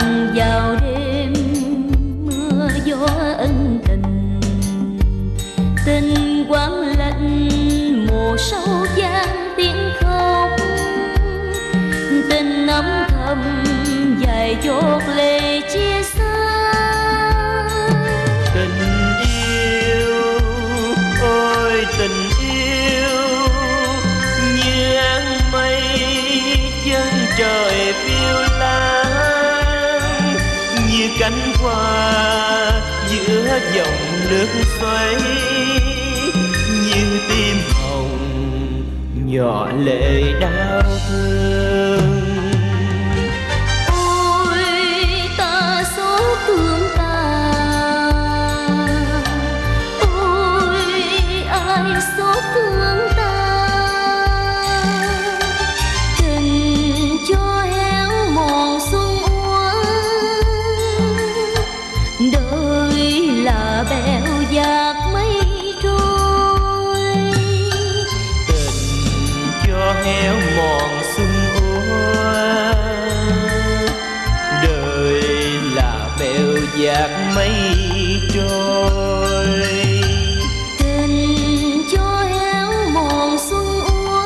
vào đêm mưa gió ân tình, tình quán lạnh mùa sâu vang tiếng khóc, tình âm thầm dài giọt lệ chia xa. Tình yêu ôi tình yêu, như áng mây chân trời phiêu lãng, như cánh hoa giữa dòng nước xoáy, như tim hồng nhỏ lệ đau thương. Ôi ta xót thương ta, ôi ai xót thương ta, tình cho héo mòn xuân úa, đời là bèo dạt mây trôi. Tình cho héo mòn xuân úa, đời là bèo dạt mây trôi. Tình cho héo mòn xuân úa,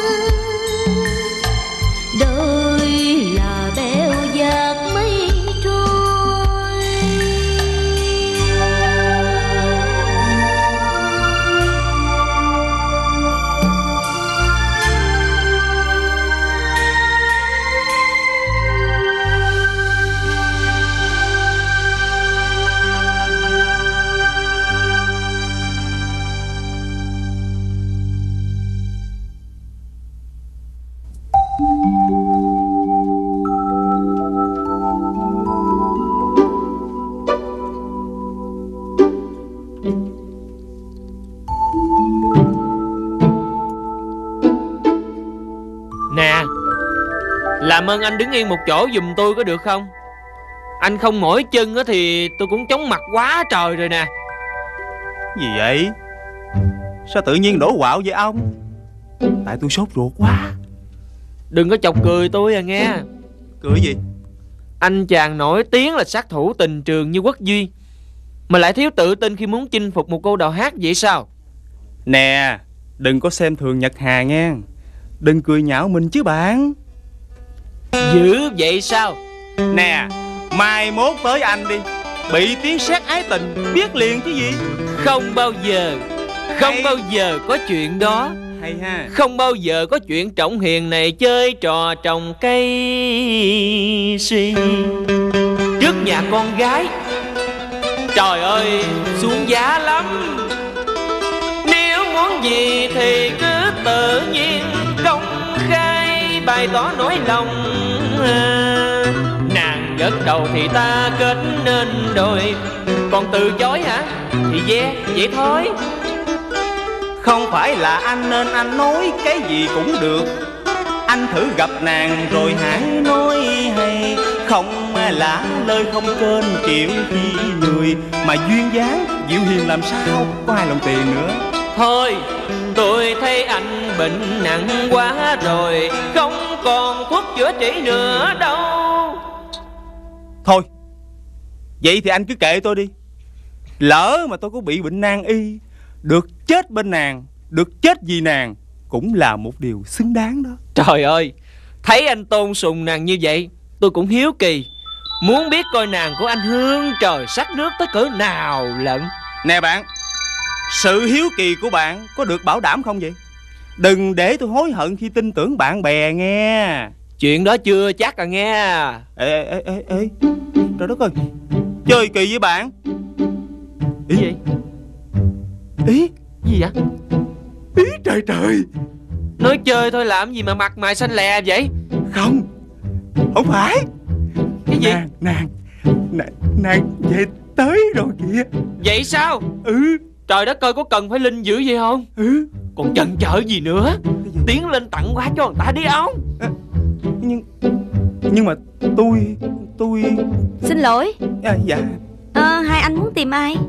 đời là bèo dạt mây trôi. Nè, làm ơn anh đứng yên một chỗ giùm tôi có được không? Anh không mỏi chân á thì tôi cũng chóng mặt quá trời rồi nè. Gì vậy? Sao tự nhiên đổ quạo vậy ông? Tại tôi sốt ruột quá. Đừng có chọc cười tôi à nghe. Cười gì? Anh chàng nổi tiếng là sát thủ tình trường như Quốc Duy, mà lại thiếu tự tin khi muốn chinh phục một cô đào hát vậy sao? Nè, đừng có xem thường Nhật Hà nghe. Đừng cười nhạo mình chứ bạn. Dữ vậy sao? Nè, mai mốt tới anh đi, bị tiếng sét ái tình biết liền chứ gì. Không bao giờ, không Hay. bao giờ có chuyện đó. Hay ha. Không bao giờ có chuyện Trọng Hiền này chơi trò trồng cây suy trước nhà con gái. Trời ơi, xuống giá lắm. Nếu muốn gì thì cứ tự nhiên công khai bày tỏ nỗi lòng. Nàng gật đầu thì ta kết nên đôi, còn từ chối hả thì vậy thôi. Không phải là anh nên anh nói cái gì cũng được. Anh thử gặp nàng rồi hãy nói hay. Không lạ lời không kênh kiểu gì người, mà duyên dáng dịu hiền làm sao có ai lòng tiền nữa. Thôi, tôi thấy anh bệnh nặng quá rồi, không còn thuốc chữa trị nữa đâu. Thôi, vậy thì anh cứ kệ tôi đi. Lỡ mà tôi có bị bệnh nan y, được chết bên nàng, được chết vì nàng cũng là một điều xứng đáng đó. Trời ơi, thấy anh tôn sùng nàng như vậy, tôi cũng hiếu kỳ, muốn biết coi nàng của anh hương trời sắc nước tới cỡ nào lận. Nè bạn, sự hiếu kỳ của bạn có được bảo đảm không vậy? Đừng để tôi hối hận khi tin tưởng bạn bè nghe. Chuyện đó chưa chắc à nghe. Ê, trời đất ơi, chơi kỳ với bạn. Ý gì? Ý Gì vậy? Ý trời trời. Nói chơi thôi làm gì mà mặt mày xanh lè vậy? Không, không phải. Cái gì? Nàng về tới rồi kìa. Vậy sao? Ừ. Trời đất ơi, có cần phải linh dữ vậy không? Ừ. Còn chần chờ gì nữa? Tiến lên tặng quà cho người ta đi ông. Nhưng mà tôi Xin lỗi. dạ. Hai anh muốn tìm ai?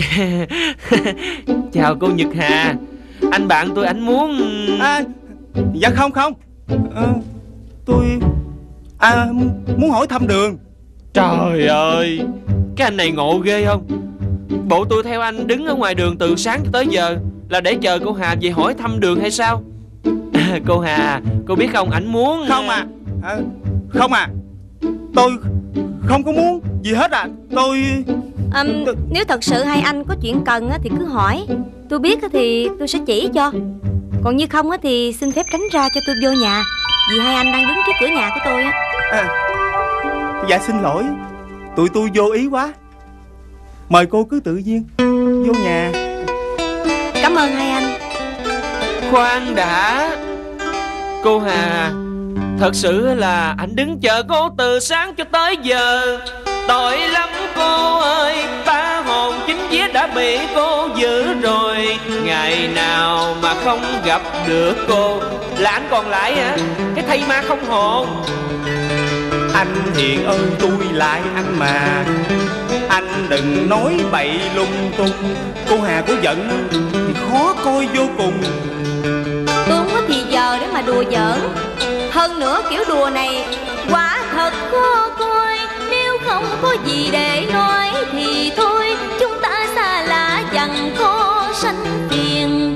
Chào cô Nhật Hà. Anh bạn tôi anh muốn... Dạ không. Tôi muốn hỏi thăm đường. Trời ơi, cái anh này ngộ ghê không? Bộ tôi theo anh đứng ở ngoài đường từ sáng tới giờ là để chờ cô Hà về hỏi thăm đường hay sao? Cô Hà, cô biết không, ảnh muốn... Không à, không à, tôi không có muốn gì hết à. Tôi... Nếu thật sự hai anh có chuyện cần thì cứ hỏi. Tôi biết thì tôi sẽ chỉ cho. Còn như không thì xin phép tránh ra cho tôi vô nhà, vì hai anh đang đứng trước cửa nhà của tôi á. Dạ xin lỗi, tụi tôi vô ý quá. Mời cô cứ tự nhiên vô nhà. Cảm ơn hai anh. Khoan đã, cô Hà, thật sự là anh đứng chờ cô từ sáng cho tới giờ. Tội lắm cô ơi, ta hồn chính vía đã bị cô giữ rồi. Ngày nào mà không gặp được cô là anh còn lại hả? Cái thây ma không hồn. Anh Hiền ơi, tôi lại anh mà, anh đừng nói bậy lung tung. Cô Hà có giận thì khó coi vô cùng. Tôi không có thì giờ để mà đùa giỡn. Hơn nữa kiểu đùa này quả thật khó coi. Nếu không có gì để nói thì thôi, chúng ta xa lạ chẳng có sanh phiền.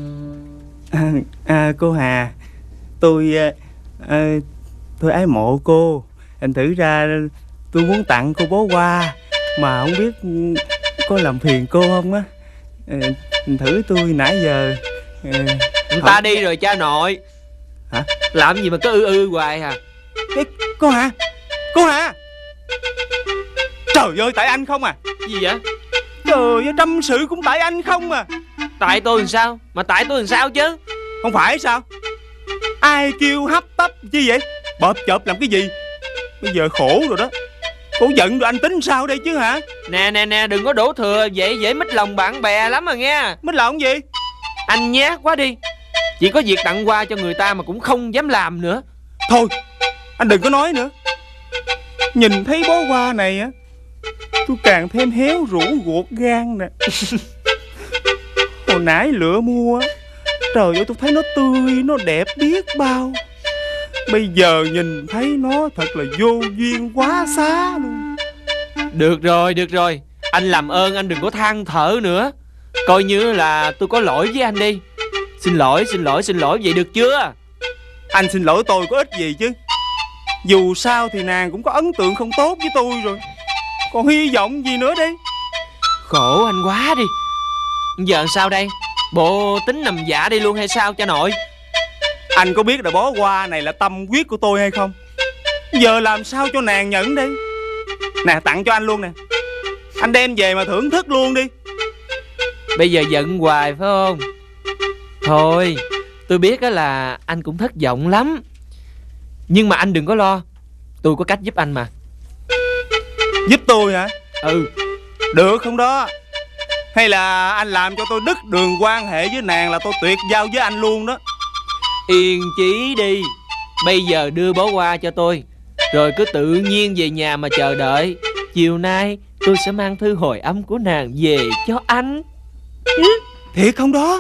Cô Hà, tôi ái mộ cô. Thành thử ra tôi muốn tặng cô bó hoa, mà không biết có làm phiền cô không á. Thành thử tôi nãy giờ người ta đi rồi cha nội. Hả? Làm gì mà cứ ư hoài hả? Cô Hà, cô Hà. Trời ơi, tại anh không à? Gì vậy? Trời ơi, trăm sự cũng tại anh không à. Tại tôi làm sao? Mà tại tôi làm sao chứ? Không phải sao? Ai kêu hấp tấp chi vậy? Bợp chợp làm cái gì? Bây giờ khổ rồi đó. Cô giận rồi anh tính sao đây chứ hả? Nè, đừng có đổ thừa vậy, dễ mít lòng bạn bè lắm mà nghe. Mít lòng gì? Anh nhát quá đi. Chỉ có việc tặng quà cho người ta mà cũng không dám làm nữa. Thôi, anh đừng có nói nữa. Nhìn thấy bó hoa này á, tôi càng thêm héo rũ ruột gan nè. Hồi nãy lựa mua, trời ơi tôi thấy nó tươi, nó đẹp biết bao. Bây giờ nhìn thấy nó thật là vô duyên quá xá luôn. Được rồi, anh làm ơn anh đừng có than thở nữa. Coi như là tôi có lỗi với anh đi. Xin lỗi vậy được chưa? Anh xin lỗi tôi có ích gì chứ. Dù sao thì nàng cũng có ấn tượng không tốt với tôi rồi, còn hy vọng gì nữa đi. Khổ anh quá đi. Giờ sao đây? Bộ tính nằm giả đi luôn hay sao cha nội? Anh có biết là bó hoa này là tâm huyết của tôi hay không? Giờ làm sao cho nàng nhận đi. Nè, tặng cho anh luôn nè. Anh đem về mà thưởng thức luôn đi. Bây giờ giận hoài phải không? Thôi, tôi biết là anh cũng thất vọng lắm, nhưng mà anh đừng có lo, tôi có cách giúp anh mà. Giúp tôi hả? Ừ. Được không đó? Hay là anh làm cho tôi đứt đường quan hệ với nàng là tôi tuyệt giao với anh luôn đó. Yên chí đi. Bây giờ đưa bó hoa cho tôi, rồi cứ tự nhiên về nhà mà chờ đợi. Chiều nay tôi sẽ mang thư hồi âm của nàng về cho anh. Thiệt không đó?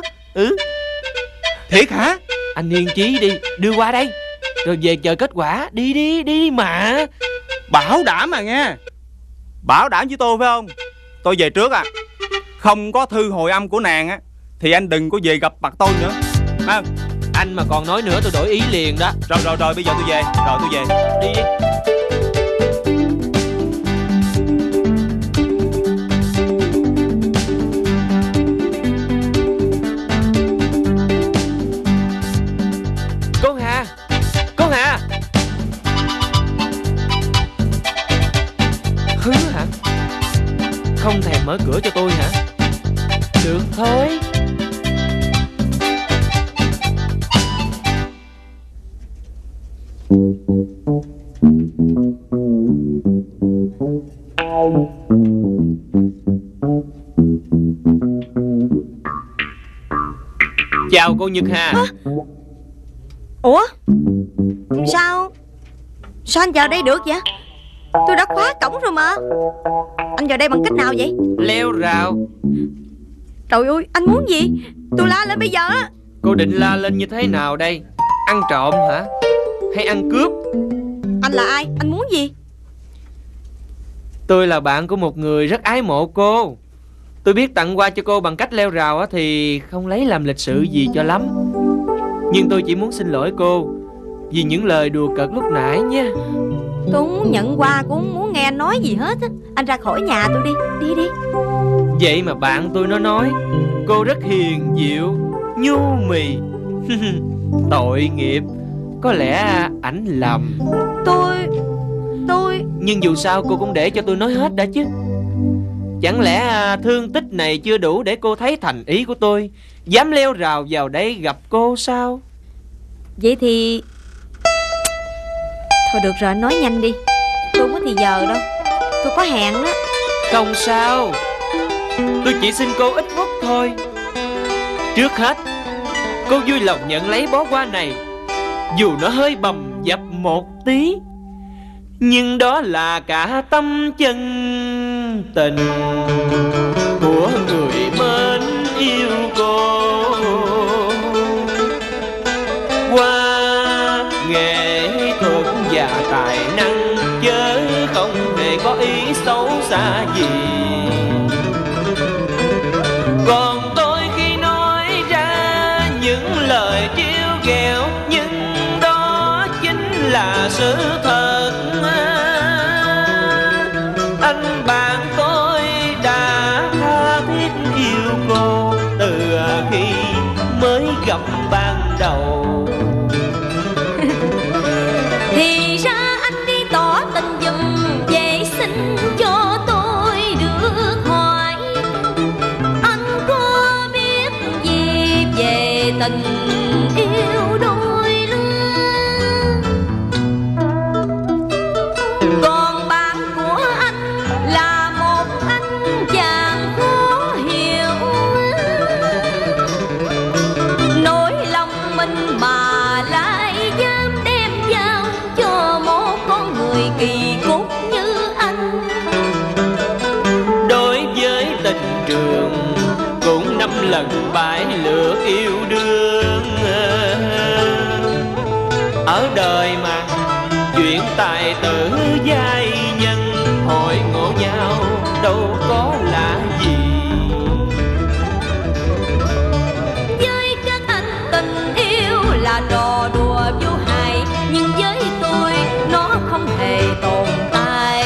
Thiệt hả? Anh yên chí đi, đưa qua đây rồi về chờ kết quả. Đi mà. Bảo đảm mà nghe. Bảo đảm với tôi phải không? Tôi về trước à. Không có thư hồi âm của nàng á thì anh đừng có về gặp mặt tôi nữa à. Anh mà còn nói nữa tôi đổi ý liền đó. Rồi bây giờ tôi về. Rồi tôi về. Đi. Con Hà. Hứ hả? Không thèm mở cửa cho tôi hả? Được thôi. Chào cô Nhật Hà. Ủa? Sao anh vào đây được vậy? Tôi đã khóa cổng rồi mà. Anh vào đây bằng cách nào vậy? Leo rào. Trời ơi, anh muốn gì? Tôi la lên bây giờ á. Cô định la lên như thế nào đây? Ăn trộm hả? Hay ăn cướp? Anh là ai? Anh muốn gì? Tôi là bạn của một người rất ái mộ cô. Tôi biết tặng quà cho cô bằng cách leo rào thì không lấy làm lịch sự gì cho lắm. Nhưng tôi chỉ muốn xin lỗi cô vì những lời đùa cợt lúc nãy nha. Tôi không muốn nhận quà, cũng không muốn nghe anh nói gì hết á. Anh ra khỏi nhà tôi đi. Đi đi. Vậy mà bạn tôi nó nói cô rất hiền dịu, nhu mì. Tội nghiệp. Có lẽ ảnh lầm. Tôi Nhưng dù sao cô cũng để cho tôi nói hết đã chứ. Chẳng lẽ thương tích này chưa đủ để cô thấy thành ý của tôi, dám leo rào vào đây gặp cô sao? Vậy thì thôi được rồi, anh nói nhanh đi. Tôi không có thì giờ đâu, tôi có hẹn đó. Không sao, tôi chỉ xin cô ít phút thôi. Trước hết, cô vui lòng nhận lấy bó hoa này, dù nó hơi bầm dập một tí, nhưng đó là cả tâm chân tình của người mến yêu cô. Qua nghệ thuật và tài năng chớ không hề có ý xấu xa gì. Còn tôi khi nói ra những lời trêu ghẹo, nhưng đó chính là sự thật. Anh bạn tôi đã tha thiết yêu cô từ khi mới gặp ban đầu. Thì ra anh đi tỏ tình giùm, về xin cho tôi được hỏi, anh có biết gì về tình yêu đôi lứa? Còn bạn của anh là một anh chàng khó hiểu, nỗi lòng mình mà lại dám đem giao cho một con người kỳ cục như anh. Đối với tình trường cũng 5 lần 7 lượt yêu đương. Ở đời mà chuyện tài tử giai nhân, hội ngộ nhau đâu có là gì. Với các anh tình yêu là trò đùa vô hại, nhưng với tôi nó không hề tồn tại.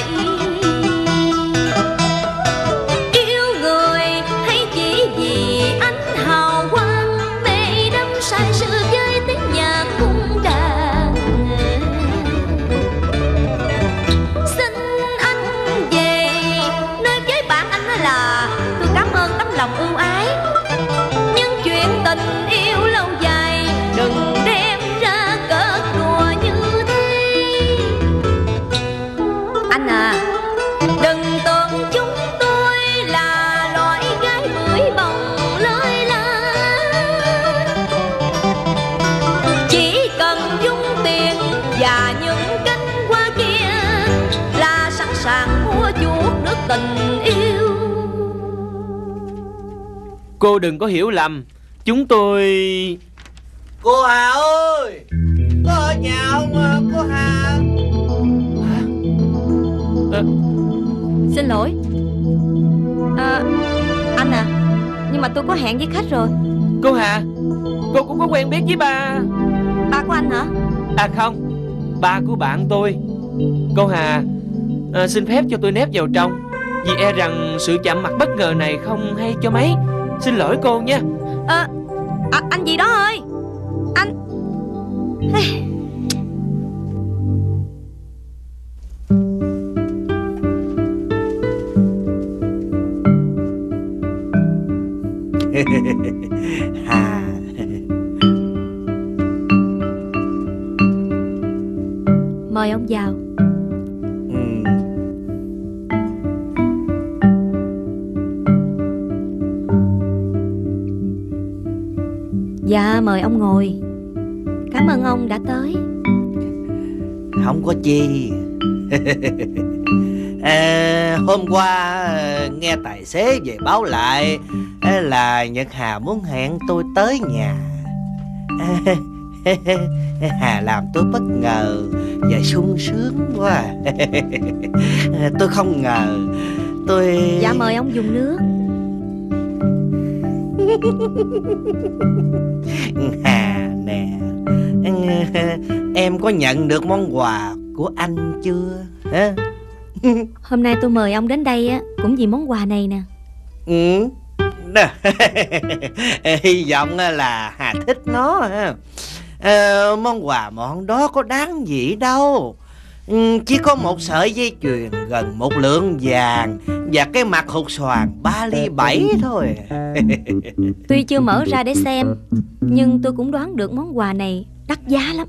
Yêu người hay chỉ vì ánh hào quang, mê đắm say sưa với tiếng nhạc cung đàn. Xin anh về nói với bạn anh là tôi cảm ơn tấm lòng ưu ái, nhưng chuyện tình yêu lâu dài đừng đem ra cợt đùa như thế. Anh à, đừng tưởng chúng tôi là loại gái bưởi bồng lơi la, chỉ cần dung tiền và những cánh hoa kia là sẵn sàng mua chuộc nước tình yêu. Cô đừng có hiểu lầm, chúng tôi... Cô Hà ơi, có ở nhà không cô Hà? Xin lỗi anh à, nhưng mà tôi có hẹn với khách rồi. Cô Hà, cô cũng có quen biết với ba của anh hả? À không, ba của bạn tôi. Cô Hà, xin phép cho tôi nép vào trong, vì e rằng sự chạm mặt bất ngờ này không hay cho mấy. Xin lỗi cô nha. Anh gì đó ơi, anh... Hà. Mời ông vào. Dạ mời ông ngồi. Cảm ơn ông đã tới. Không có chi. Hôm qua nghe tài xế về báo lại là Nhật Hà muốn hẹn tôi tới nhà. Hà làm tôi bất ngờ và sung sướng quá. Tôi không ngờ tôi... Dạ mời ông dùng nước. Hà nè, em có nhận được món quà của anh chưa hả? Hôm nay tôi mời ông đến đây á cũng vì món quà này nè. Ừ. Hy vọng là Hà thích nó ha. Món quà món đó có đáng gì đâu. Chỉ có một sợi dây chuyền gần 1 lượng vàng và cái mặt hột xoàn 3 ly 7 thôi. Tuy chưa mở ra để xem, nhưng tôi cũng đoán được món quà này đắt giá lắm.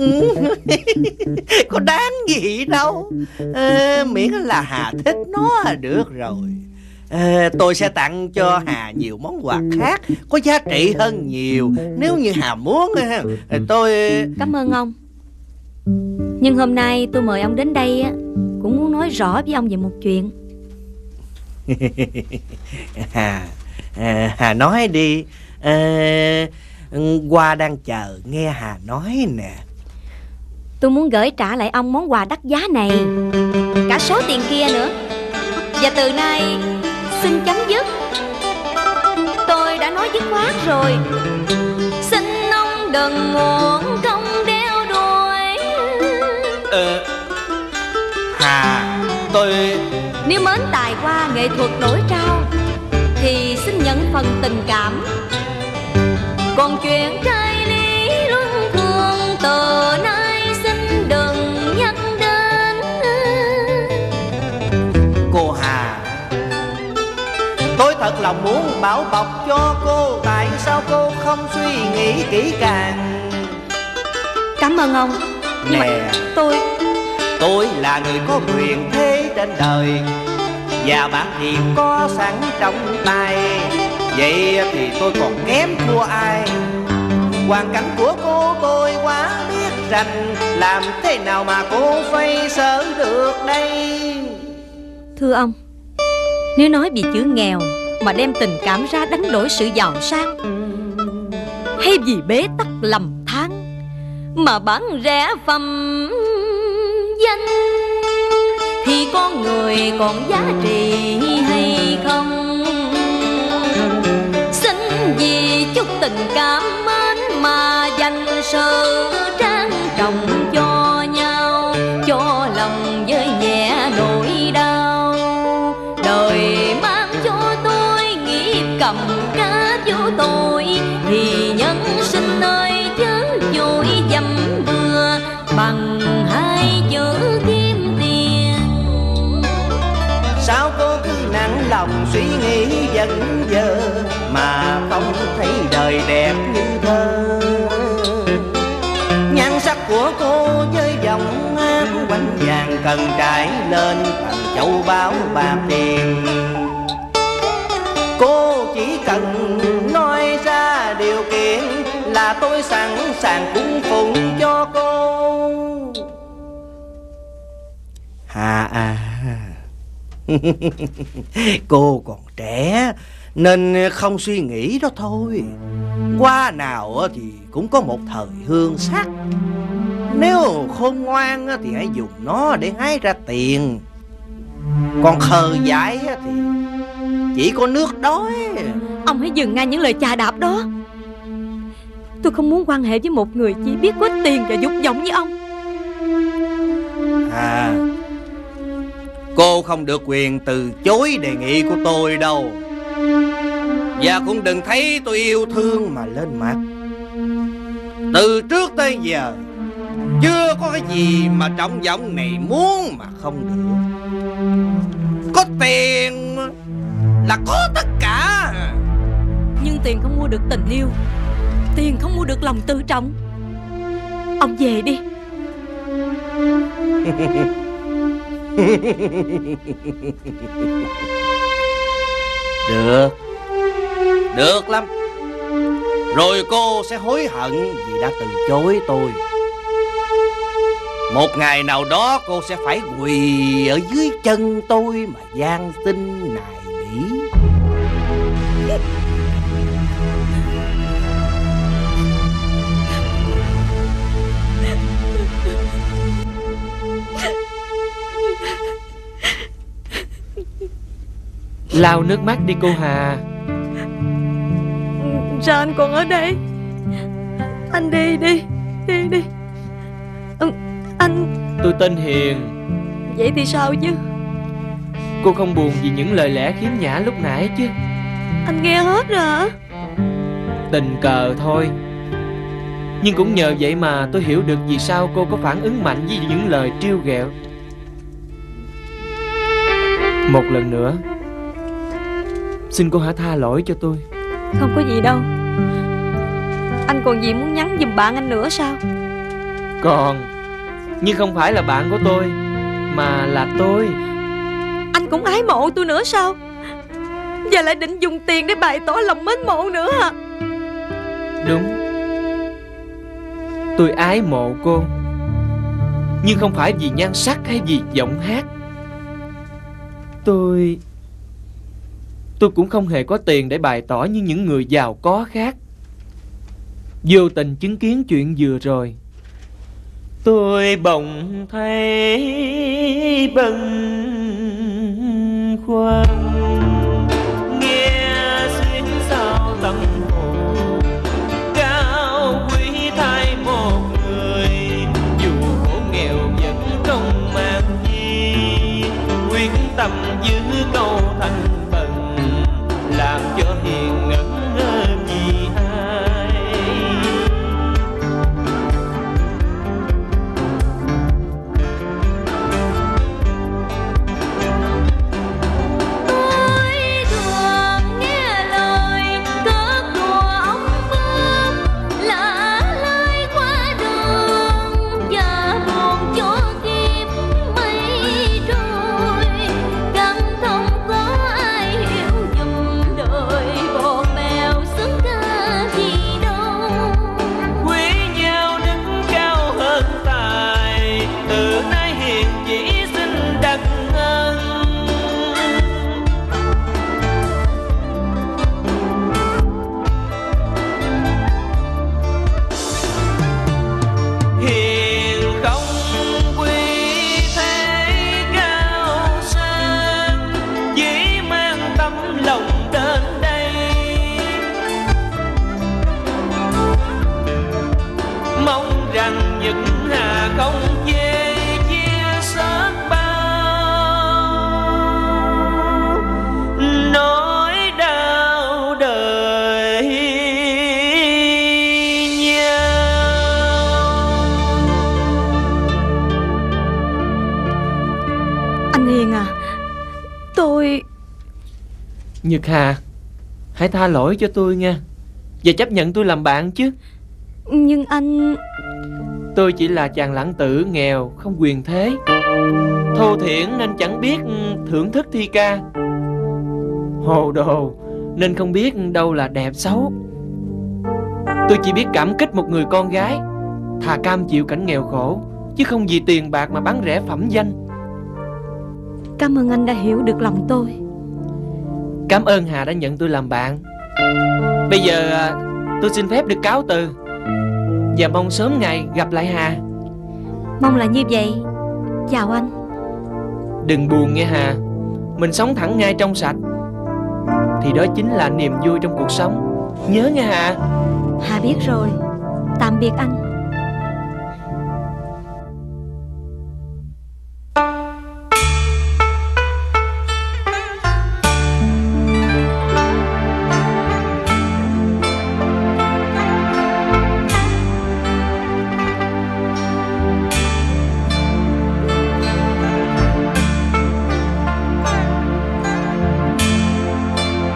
Có đáng gì đâu. Miễn là Hà thích nó là được rồi. Tôi sẽ tặng cho Hà nhiều món quà khác có giá trị hơn nhiều nếu như Hà muốn. Tôi... Cảm ơn ông. Nhưng hôm nay tôi mời ông đến đây á cũng muốn nói rõ với ông về một chuyện. Hà nói đi. Hoa đang chờ nghe Hà nói nè. Tôi muốn gửi trả lại ông món quà đắt giá này, cả số tiền kia nữa. Và từ nay xin chấm dứt. Tôi đã nói dứt khoát rồi. Xin ông đừng muộn công đeo đuổi. Hà, tôi... Nếu mến tài hoa nghệ thuật nổi trao thì xin nhận phần tình cảm. Còn chuyện trai lý luân thường từ nay xin đừng nhắc đến. Cô Hà, tôi thật lòng muốn bảo bọc cho cô. Tại sao cô không suy nghĩ kỹ càng? Cảm ơn ông. Nhưng Nè, mà tôi là người có quyền thế trên đời, và bạc thì có sẵn trong tay. Vậy thì tôi còn kém thua ai? Hoàn cảnh của cô tôi quá biết rành. Làm thế nào mà cô xoay sở được đây? thưa ông, nếu nói vì chữ nghèo mà đem tình cảm ra đánh đổi sự giàu sang, hay vì bế tắc lầm than mà bán rẻ phẩm danh, thì con người còn giá trị hay không? Xin vì chút tình cảm mến mà dành sự trang trọng cho nhau, cho lòng với nhẹ nỗi đau. Đời mang cho tôi nghiệp cầm cá vô tội, thì nhân sinh ơi chớ vội dầm bừa bằng hai chữ kiếm tiền. Sao cô cứ nặng lòng suy nghĩ dần dơ mà không thấy đời đẹp như thơ? Nhan sắc của cô với giọng hát quanh vàng cần trải lên bằng châu báu bạc tiền. Cô chỉ cần nói ra điều kiện là tôi sẵn sàng cung phụng cho cô. Hà à, cô còn trẻ nên không suy nghĩ đó thôi. Hoa nào thì cũng có một thời hương sắc. Nếu khôn ngoan thì hãy dùng nó để hái ra tiền. Còn khờ dại thì chỉ có nước đói. Ông hãy dừng ngay những lời chà đạp đó. Tôi không muốn quan hệ với một người chỉ biết có tiền và dục vọng như ông. À, cô không được quyền từ chối đề nghị của tôi đâu. Và cũng đừng thấy tôi yêu thương mà lên mặt. Từ trước tới giờ chưa có cái gì mà trọng vọng này muốn mà không được. Có tiền là có tất cả. Nhưng tiền không mua được tình yêu, tiền không mua được lòng tự trọng. Ông về đi. Được, được lắm. Rồi cô sẽ hối hận vì đã từ chối tôi. Một ngày nào đó cô sẽ phải quỳ ở dưới chân tôi mà van xin nài nỉ. Lau nước mắt đi cô Hà. Sao anh còn ở đây? Anh đi đi. Anh... Tôi tên Hiền. Vậy thì sao chứ? Cô không buồn vì những lời lẽ khiếm nhã lúc nãy chứ? Anh nghe hết rồi hả? Tình cờ thôi. Nhưng cũng nhờ vậy mà tôi hiểu được vì sao cô có phản ứng mạnh với những lời trêu ghẹo. Một lần nữa, xin cô hãy tha lỗi cho tôi. Không có gì đâu. Anh còn gì muốn nhắn giùm bạn anh nữa sao? Còn, nhưng không phải là bạn của tôi, mà là tôi. Anh cũng ái mộ tôi nữa sao? Và lại định dùng tiền để bày tỏ lòng mến mộ nữa hả? Đúng, tôi ái mộ cô. Nhưng không phải vì nhan sắc hay vì giọng hát. Tôi cũng không hề có tiền để bày tỏ như những người giàu có khác. Vô tình chứng kiến chuyện vừa rồi, tôi bỗng thấy bâng khuâng. Nghe xuyên sao tâm hồn cao quý thay một người, dù khổ nghèo vẫn không mang chi, quyết tâm giữ câu thành phần, làm cho hiền ngẩn ngơ vì ai. Tôi thường nghe lời cất đùa ông bướm, lạ lơi qua đường và buồn cho kiếp mây trôi. Cảm thông có ai hiểu dùm đời bột bèo xứng ca gì đâu. Quý nhau đứng cao hơn tài, từ nay hiền chỉ xin đặc ân. Hiền không quý thế cao sang, chỉ mang tấm lòng đến đây, mong rằng những hà không chê chia sớt bao nỗi đau đời nhau. Anh Hiền à, tôi... Nhật Hà, hãy tha lỗi cho tôi nha, và chấp nhận tôi làm bạn chứ. Nhưng anh... Tôi chỉ là chàng lãng tử nghèo, không quyền thế, thô thiển nên chẳng biết thưởng thức thi ca, hồ đồ nên không biết đâu là đẹp xấu. Tôi chỉ biết cảm kích một người con gái, thà cam chịu cảnh nghèo khổ, chứ không vì tiền bạc mà bán rẻ phẩm danh. Cảm ơn anh đã hiểu được lòng tôi. Cảm ơn Hà đã nhận tôi làm bạn. Bây giờ tôi xin phép được cáo từ, và mong sớm ngày gặp lại Hà. Mong là như vậy. Chào anh. Đừng buồn nghe Hà, mình sống thẳng ngay trong sạch thì đó chính là niềm vui trong cuộc sống. Nhớ nghe Hà. Hà biết rồi. Tạm biệt anh.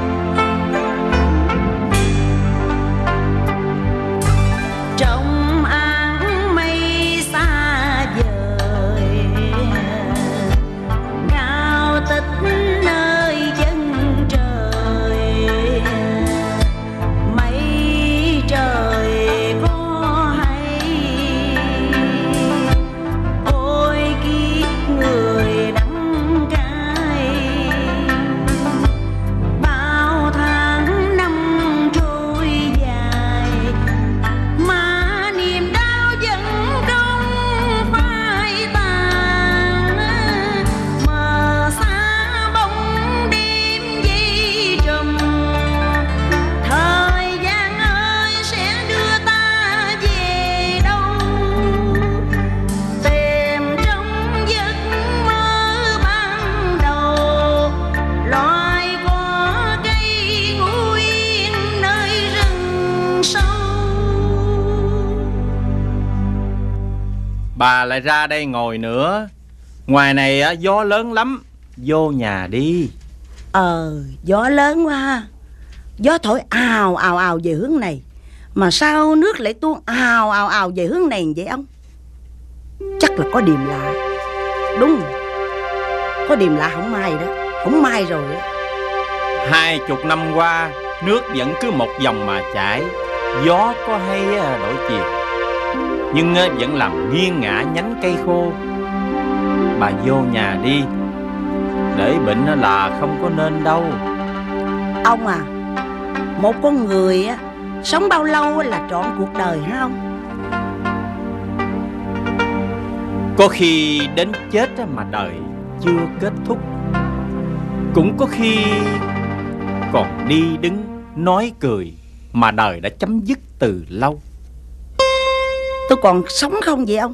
Trong Bà lại ra đây ngồi nữa. Ngoài này gió lớn lắm. Vô nhà đi. Gió lớn quá ha. Gió thổi ào ào ào về hướng này, mà sao nước lại tuôn ào ào ào về hướng này vậy ông? Chắc là có điềm lạ. Đúng, có điềm lạ không may đó. Không may rồi đó. 20 năm qua, nước vẫn cứ một dòng mà chảy. Gió có hay đổi chiều, nhưng vẫn làm nghiêng ngả nhánh cây khô. Bà vô nhà đi. Để bệnh là không có nên đâu. Ông à, một con người sống bao lâu là trọn cuộc đời hả ông? Có khi đến chết mà đời chưa kết thúc. Cũng có khi còn đi đứng nói cười mà đời đã chấm dứt từ lâu. Tôi còn sống không vậy ông?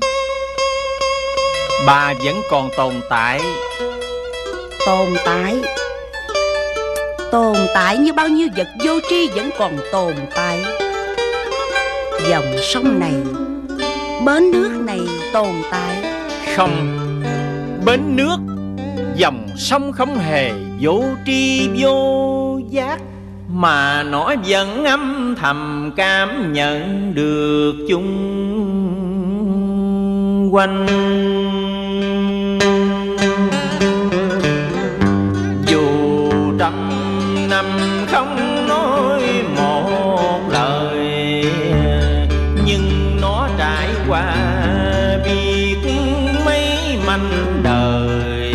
Bà vẫn còn tồn tại. Tồn tại? Tồn tại như bao nhiêu vật vô tri vẫn còn tồn tại. Dòng sông này, bến nước này tồn tại. Không, bến nước, dòng sông không hề vô tri vô giác, mà nó vẫn âm thầm cảm nhận được chung quanh. Dù trăm năm không nói một lời, nhưng nó trải qua biết mấy mảnh đời.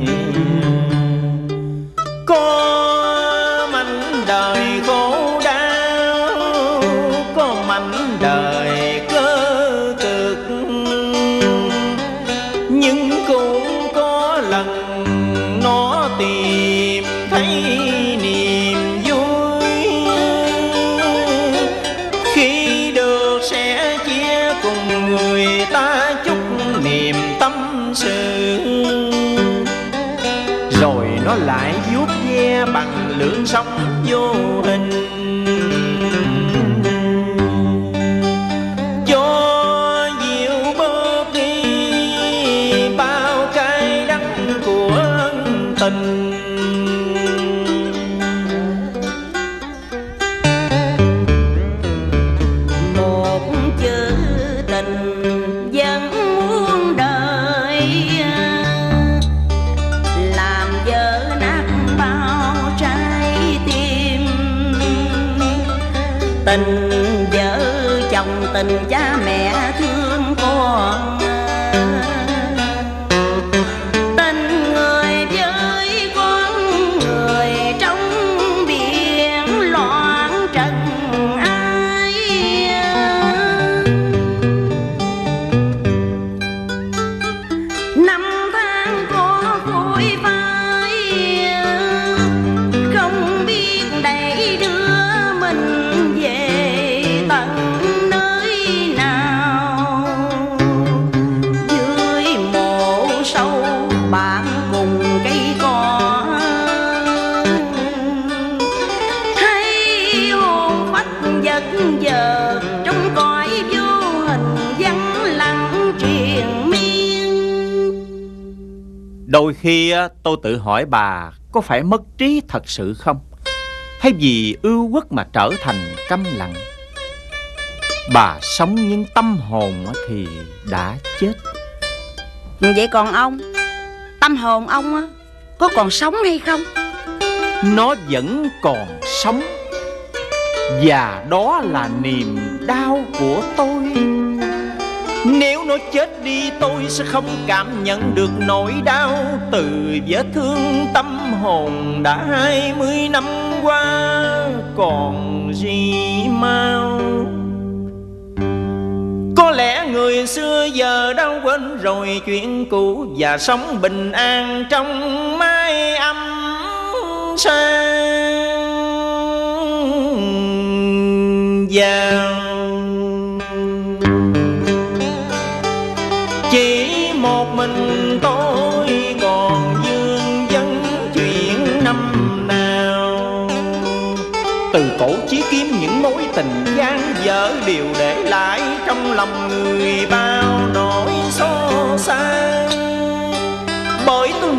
Có mảnh đời khổ đau, có mảnh đời cơ cực, nhưng cũng có lần nó tìm thấy niềm vui. Khi được sẽ chia cùng người ta chút niềm tâm sự, rồi nó lại vuốt ve bằng lưỡi sóng vô hình. Cho dịu bớt đi bao cay đắng của ân tình. Một chữ tình vẫn muôn đời, làm vỡ nát bao trái tim. Tình vợ chồng, tình cha mẹ thương con, tình người với con người trong biển loạn trần ai. Năm tháng có vui phai, không biết đẩy đưa mình về tận nơi nào. Dưới mộ sâu bạn cùng cây cỏ, hay hồn phách vật giờ trong cõi vô hình vắng lặng triền miên. Đôi khi tôi tự hỏi bà có phải mất trí thật sự không, hay vì ưu uất mà trở thành câm lặng. Bà sống nhưng tâm hồn thì đã chết. Vậy còn ông, tâm hồn ông có còn sống hay không? Nó vẫn còn sống, và đó là niềm đau của tôi. Nếu nó chết đi, tôi sẽ không cảm nhận được nỗi đau từ vết thương tâm hồn đã 20 năm qua còn gì mau. Có lẽ người xưa giờ đã quên rồi chuyện cũ, và sống bình an trong mái ấm sang giàu. Chỉ một mình tôi còn vương vấn chuyện năm nào. Từ cổ chí kim, những mối tình gian dở đều để lại trong lòng người bao nỗi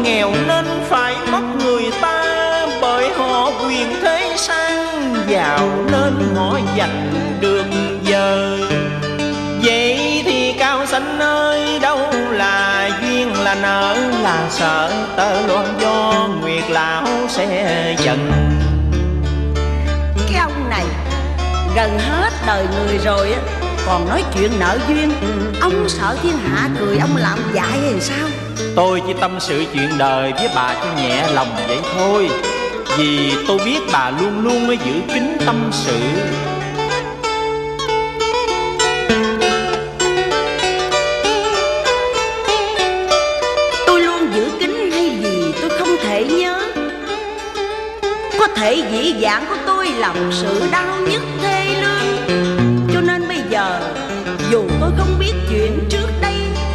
nghèo nên phải mất người ta, bởi họ quyền thế sang giàu nên họ giành được giờ. Vậy thì Cao Xanh ơi, đâu là duyên là nợ, là sợ tơ loan do Nguyệt lão sẽ giận. Cái ông này gần hết đời người rồi á, còn nói chuyện nợ duyên. Ông sợ thiên hạ cười ông làm dại hay sao? Tôi chỉ tâm sự chuyện đời với bà cho nhẹ lòng vậy thôi, vì tôi biết bà luôn luôn mới giữ kín tâm sự. Tôi luôn giữ kín hay gì tôi không thể nhớ. Có thể dĩ vãng của tôi làm sự đau nhức thê lương, cho nên bây giờ dù tôi không biết chuyện trước đây,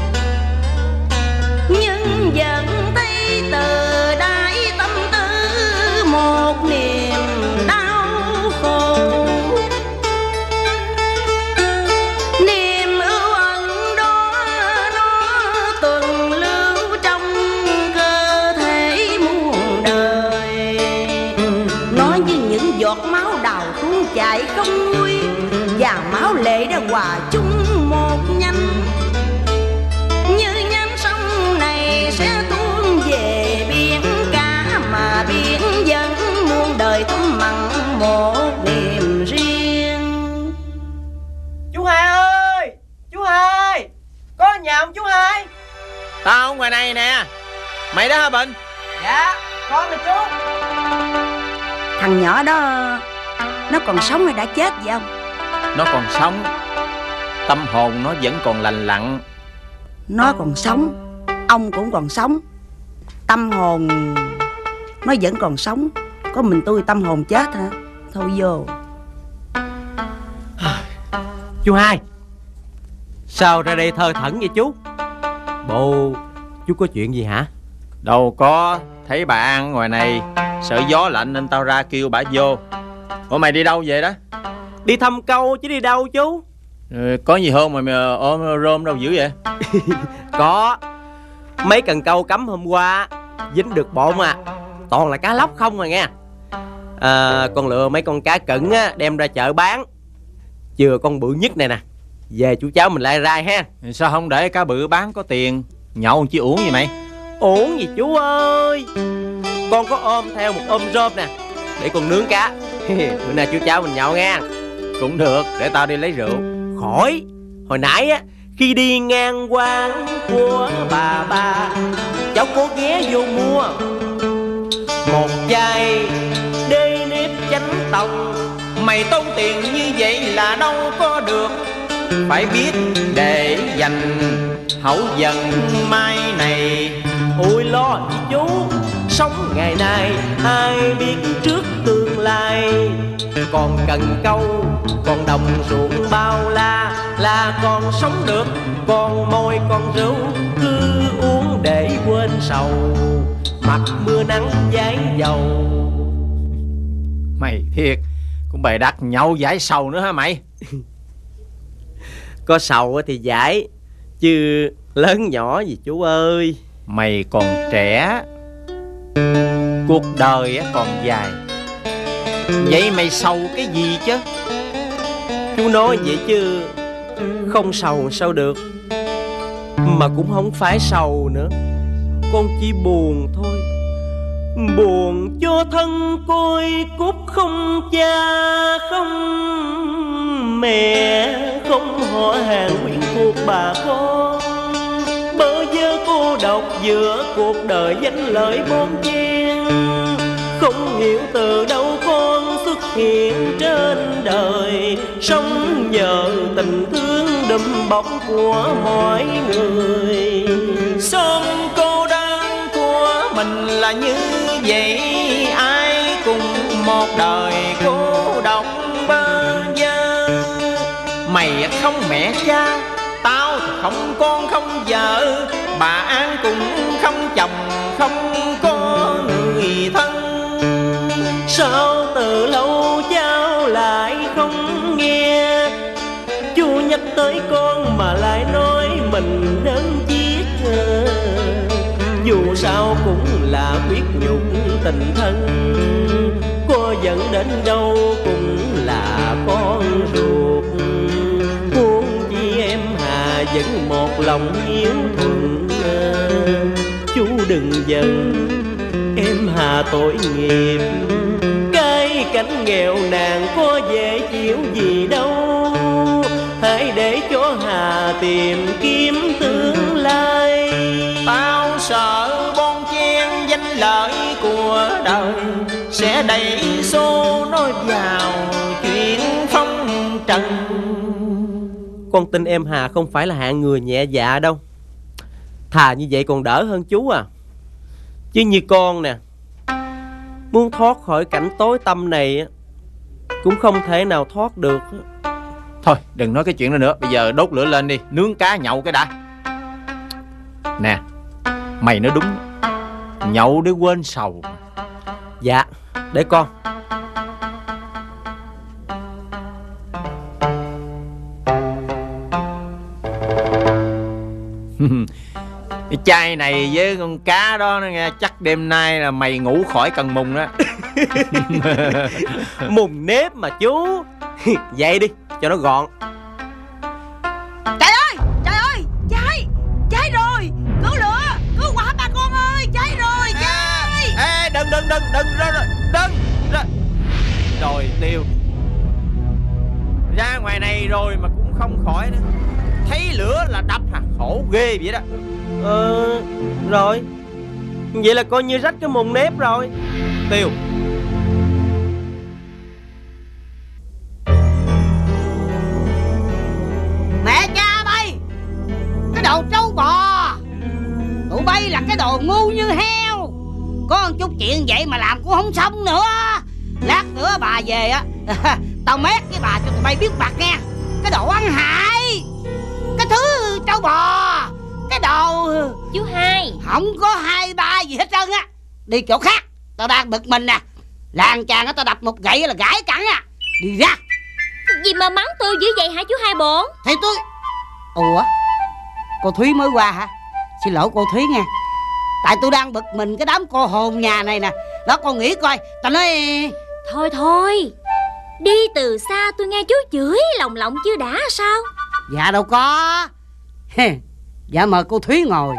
nhưng vẫn thấy từ đáy tâm tư một niềm đau khổ. Niềm ưu ẩn đó nó tuần lưu trong cơ thể muôn đời, nó như những giọt máu đào tuôn chảy không nguôi, và máu lệ đã hòa chung một nhánh. Như nhánh sông này sẽ tuôn về biển cả, mà biển vẫn muôn đời thấm mặn một niềm riêng. Chú Hai ơi, chú Hai, có nhà không chú Hai? Tao ngoài này nè. Mày đó hả Bình? Dạ, con nè chú. Thằng nhỏ đó nó còn sống hay đã chết vậy ông? Nó còn sống, tâm hồn nó vẫn còn lành lặn. Nó còn sống, ông cũng còn sống, tâm hồn nó vẫn còn sống. Có mình tôi tâm hồn chết hả? Thôi vô. Chú Hai, sao ra đây thơ thẩn vậy chú? Bộ chú có chuyện gì hả? Đâu có, thấy bà An ngoài này sợ gió lạnh nên tao ra kêu bà vô. Ủa mày đi đâu về đó? Đi thăm câu chứ đi đâu chú? Có gì hơn mà ôm rôm đâu dữ vậy? Có, mấy cần câu cắm hôm qua dính được bộn à, toàn là cá lóc không à nghe. Con lựa mấy con cá cẩn á, đem ra chợ bán. Chừa con bự nhất này nè, về chú cháu mình lại rai ha. Sao không để cá bự bán có tiền, nhậu chứ uống gì mày? Uống gì chú ơi, con có ôm theo một ôm rôm nè, để con nướng cá. Bữa nay chú cháu mình nhậu nha. Cũng được, để tao đi lấy rượu. Khỏi, hồi nãy á, khi đi ngang quán của bà cháu có ghé vô mua một chai đê nếp chánh tòng. Mày tốn tiền như vậy là đâu có được, phải biết để dành hậu dần mai này. Ôi lo gì chú, sống ngày nay ai biết trước tương lai. Còn cần câu, còn đồng ruộng bao la, là còn sống được. Còn môi còn rượu, cứ uống để quên sầu, mặt mưa nắng dãi dầu. Mày thiệt, cũng bày đặt nhậu giải sầu nữa hả mày? Có sầu thì giải, chứ lớn nhỏ gì chú ơi. Mày còn trẻ, cuộc đời còn dài, vậy mày sầu cái gì chứ? Chú nói vậy chứ không sầu sao được. Mà cũng không phải sầu nữa, con chỉ buồn thôi. Buồn cho thân côi cút, không cha không mẹ, không họ hàng quyến thuộc bà con. Bơ vơ cô độc giữa cuộc đời danh lợi bon chen. Không hiểu từ đâu con xuất hiện trên đời, sống nhờ tình thương đùm bọc của mọi người. Sống cô đơn của mình là như vậy, ai cùng một đời cô độc bơ vơ. Mày không mẹ cha, tao thì không con không vợ, bà An cũng không chồng không có người thân. Sao từ lâu cháu lại không nghe chú nhắc tới con mà lại nói mình đơn chiếc. Dù sao cũng nhục tình thân. Cô dẫn đến đâu cũng là con ruột, huống chi em Hà vẫn một lòng hiếu thuận. Chú đừng giận, em Hà tội nghiệp, cái cảnh nghèo nàn có dễ chịu gì đâu. Hãy để cho Hà tìm kiếm tương lai. Tao sợ bon chen danh lợi của đời sẽ đẩy xô nó vào chuyện phong trần. Con tin em Hà không phải là hạng người nhẹ dạ đâu. Thà như vậy còn đỡ hơn chú à. Chứ như con nè, muốn thoát khỏi cảnh tối tăm này cũng không thể nào thoát được. Thôi đừng nói cái chuyện đó nữa. Bây giờ đốt lửa lên đi, nướng cá nhậu cái đã. Nè, mày nói đúng, nhậu để quên sầu. Dạ, để con. Cái chai này với con cá đó nó nghe, chắc đêm nay là mày ngủ khỏi cần mùng đó. Mùng nếp mà chú. Vậy đi cho nó gọn. Trời ơi, cháy rồi, cứu lửa, cứu hỏa bà con ơi, cháy rồi, cháy. Ê, đừng. Rồi Tiêu, ra ngoài này rồi mà cũng không khỏi nữa. Thấy lửa là đập hả, khổ ghê vậy đó. Rồi, vậy là coi như rách cái mùng nếp rồi. Tiêu, Mẹ cha bay, cái đồ trâu bò, tụi bay là cái đồ ngu như heo. Có một chút chuyện vậy mà làm cũng không xong nữa. Lát nữa bà về á, tao mét với bà cho tụi bay biết mặt nghe. Cái đồ ăn hại, cái thứ trâu bò, cái đồ. Chú Hai, Không có 2 3 gì hết trơn á. Đi chỗ khác, tao đang bực mình nè. Làng chàng á, tao đập một gậy là gãi cẳng à. Đi ra. gì mà mắng tôi dữ vậy hả chú Hai Bổn? Thì tôi... Ủa, cô Thúy mới qua hả? Xin lỗi cô Thúy nha. Tại tôi đang bực mình cái đám cô hồn nhà này nè. Đó, con nghĩ coi, tao nói... Thôi, đi từ xa tôi nghe chú chửi lòng lộng chưa đã sao? Dạ đâu có. Dạ mời cô Thúy ngồi.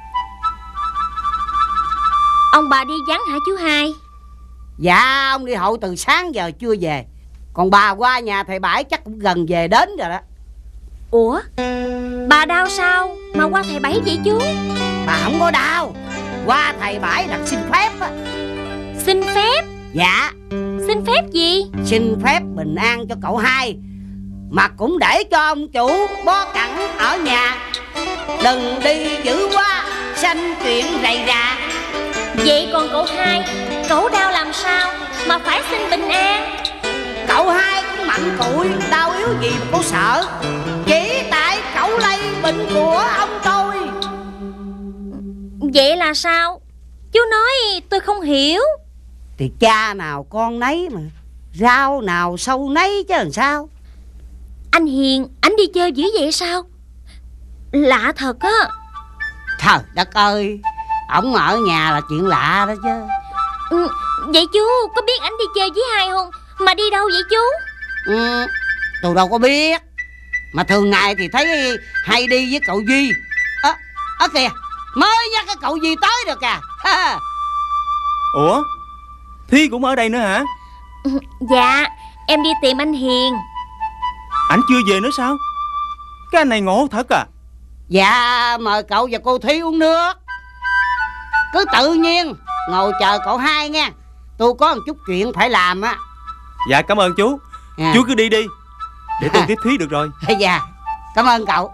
Ông bà đi vắng hả chú Hai? Dạ, ông đi hậu từ sáng giờ chưa về. Còn bà qua nhà thầy Bảy chắc cũng gần về đến rồi đó. Ủa, bà đau sao mà qua thầy Bảy vậy chú? Bà không có đau. Qua thầy Bảy đặt xin phép á. Xin phép? Dạ. Xin phép gì? Xin phép bình an cho cậu Hai, mà cũng để cho ông chủ bó cẳng ở nhà, đừng đi dữ quá sanh chuyện rầy rà. Vậy còn cậu Hai, cậu đau làm sao mà phải xin bình an? Cậu Hai cũng mạnh cụi, đau yếu gì mà cô sợ. Chỉ tại cậu lây bệnh của ông tôi. Vậy là sao? Chú nói tôi không hiểu. Thì cha nào con nấy mà, rau nào sâu nấy chứ làm sao. Anh Hiền, anh đi chơi dữ vậy sao? Lạ thật á. Trời đất ơi, ổng ở nhà là chuyện lạ đó chứ. Vậy chú có biết anh đi chơi với Hai không? Mà đi đâu vậy chú? Tôi đâu có biết. Mà thường ngày thì thấy hay đi với cậu Duy. Kìa, mới dắt cái cậu Duy tới được à. Ủa, Thi cũng ở đây nữa hả? Dạ, em đi tìm anh Hiền. Ảnh chưa về nữa sao? Cái anh này ngộ thật à. Dạ, mời cậu và cô Thúy uống nước. Cứ tự nhiên ngồi chờ cậu Hai nha. Tôi có một chút chuyện phải làm á. Dạ cảm ơn chú. Chú cứ đi đi, để tôi tiếp Thúy được rồi. Dạ, cảm ơn cậu.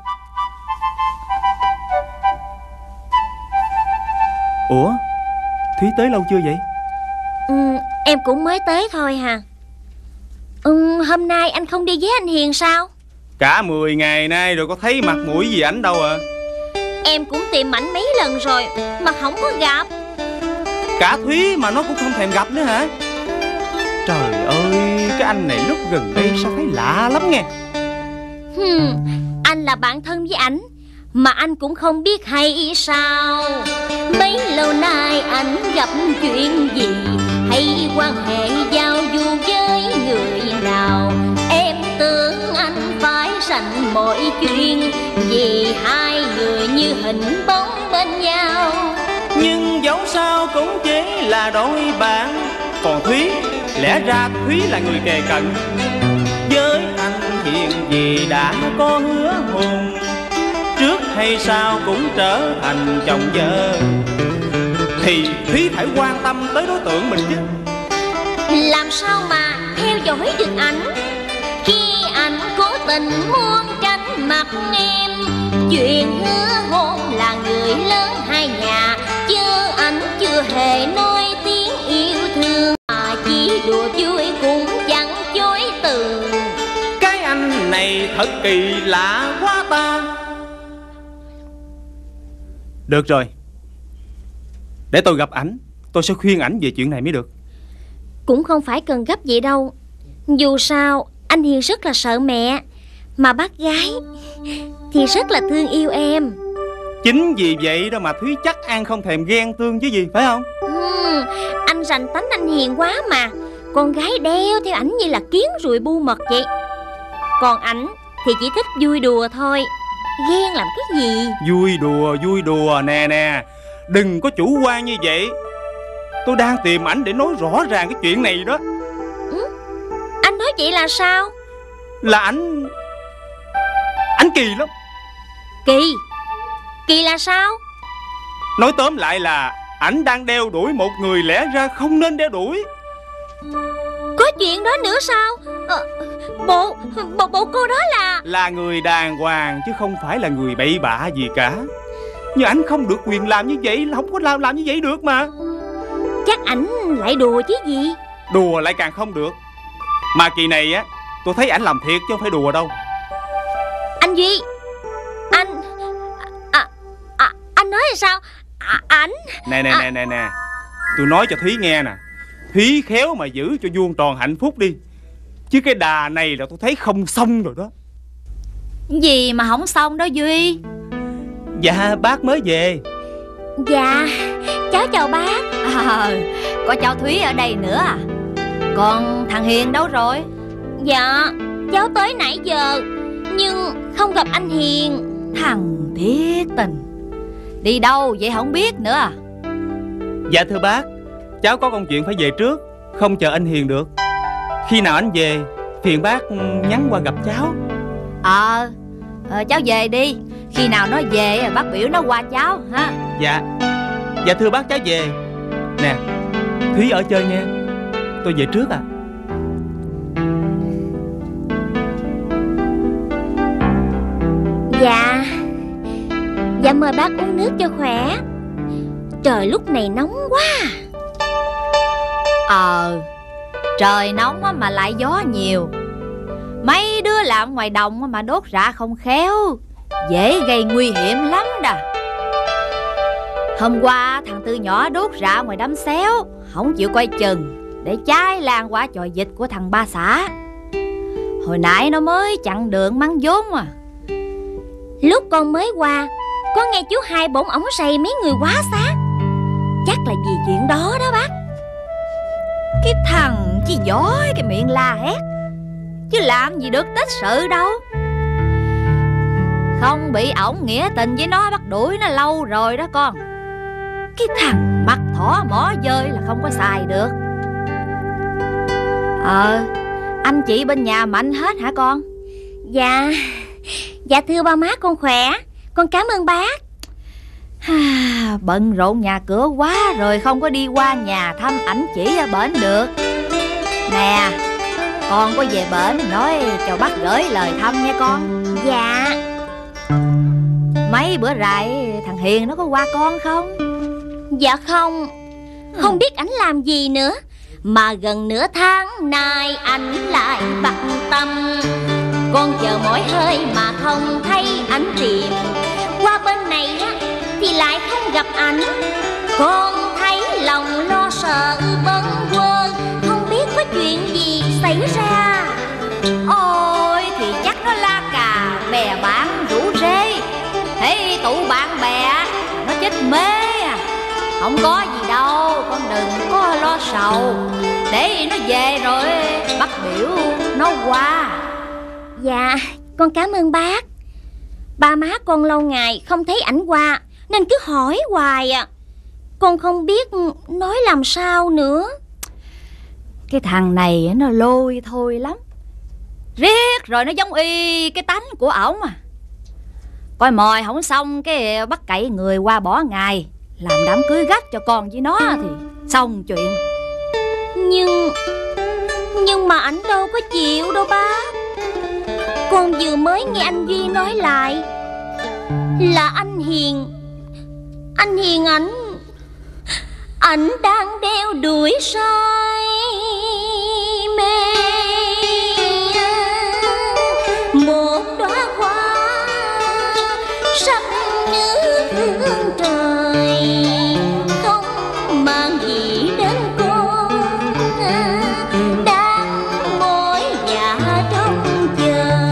Ủa, Thúy tới lâu chưa vậy? Em cũng mới tới thôi hà. Hôm nay anh không đi với anh Hiền sao? Cả 10 ngày nay rồi có thấy mặt mũi gì ảnh đâu à. Em cũng tìm ảnh mấy lần rồi mà không có gặp. Cả Thúy mà nó cũng không thèm gặp nữa hả? Trời ơi, cái anh này lúc gần đây sao thấy lạ lắm nghe. Anh là bạn thân với ảnh mà anh cũng không biết hay sao. Bấy lâu nay anh gặp chuyện gì, hay quan hệ giao du với người nào? Em tưởng anh phải rành mọi chuyện, vì hai người như hình bóng bên nhau. Nhưng dẫu sao cũng chỉ là đôi bạn. Còn Thúy, lẽ ra Thúy là người kề cận. Với anh hiện vì đã có hứa hôn, trước hay sau cũng trở thành chồng vợ, thì Thúy phải quan tâm tới đối tượng mình chứ. Làm sao mà theo dõi được ảnh, khi anh cố tình muốn tránh mặt em? Chuyện hứa hôn là người lớn hai nhà, chứ anh chưa hề nói tiếng yêu thương, mà chỉ đùa vui cũng chẳng chối từ. Cái anh này thật kỳ lạ quá ta. Được rồi, để tôi gặp ảnh, tôi sẽ khuyên ảnh về chuyện này mới được. Cũng không phải cần gấp vậy đâu. Dù sao anh Hiền rất là sợ mẹ, mà bác gái thì rất là thương yêu em. Chính vì vậy đó mà Thúy chắc An không thèm ghen tương chứ gì, phải không? Anh rành tánh anh Hiền quá mà. Con gái đeo theo ảnh như là kiến ruồi bu mật vậy. Còn ảnh thì chỉ thích vui đùa thôi. Ghen làm cái gì? Vui đùa nè nè, đừng có chủ quan như vậy. Tôi đang tìm ảnh để nói rõ ràng cái chuyện này đó. Anh nói vậy là sao? Là ảnh kỳ lắm. Kỳ là sao? Nói tóm lại là ảnh đang đeo đuổi một người lẽ ra không nên đeo đuổi. Có chuyện đó nữa sao? Bộ cô đó là người đàng hoàng chứ không phải là người bậy bạ gì cả. Nhưng ảnh không được quyền làm như vậy, không có làm như vậy được mà. Chắc ảnh lại đùa chứ gì. Đùa lại càng không được. Mà kỳ này á, tôi thấy ảnh làm thiệt chứ không phải đùa đâu. Anh Duy, anh nói là sao? Ảnh Nè, tôi nói cho Thúy nghe nè. Thúy khéo mà giữ cho vuông tròn hạnh phúc đi, chứ cái đà này là tôi thấy không xong rồi đó. Gì mà không xong đó Duy? Dạ bác mới về. Dạ cháu chào bác. Có cháu Thúy ở đây nữa à? Còn thằng Hiền đâu rồi? Dạ cháu tới nãy giờ nhưng không gặp anh Hiền. Thằng thiết tình, đi đâu vậy không biết nữa à? Dạ thưa bác, cháu có công chuyện phải về trước, không chờ anh Hiền được. Khi nào anh về phiền bác nhắn qua gặp cháu. Cháu về đi. Khi nào nó về bác biểu nó qua cháu ha. Dạ thưa bác, cháu về. Nè Thúy ở chơi nha, tôi về trước à. Dạ mời bác uống nước cho khỏe. Trời lúc này nóng quá. Trời nóng mà lại gió nhiều. Mấy đứa làm ngoài đồng mà đốt rạ không khéo, dễ gây nguy hiểm lắm đà. Hôm qua thằng Tư nhỏ đốt rạ ngoài đám xéo, không chịu coi chừng, để cháy lan qua chòi vịt của thằng ba xã. Hồi nãy nó mới chặn đường mắng vốn à. Lúc con mới qua, có nghe chú Hai bổn ổng rầy mấy người quá xác. Chắc là vì chuyện đó đó bác. Cái thằng chỉ giỏi cái miệng la hét, chứ làm gì được tích sự đâu. Không bị ổng nghĩa tình với nó bắt đuổi nó lâu rồi đó con. Cái thằng mặt thỏ mỏ dơi là không có xài được. Anh chị bên nhà mạnh hết hả con? Dạ thưa ba má con khỏe. Con cảm ơn bác. Bận rộn nhà cửa quá rồi không có đi qua nhà thăm ảnh chỉ ở bển được. Nè, con có về bển nói cho bác gửi lời thăm nha con. Dạ. Mấy bữa rày thằng Hiền nó có qua con không? Dạ không. Không biết ảnh làm gì nữa, mà gần nửa tháng nay ảnh lại bặt tâm. Con chờ mỏi hơi mà không thấy ảnh tìm. Qua bên này á thì lại không gặp ảnh. Con thấy lòng lo sợ bấn quơ, không biết có chuyện gì xảy ra. Ôi thì chắc nó la cà bè bạn rủ rê. Thế tụ bạn bè nó chết mê à. Không có gì đâu, con đừng có lo sầu. Để nó về rồi bắt biểu nó qua. Dạ, con cảm ơn bác. Ba má con lâu ngày không thấy ảnh qua nên cứ hỏi hoài à. Con không biết nói làm sao nữa. Cái thằng này nó lôi thôi lắm. Riết rồi nó giống y cái tánh của ổng à. Coi mồi không xong cái bắt cậy người qua bỏ ngày, làm đám cưới gấp cho con với nó thì xong chuyện. Nhưng mà ảnh đâu có chịu đâu bác. Con vừa mới nghe anh Duy nói lại là anh Hiền ảnh đang đeo đuổi say mê một đóa hoa sắc nước hương trời, không mang gì đến con, đang mỏi dạ trong chờ.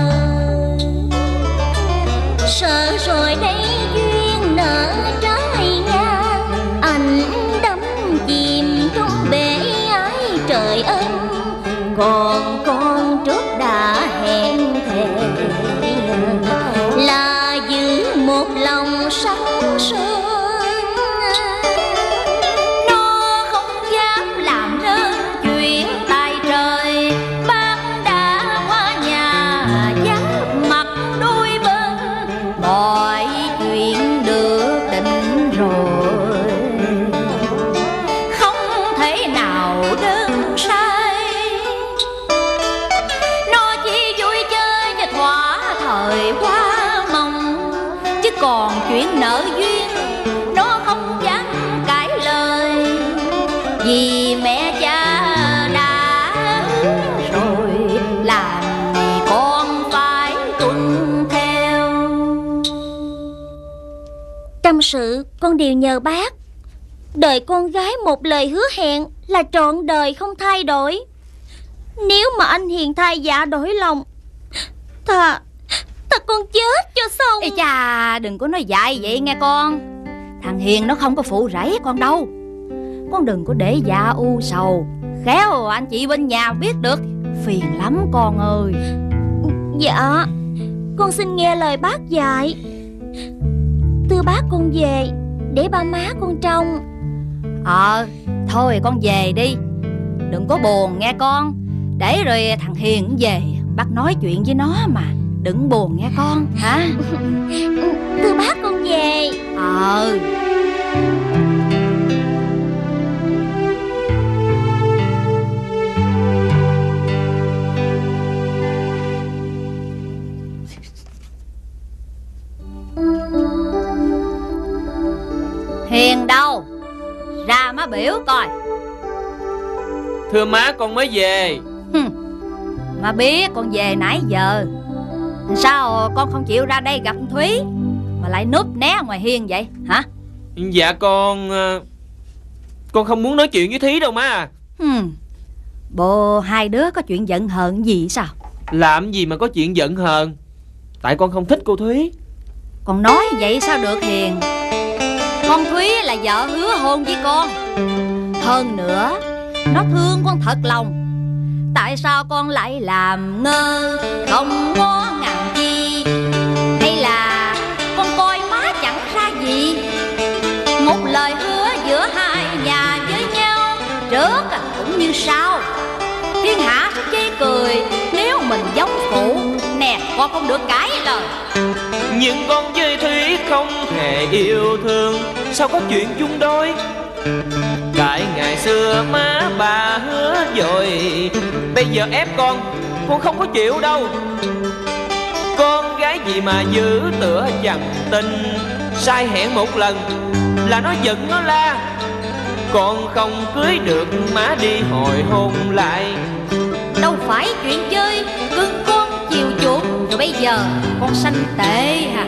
Sợ rồi đây duyên nở trái ngang, anh đắm chìm trong bể ái trời ơi. Còn con trước đã hẹn thề là giữ một lòng sáng sương. Nó không dám làm nên chuyện tài trời, bác đã qua nhà giáp mặt đôi bên. Mọi chuyện được định rồi, không thể nào đơn sai. Nó chỉ vui chơi cho thỏa thời qua mong, chứ còn chuyện nợ duyên nó không dám cãi lời. Vì mẹ cha đã hứa rồi, làm gì con phải tuân theo. Tâm sự con đều nhờ bác. Đời con gái một lời hứa hẹn là trọn đời không thay đổi. Nếu mà anh Hiền thay dạ đổi lòng, thà con chết cho xong. Ê cha, đừng có nói dại vậy nghe con. Thằng Hiền nó không có phụ rẫy con đâu. Con đừng có để dạ u sầu, khéo anh chị bên nhà biết được phiền lắm con ơi. Dạ, con xin nghe lời bác dạy. Thưa bác, con về để ba má con trông. Thôi con về đi, đừng có buồn nghe con. Để rồi thằng Hiền về bác nói chuyện với nó mà. Đừng buồn nghe con hả? Thưa bác, con về. Hiền đâu? Ra má biểu coi. Thưa má, con mới về. Má biết con về nãy giờ. Sao con không chịu ra đây gặp Thúy mà lại núp né ngoài hiên vậy hả? Dạ con không muốn nói chuyện với Thí đâu má. Bộ hai đứa có chuyện giận hờn gì sao? Làm gì mà có chuyện giận hờn. Tại con không thích cô Thúy. Con nói vậy sao được Hiền? Con Thúy là vợ hứa hôn với con. Hơn nữa nó thương con thật lòng. Tại sao con lại làm ngơ, không ngó ngàng chi? Hay là con coi má chẳng ra gì? Một lời hứa giữa hai nhà với nhau, trước cũng như sau. Thiên hạ sẽ chê cười nếu mình giống phụ. Nè, con không được cãi lời. Nhưng con với Thúy không hề yêu thương, sao có chuyện chung đôi? Tại ngày xưa má bà hứa rồi, bây giờ ép con không có chịu đâu. Con gái gì mà giữ tựa chẳng tình, sai hẹn một lần là nó giận nó la. Con không cưới được má đi hồi hôn lại. Đâu phải chuyện chơi cưng con chiều chuộng rồi bây giờ con sanh tệ hả?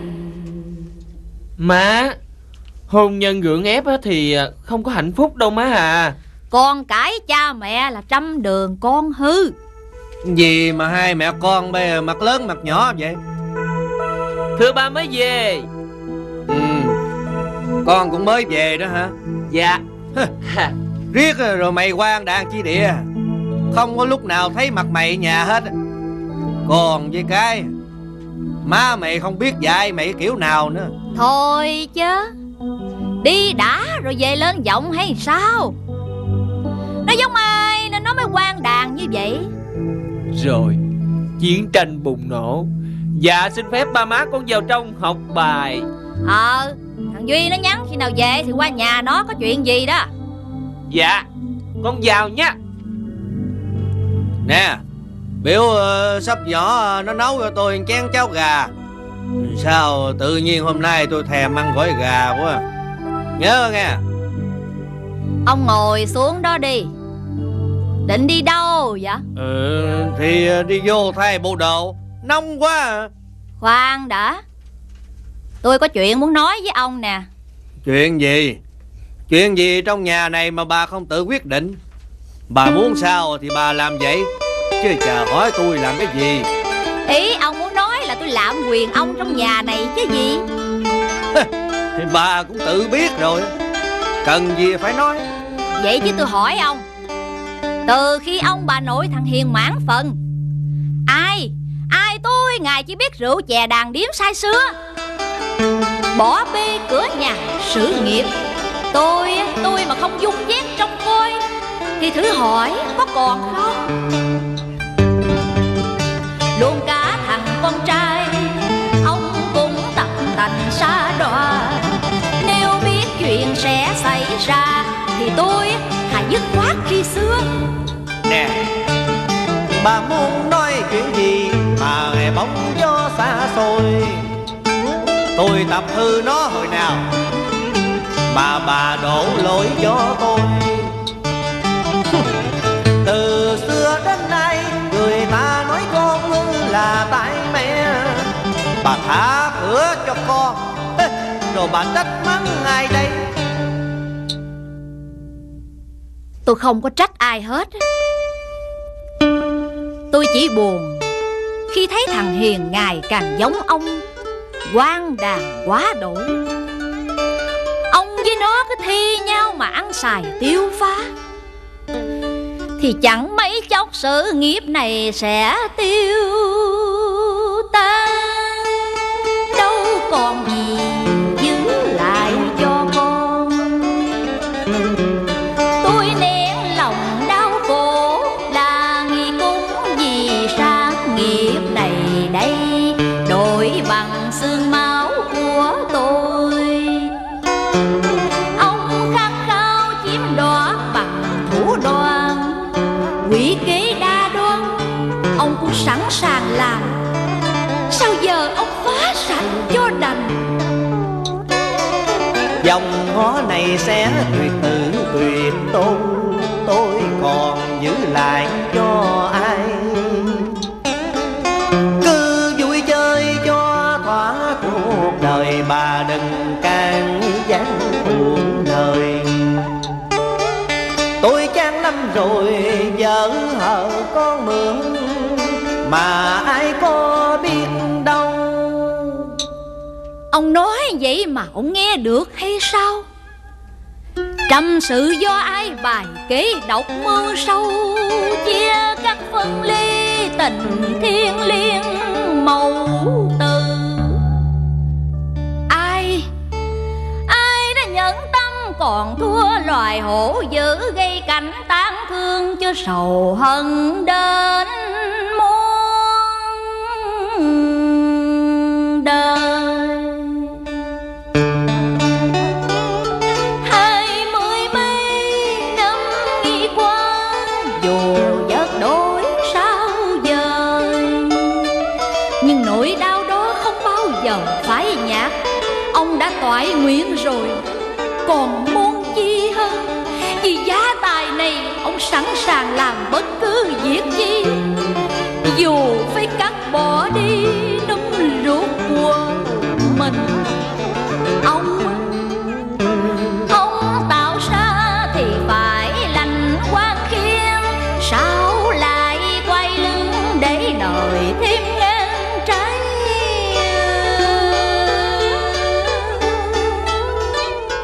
Má, hôn nhân gượng ép thì không có hạnh phúc đâu má à. Con cãi cha mẹ là trăm đường con hư. Gì mà hai mẹ con bây giờ mặt lớn mặt nhỏ vậy? Thưa ba mới về. Con cũng mới về đó hả? Dạ. Riết rồi mày quan đàn chi địa, không có lúc nào thấy mặt mày nhà hết. Còn với cái má mày không biết dạy mày kiểu nào nữa. Thôi chứ, đi đã rồi về lên giọng hay sao? Nó giống ai nên nó mới quan đàn như vậy. Rồi chiến tranh bùng nổ. Dạ xin phép ba má con vào trong học bài. Thằng Duy nó nhắn khi nào về thì qua nhà nó, có chuyện gì đó. Dạ con vào nha. Nè, biểu sắp nhỏ nó nấu cho tôi một chén cháo gà. Sao tự nhiên hôm nay tôi thèm ăn gỏi gà quá. Nhớ nghe. Ông ngồi xuống đó đi. Định đi đâu vậy? Thì đi vô thay bộ đồ, nóng quá à. Khoan đã, tôi có chuyện muốn nói với ông nè. Chuyện gì? Chuyện gì trong nhà này mà bà không tự quyết định? Bà muốn sao thì bà làm vậy, chứ chờ hỏi tôi làm cái gì? Ý ông muốn nói là tôi lạm quyền ông trong nhà này chứ gì? Thì bà cũng tự biết rồi, cần gì phải nói. Vậy chứ tôi hỏi ông, từ khi ông bà nội thằng Hiền mãn phần, ai tôi ngài chỉ biết rượu chè đàn điếm say sưa, bỏ bê cửa nhà sự nghiệp. Tôi mà không dung vét trong coi thì thử hỏi có còn không? Luôn cả thằng con trai ông cũng tập tành xa đọa. Nếu biết chuyện sẽ xảy ra thì tôi thà dứt khoát khi xưa. Nè, bà muốn nói chuyện gì mà nghe bóng gió xa xôi. Tôi tập hư nó hồi nào mà bà đổ lỗi cho tôi. Từ xưa đến nay người ta nói con hư là tại mẹ. Bà thả cửa cho con rồi bà trách mắng ai đây? Tôi không có trách ai hết. Tôi chỉ buồn khi thấy thằng Hiền ngày càng giống ông, quan đàn quá đổi. Ông với nó cứ thi nhau mà ăn xài tiêu pha, thì chẳng mấy chốc sự nghiệp này sẽ tiêu tan. Đâu còn gì giữ lại cho con. Tôi nén lòng đau khổ là nghi cúng vì sáng nghiệp này đây, đổi bằng xương máu của tôi. Ông khát khao chiếm đoạt bằng thủ đoạn, quỷ kế đa đoan ông cũng sẵn sàng làm. Sao giờ ông phá sạch cho đành? Dòng ngõ này sẽ tuyệt tử tuyệt tôn, tôi còn giữ lại cho ai? Cứ vui chơi cho thỏa cuộc đời, bà đừng can gián buồn đời. Tôi chán lắm rồi, vợ hờ con mượn mà ai có biết đâu. Ông nói vậy mà ông nghe được hay sao? Trăm sự do ai bài kế độc mưu sâu, chia cắt phân ly tình thiêng liêng màu từ. Ai đã nhẫn tâm còn thua loài hổ dữ, gây cảnh tán thương cho sầu hận đến muôn đời. 20 mấy năm đi qua, dù giấc đổi sao giờ, nhưng nỗi đau đó không bao giờ phai nhạt. Ông đã toại nguyện rồi, còn muốn chi hơn? Vì giá tài này ông sẵn sàng làm bất cứ việc gì, dù phải cắt bỏ đi nấm ruột của mình. Ông tạo ra thì phải lành quan khiên, sao lại quay lưng để đời thêm ngang trái?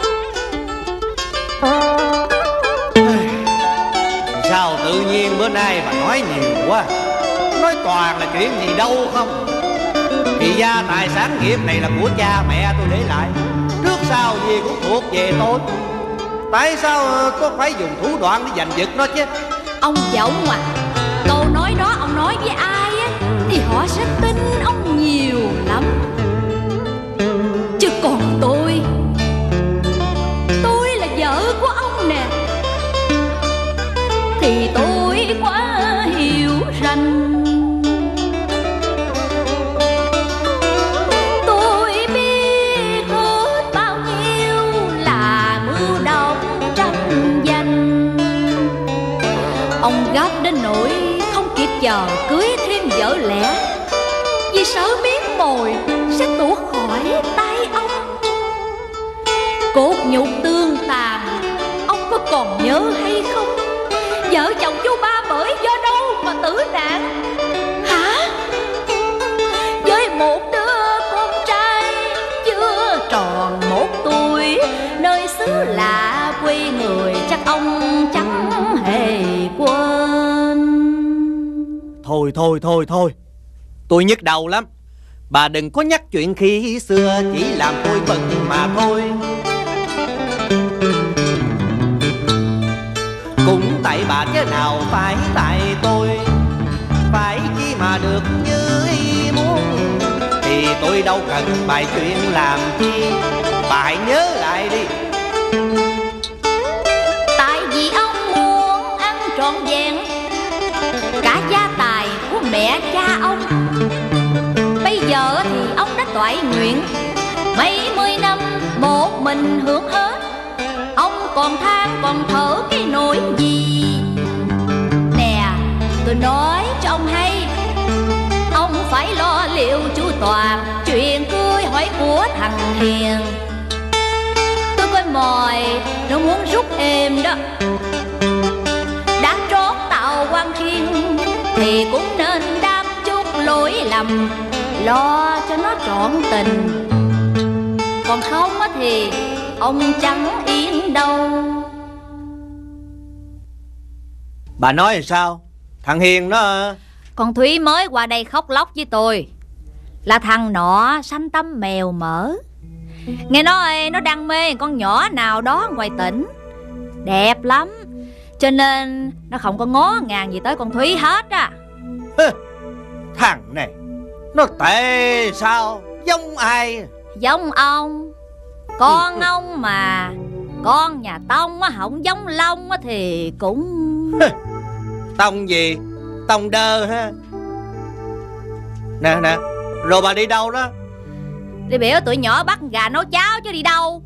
tự nhiên bữa nay bà nói nhiều quá. Nói toàn là chuyện gì đâu không. Thì gia tài sản nghiệp này là của cha mẹ tôi để lại, trước sau gì cũng thuộc về tôi. Tại sao có phải dùng thủ đoạn để giành giật nó chứ? Ông Dõng à, câu nói đó ông nói với ai á thì họ sẽ tin ông nhiều lắm. Chứ còn tôi là vợ của ông nè, thì tôi quá hiểu rành. Tôi biết hết bao nhiêu là mưu động tranh giành. Ông gấp đến nỗi không kịp chờ cưới thêm vợ lẽ, vì sợ miếng mồi sẽ tuột khỏi tay ông. Cốt nhục tương tàn, ông có còn nhớ hay không? Vợ chồng chú Ba bởi do đâu mà tử nạn hả? Với một đứa con trai chưa tròn 1 tuổi, nơi xứ lạ quê người, chắc ông chẳng hề quên. Thôi, tôi nhức đầu lắm. Bà đừng có nhắc chuyện khi xưa, chỉ làm tôi bận mà thôi. Cũng tại bà chứ nào phải tại tôi. Phải chi mà được như ý muốn, thì tôi đâu cần bài chuyện làm chi. Bà hãy nhớ lại đi. Tại vì ông muốn ăn trọn vẹn cả gia tài của mẹ cha ông. Bây giờ thì ông đã toại nguyện, mấy mươi năm một mình hưởng hết. Ông còn than còn thở cái nỗi gì? Nè, tôi nói cho ông hay, ông phải lo liệu chu toàn chuyện cưới hỏi của thằng Hiền. Tôi coi mồi nó muốn rút êm đó. Đã trót tạo quan khiên thì cũng nên đáp chút lỗi lầm, lo cho nó trọn tình. Còn không thì ông chẳng yên đâu. Bà nói làm sao? Thằng Hiền nó... Con Thúy mới qua đây khóc lóc với tôi là thằng nọ sanh tâm mèo mỡ. Nghe nói nó đam mê con nhỏ nào đó ngoài tỉnh, đẹp lắm, cho nên nó không có ngó ngàng gì tới con Thúy hết á. Thằng này nó tệ sao? Giống ai? Giống ông. Con ông mà. Con nhà Tông á, không giống Long á thì cũng... Tông gì? Tông đơ ha. Nè, rồi bà đi đâu đó? Đi biểu tụi nhỏ bắt gà nấu cháo chứ đi đâu.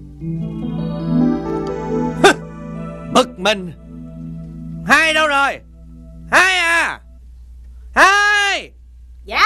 Bực mình. Hai đâu rồi? Hai à? Hai. Dạ.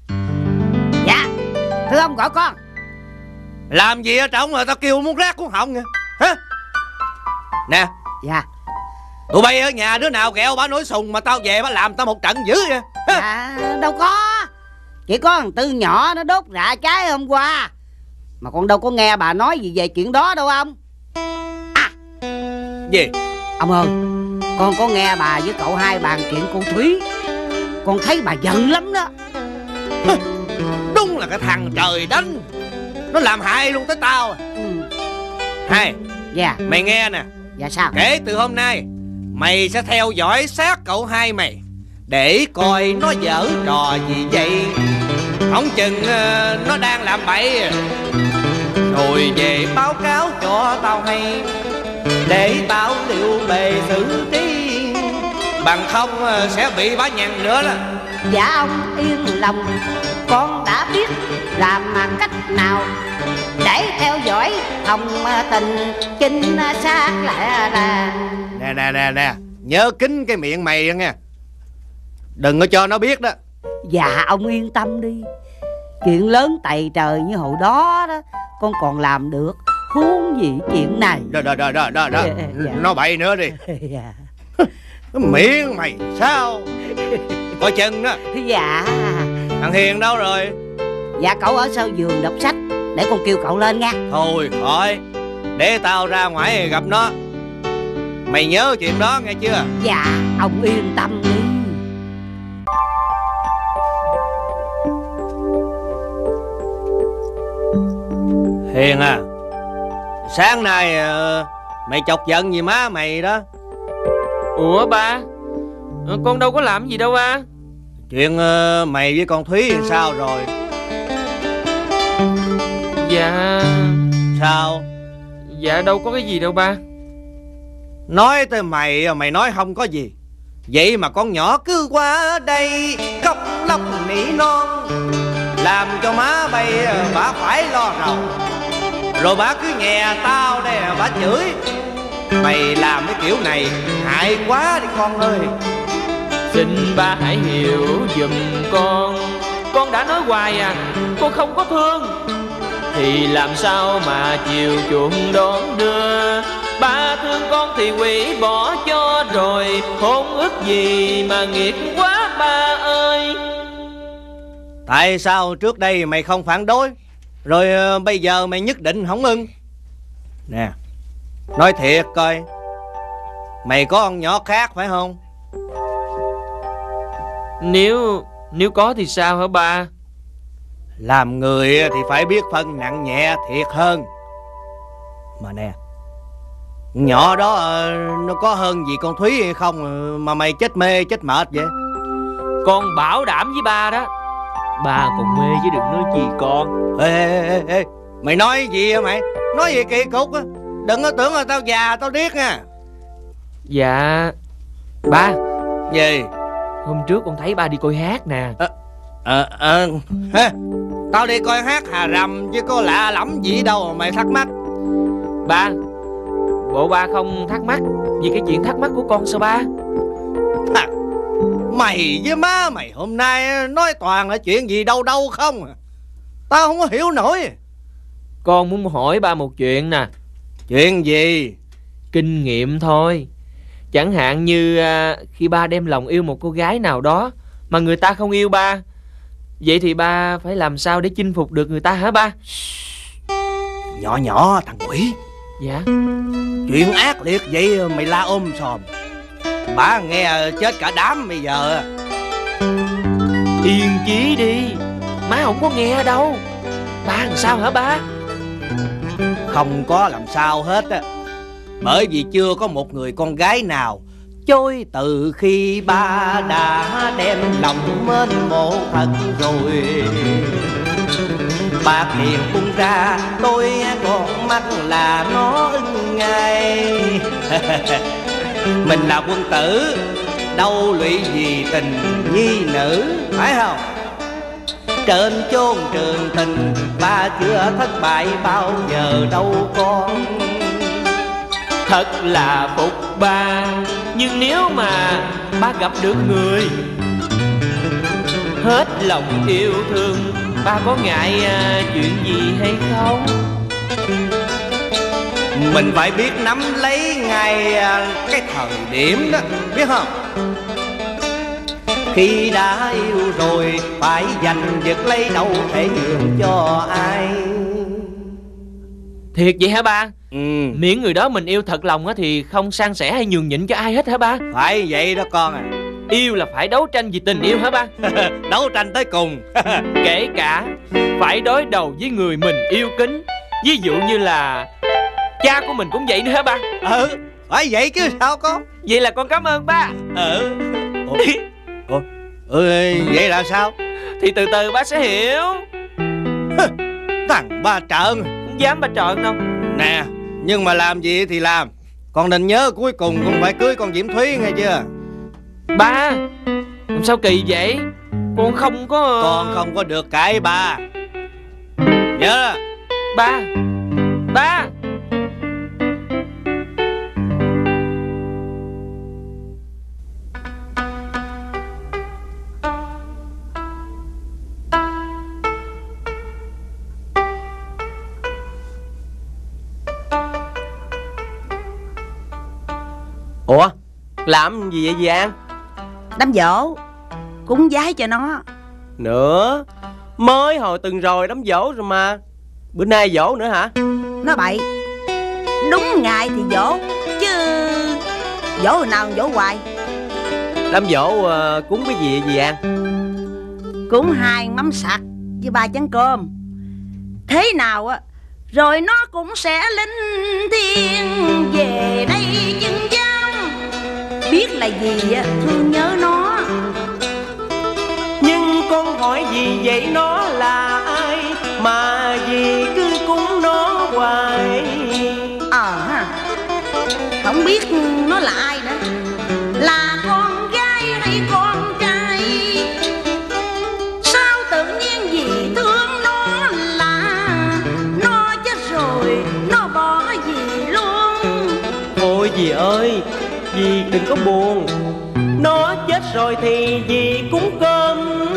Thưa ông gọi con. Làm gì ở trỏng mà tao kêu muốn rác cuốn họng nha. Hả? Nè. Dạ. Tụi bay ở nhà đứa nào ghẹo bà nổi sùng mà tao về bà làm tao một trận dữ vậy. Dạ, đâu có. Chỉ có thằng Tư nhỏ nó đốt rạ trái hôm qua, mà con đâu có nghe bà nói gì về chuyện đó đâu ông. À, gì? ông ơi, con có nghe bà với cậu hai bàn chuyện cô Thúy. Con thấy bà giận lắm đó. Đúng là cái thằng trời đánh, nó làm hại luôn tới tao. Hai. Dạ. Mày nghe nè. Dạ sao? Kể từ hôm nay mày sẽ theo dõi sát cậu hai mày, để coi nó giở trò gì vậy. Không chừng nó đang làm bậy, rồi về báo cáo cho tao hay, để tao liệu bề xử trí. Bằng không sẽ bị bá nhằn nữa đó. Dạ ông yên lòng, con đã biết làm cách nào để theo dõi thông tình chính xác là... Nè, nhớ kín cái miệng mày nha, đừng có cho nó biết đó. Dạ ông yên tâm đi, chuyện lớn tày trời như hồi đó đó con còn làm được, huống gì chuyện này. Đó. Dạ. Nó bậy nữa đi. Dạ. Miệng mày sao? Coi chừng đó. Dạ. Thằng Hiền đâu rồi? Dạ cậu ở sau giường đọc sách, để con kêu cậu lên nha. Thôi khỏi, để tao ra ngoài gặp nó. Mày nhớ chuyện đó nghe chưa? Dạ ông yên tâm đi. Hiền à, sáng nay mày chọc giận gì má mày đó? Ủa ba, con đâu có làm gì đâu ba. Chuyện mày với con Thúy sao rồi? Dạ. Sao? Dạ đâu có cái gì đâu ba. Nói tới mày, mày nói không có gì. Vậy mà con nhỏ cứ qua ở đây khóc lóc nỉ non, làm cho má bay bà phải lo rầu. Rồi bà cứ nhè tao đây bà chửi. Mày làm cái kiểu này hại quá đi con ơi. Xin ba hãy hiểu giùm con. Con đã nói hoài à, con không có thương thì làm sao mà chiều chuộng đón đưa. Ba thương con thì hủy bỏ cho rồi, hôn ước gì mà nghiệt quá ba ơi. Tại sao trước đây mày không phản đối, rồi bây giờ mày nhất định không ưng? Nè, nói thiệt coi, mày có con nhỏ khác phải không? Nếu có thì sao hả ba? Làm người thì phải biết phân nặng nhẹ thiệt hơn. Mà nè, nhỏ đó nó có hơn gì con Thúy hay không mà mày chết mê chết mệt vậy? Con bảo đảm với ba đó, ba còn mê chứ đừng nói gì con. Ê, mày nói gì hả mày? Nói gì kỳ cục á. Đừng có tưởng là tao già tao điếc nha. Dạ ba. Gì? Hôm trước con thấy ba đi coi hát nè. Tao đi coi hát Hà Rầm chứ có lạ lẫm gì đâu mà mày thắc mắc. Ba, bộ ba không thắc mắc vì cái chuyện thắc mắc của con sao ba? Mày với má mày hôm nay nói toàn là chuyện gì đâu đâu không à. Tao không có hiểu nổi. Con muốn hỏi ba một chuyện nè. Chuyện gì? Kinh nghiệm thôi. Chẳng hạn như khi ba đem lòng yêu một cô gái nào đó mà người ta không yêu ba, vậy thì ba phải làm sao để chinh phục được người ta hả ba? Nhỏ thằng quỷ. Dạ. Chuyện ác liệt vậy mày la sòm. Bà nghe chết cả đám bây giờ. Yên chí đi, má không có nghe đâu. Ba làm sao hả ba? Không có làm sao hết á. Bởi vì chưa có một người con gái nào chối từ khi ba đã đem lòng mến mộ thật rồi. Ba tiền bung ra tôi còn mắt là nó ưng ngay. Mình là quân tử, đâu lụy gì tình nhi nữ, phải không? Trên chốn trường tình ba chưa thất bại bao giờ đâu con. Thật là phục ba, nhưng nếu mà ba gặp được người hết lòng yêu thương, ba có ngại chuyện gì hay không? Mình phải biết nắm lấy ngay cái thời điểm đó, biết không? Khi đã yêu rồi phải giành giật lấy, đâu thể nhường cho ai. Thiệt vậy hả ba? Miễn người đó mình yêu thật lòng á thì không san sẻ hay nhường nhịn cho ai hết hả ba? Phải vậy đó con à. Yêu là phải đấu tranh vì tình yêu hả ba? Đấu tranh tới cùng. Kể cả phải đối đầu với người mình yêu kính. Ví dụ như là cha của mình cũng vậy nữa hả ba? Phải vậy chứ sao con. Vậy là con cảm ơn ba. Vậy là sao? Thì từ từ ba sẽ hiểu. Thằng ba trợn. Không dám ba trợn đâu. Nè, nhưng mà làm gì thì làm, con nên nhớ cuối cùng con phải cưới con Diễm Thúy nghe chưa? Ba, làm sao kỳ vậy? Con không có... Con không có được cãi ba. Nhớ. Ba. Ủa, làm gì vậy dì An? Đám giỗ, cúng vái cho nó. Nữa, mới hồi từng rồi đám giỗ rồi mà. Bữa nay giỗ nữa hả? Nó bậy. Đúng ngày thì giỗ, chứ Dỗ hồi nào dỗ hoài. Đám dỗ cúng cái gì ăn? Cúng 2 mắm sặc với 3 chén cơm. Thế nào á rồi nó cũng sẽ linh thiêng về đây chừng giam. Biết là gì á thương nhớ nó. Nhưng con hỏi gì vậy, nó là ai mà gì cứ cúng nó hoài? Không biết nó là ai nữa. Là con gái hay con trai? Sao tự nhiên vì thương nó là nó chết rồi nó bỏ gì luôn. Thôi dì ơi, dì đừng có buồn. Nó chết rồi thì dì cúng cơm.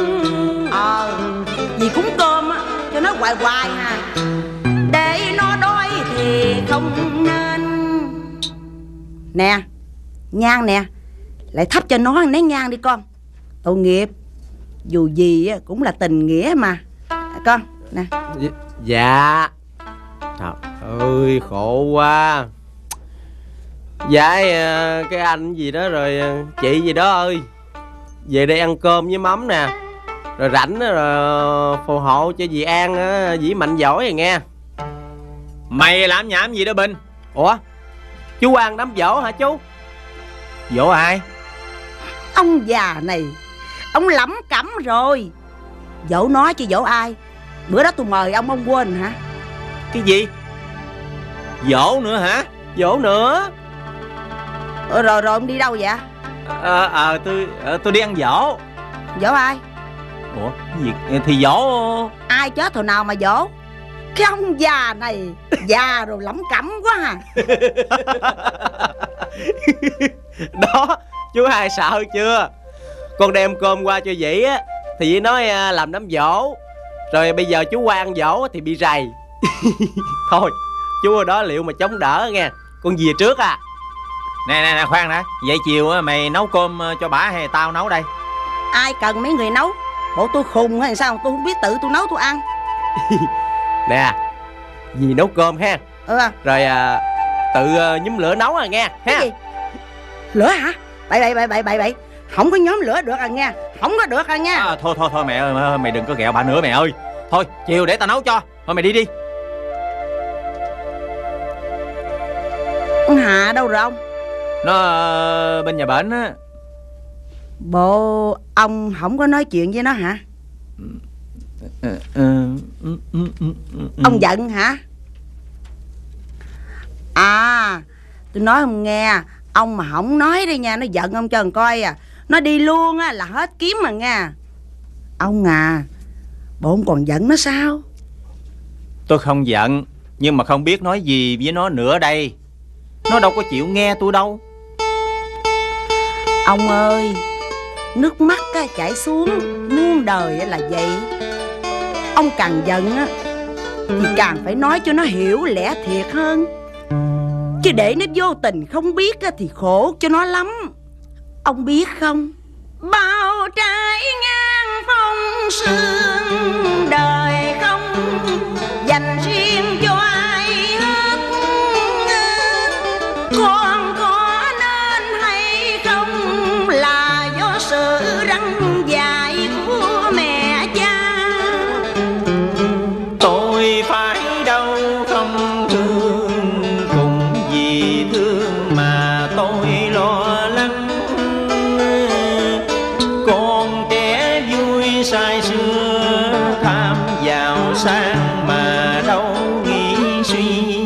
Dì cúng cơm á cho nó hoài hoài ha. Để nó đói thì không nên. Nè, nhang nè, lại thắp cho nó nén nhang đi con. Tội nghiệp. Dù gì cũng là tình nghĩa mà. Con, nè. Dạ. Trời ơi, khổ quá. Dạ, cái anh gì đó rồi chị gì đó ơi, về đây ăn cơm với mắm nè. Rồi rảnh rồi phù hộ cho dì An dĩ mạnh giỏi rồi nghe. Mày làm nhảm gì đó Bình? Ủa, chú An đám dỗ hả chú? Dỗ ai? Ông già này, ông lẩm cẩm rồi. Dỗ nó chứ dỗ ai? Bữa đó tôi mời ông quên hả? Cái gì? Dỗ nữa hả? Dỗ nữa. Rồi ông đi đâu vậy? Tôi đi ăn dỗ. Dỗ ai? Ủa cái gì? Thì dỗ ai chết hồi nào mà dỗ? Cái ông già này già rồi lẩm cẩm quá à. Đó, chú Hai sợ chưa? Con đem cơm qua cho Vĩ á thì Vĩ nói làm đám dỗ. Rồi bây giờ chú qua ăn dỗ thì bị rầy. Thôi, chú ở đó liệu mà chống đỡ nghe. Con về trước à. Nè khoan đã. Vậy chiều mày nấu cơm cho bả hay tao nấu đây? Ai cần mấy người nấu? Bộ tôi khùng hay sao tôi không biết tự tôi nấu tôi ăn. Nè, dì nấu cơm ha. Rồi tự nhúm lửa nấu à nghe. Cái gì? Lửa hả? Bậy. Không có nhóm lửa được à nghe. Không có được à nha. Thôi mẹ ơi, mày đừng có ghẹo bà nữa mẹ ơi. Thôi chiều để tao nấu cho. Thôi mày đi đi. Con Hà đâu rồi ông? Nó bên nhà bển á. Bộ ông không có nói chuyện với nó hả? Ông giận hả? Tôi nói ông nghe. Ông mà không nói đi nha, nó giận ông cho coi à. Nó đi luôn á là hết kiếm mà nghe. Ông à, bộ ông còn giận nó sao? Tôi không giận, nhưng mà không biết nói gì với nó nữa đây. Nó đâu có chịu nghe tôi đâu. Ông ơi, nước mắt chảy xuống muôn đời là vậy. Ông càng giận á thì càng phải nói cho nó hiểu lẽ thiệt hơn. Chứ để nó vô tình không biết thì khổ cho nó lắm. Ông biết không? Bao trái ngang phong sương, đời không dành riêng cho ai hết. Con có nên hay không là do sự răng dạy của mẹ cha. Tôi phải đâu không thương, cũng vì thương mà tôi lo lắng. Con trẻ vui say sưa tham vào sang mà đâu nghĩ suy.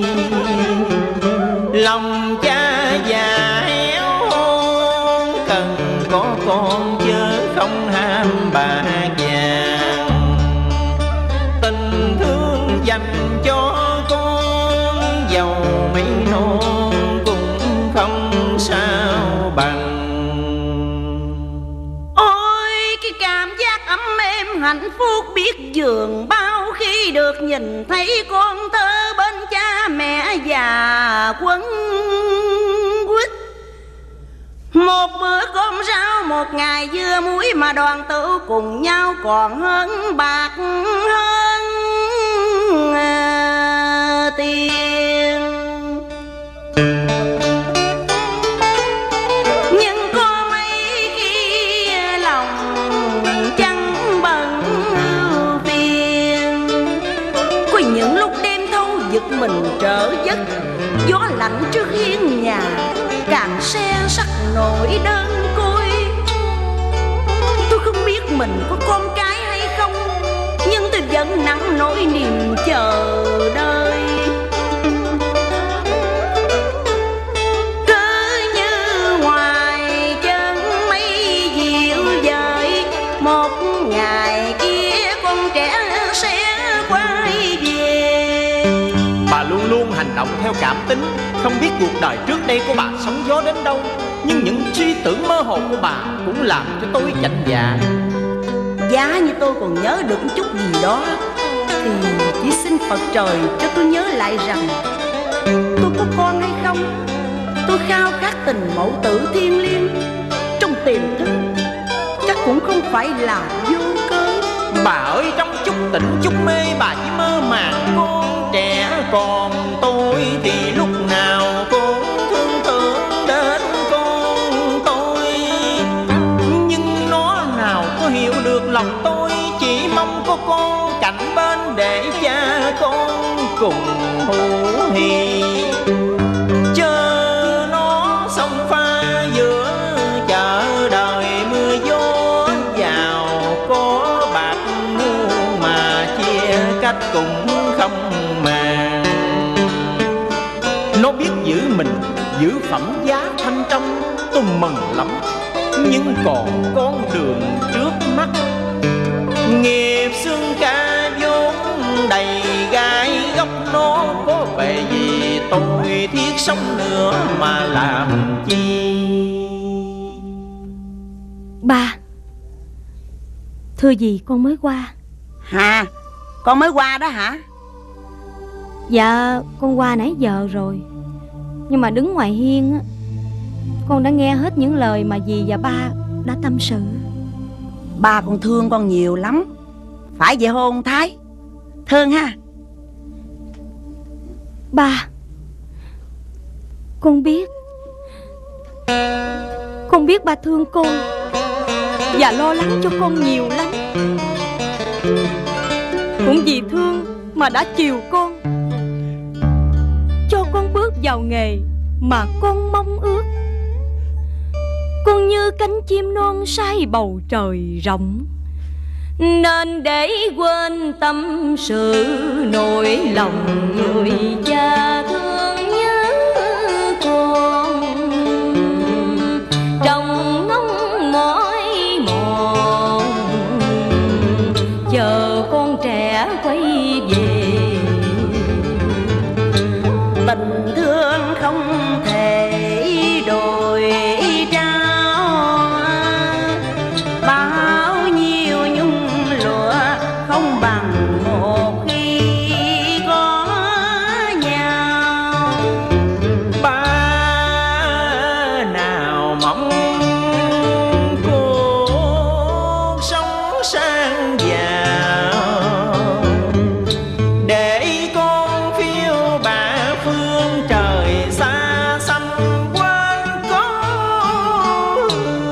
Lòng cha già héo hon cần có con chớ không ham bạc vàng. Tình thương dành cho con giàu mấy non cũng không sao bằng. Ôi cái cảm giác ấm êm hạnh phúc biết dường bao khi được nhìn thấy con thơ bên cha mẹ già quấn quýt. Một bữa cơm rau, một ngày dưa muối mà đoàn tụ cùng nhau còn hơn bạc hơn tiền. giấc. Gió lạnh trước hiên nhà, càng xe sắt nỗi đơn côi. Tôi không biết mình có con cái hay không, nhưng tôi vẫn nặng nỗi niềm chờ đợi. Cứ như ngoài chân mây dịu dời, một ngày kia con trẻ sẽ quay về. Bà luôn luôn hành động theo cảm tính. Không biết cuộc đời trước đây của bà sóng gió đến đâu, nhưng những suy tưởng mơ hồ của bà cũng làm cho tôi chạnh dạ. Giá như tôi còn nhớ được chút gì đó, thì chỉ xin Phật trời cho tôi nhớ lại rằng tôi có con hay không. Tôi khao khát tình mẫu tử thiêng liêng trong tiềm thức, chắc cũng không phải là vô cớ. Bà ơi, trong chút tỉnh chút mê bà chỉ mơ màng con trẻ. Còn tôi thì lúc nào cũng thương tưởng đến con tôi, nhưng nó nào có hiểu được lòng tôi. Chỉ mong có con cạnh bên để cha con cùng hữu hì. Chờ nó sông pha giữa chợ đời, mưa gió vào có bạc muôn mà chia cách cũng không màng. Nó biết giữ mình, giữ phẩm giá thanh trong, tôi mừng lắm. Nhưng còn con đường trước mắt, nghiệp xương ca vốn đầy gai góc. Nó có về gì tôi thiết sống nữa mà làm chi. Ba, thưa gì con mới qua. Hả? Con mới qua đó hả? Dạ, con qua nãy giờ rồi. Nhưng mà đứng ngoài hiên á, con đã nghe hết những lời mà dì và ba đã tâm sự. Ba còn thương con nhiều lắm, phải vậy hôn Thái? Thương ha. Ba, con biết ba thương con và lo lắng cho con nhiều lắm. Cũng vì thương mà đã chiều con, cho con bước vào nghề mà con mong ước. Con như cánh chim non say bầu trời rộng, nên để quên tâm sự nỗi lòng người cha thương nhớ con. Trong ngóng mỏi mòn chờ con trẻ quay về. Tình thương không thể đổi trao, bao nhiêu nhung lụa không bằng một khi có nhau. Ba nào mong cuộc sống sang giàu, để con phiêu bạt phương trời xa xăm quên con.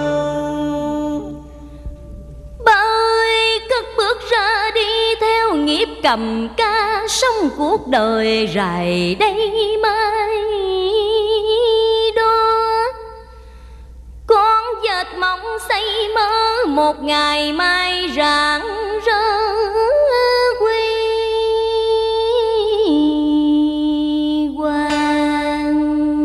Ba ơi, cất bước ra đi theo nghiệp cầm ca, sống cuộc đời rày đây mai đó. Con dệt mộng say mơ một ngày mai rạng rỡ quy hoàng.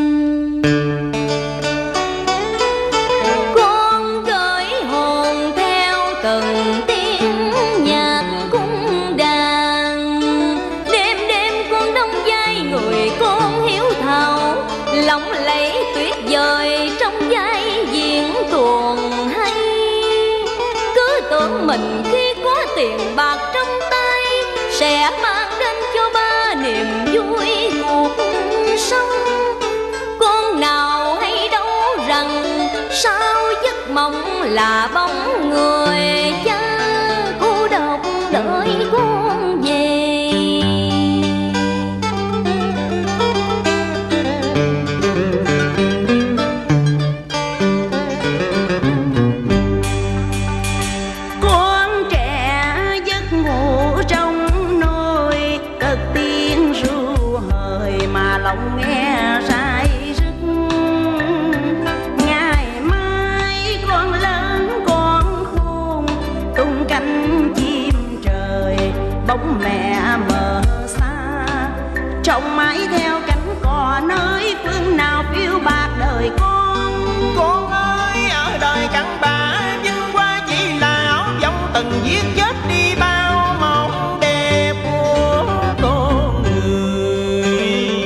Con gửi hồn theo từng tiếng nhạc cung đàn, đêm đêm con đóng vai người con hiếu thảo, lộng lẫy tuyệt vời trong vai diễn tuồng hay. Cứ tưởng mình khi có tiền bạc trong tay sẽ mang đến cho ba niềm vui cuộc sống. Con nào hay đâu rằng sao giấc mộng là bóng người cha cô độc đợi con về. Con trẻ giấc ngủ trong nôi, cất tiếng ru hời mà lòng bóng mẹ mờ xa, trông mãi theo cánh cò nơi phương nào phiêu bạc đời con. Con ơi, ở đời cặn bã vinh qua chỉ là áo vong từng giết chết đi bao mộng đẹp của con người.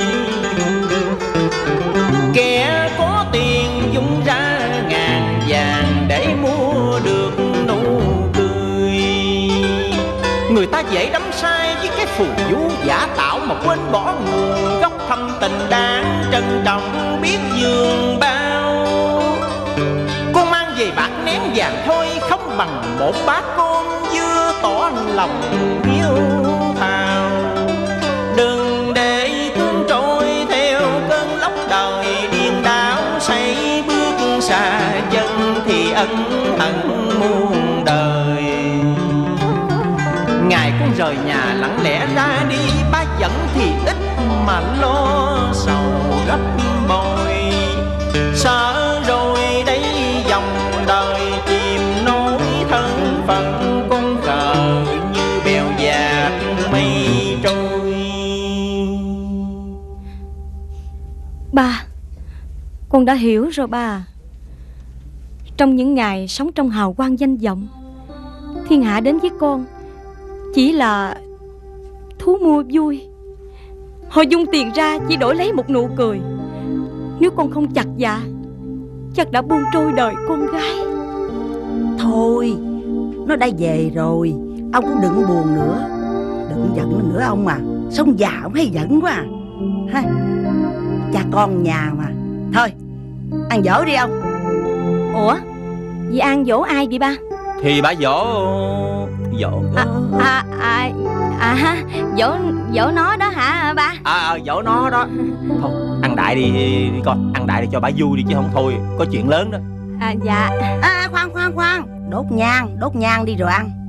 Kẻ có tiền dung ra ngàn vàng để mua được nụ cười. Người ta dễ đắm say với cái phù du giả tạo mà quên bỏ nguồn gốc thâm tình đáng trân trọng biết dường bao. Con mang về bạc nén vàng thôi không bằng một bát cơm dưa tỏ lòng hiếu thảo. Đừng để cuốn trôi theo cơn lốc đời điên đảo, say bước xa chân thì ân hận muôn đời. Ngày con rời nhà lặng lẽ ra đi, ba dẫn thì ít mà lo sầu gấp bội. Sợ rồi đây dòng đời chìm nổi thân phận con cờ như bèo dạt mây trôi. Ba, con đã hiểu rồi ba. Trong những ngày sống trong hào quang danh vọng, thiên hạ đến với con chỉ là thú mua vui. Họ dung tiền ra chỉ đổi lấy một nụ cười. Nếu con không chặt dạ, chắc đã buông trôi đời con gái. Thôi, nó đã về rồi, ông cũng đừng buồn nữa, đừng giận nữa ông à. Sống già ông hay giận quá à. Ha, cha con nhà mà. Thôi, ăn dỗ đi ông. Ủa, vậy ăn dỗ ai vậy ba? Thì bà dỗ Dỗ nó đó hả ba? Dỗ nó đó. Thôi ăn đại đi con, ăn đại đi cho bà vui đi chứ không thôi có chuyện lớn đó. Dạ. Khoan, đốt nhang đi rồi ăn.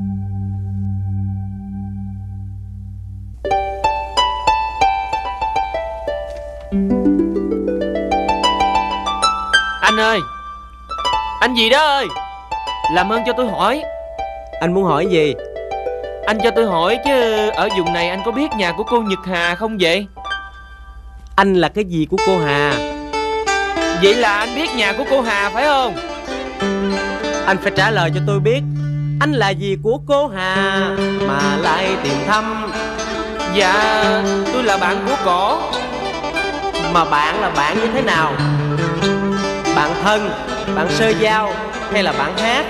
Anh ơi, anh gì đó ơi, làm ơn cho tôi hỏi. Anh muốn hỏi gì? Anh cho tôi hỏi chứ ở vùng này anh có biết nhà của cô Nhật Hà không vậy? Anh là cái gì của cô Hà? Vậy là anh biết nhà của cô Hà phải không? Anh phải trả lời cho tôi biết, anh là gì của cô Hà mà lại tìm thăm? Dạ, tôi là bạn của cổ. Mà bạn là bạn như thế nào? Bạn thân, bạn sơ giao hay là bạn hát?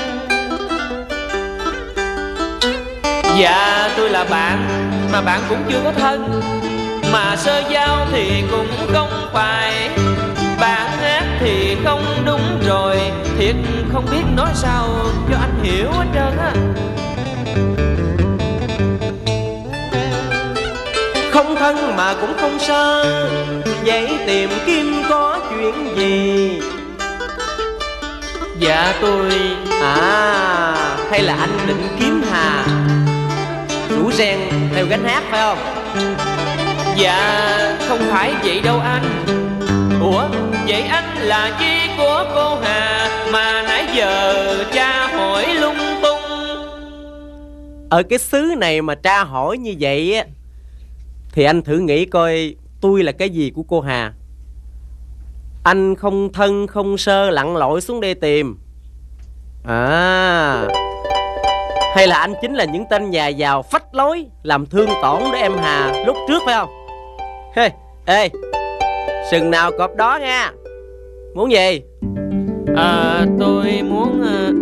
Dạ, tôi là bạn, mà bạn cũng chưa có thân. Mà sơ giao thì cũng không phải, bạn hát thì không đúng rồi. Thiệt không biết nói sao cho anh hiểu hết trơn á. Không thân mà cũng không sơ, vậy tìm kiếm có chuyện gì? Dạ tôi... hay là anh định kiếm Hà, rủ ren theo gánh hát phải không? Dạ không phải vậy đâu anh. Ủa vậy anh là chi của cô Hà mà nãy giờ tra hỏi lung tung? Ở cái xứ này mà tra hỏi như vậy á, thì anh thử nghĩ coi tôi là cái gì của cô Hà. Anh không thân không sơ lặn lội xuống đây tìm. Hay là anh chính là những tên nhà giàu phách lối làm thương tổn đến em Hà lúc trước phải không? Ê, sừng nào cọp đó nha. Muốn gì? Tôi muốn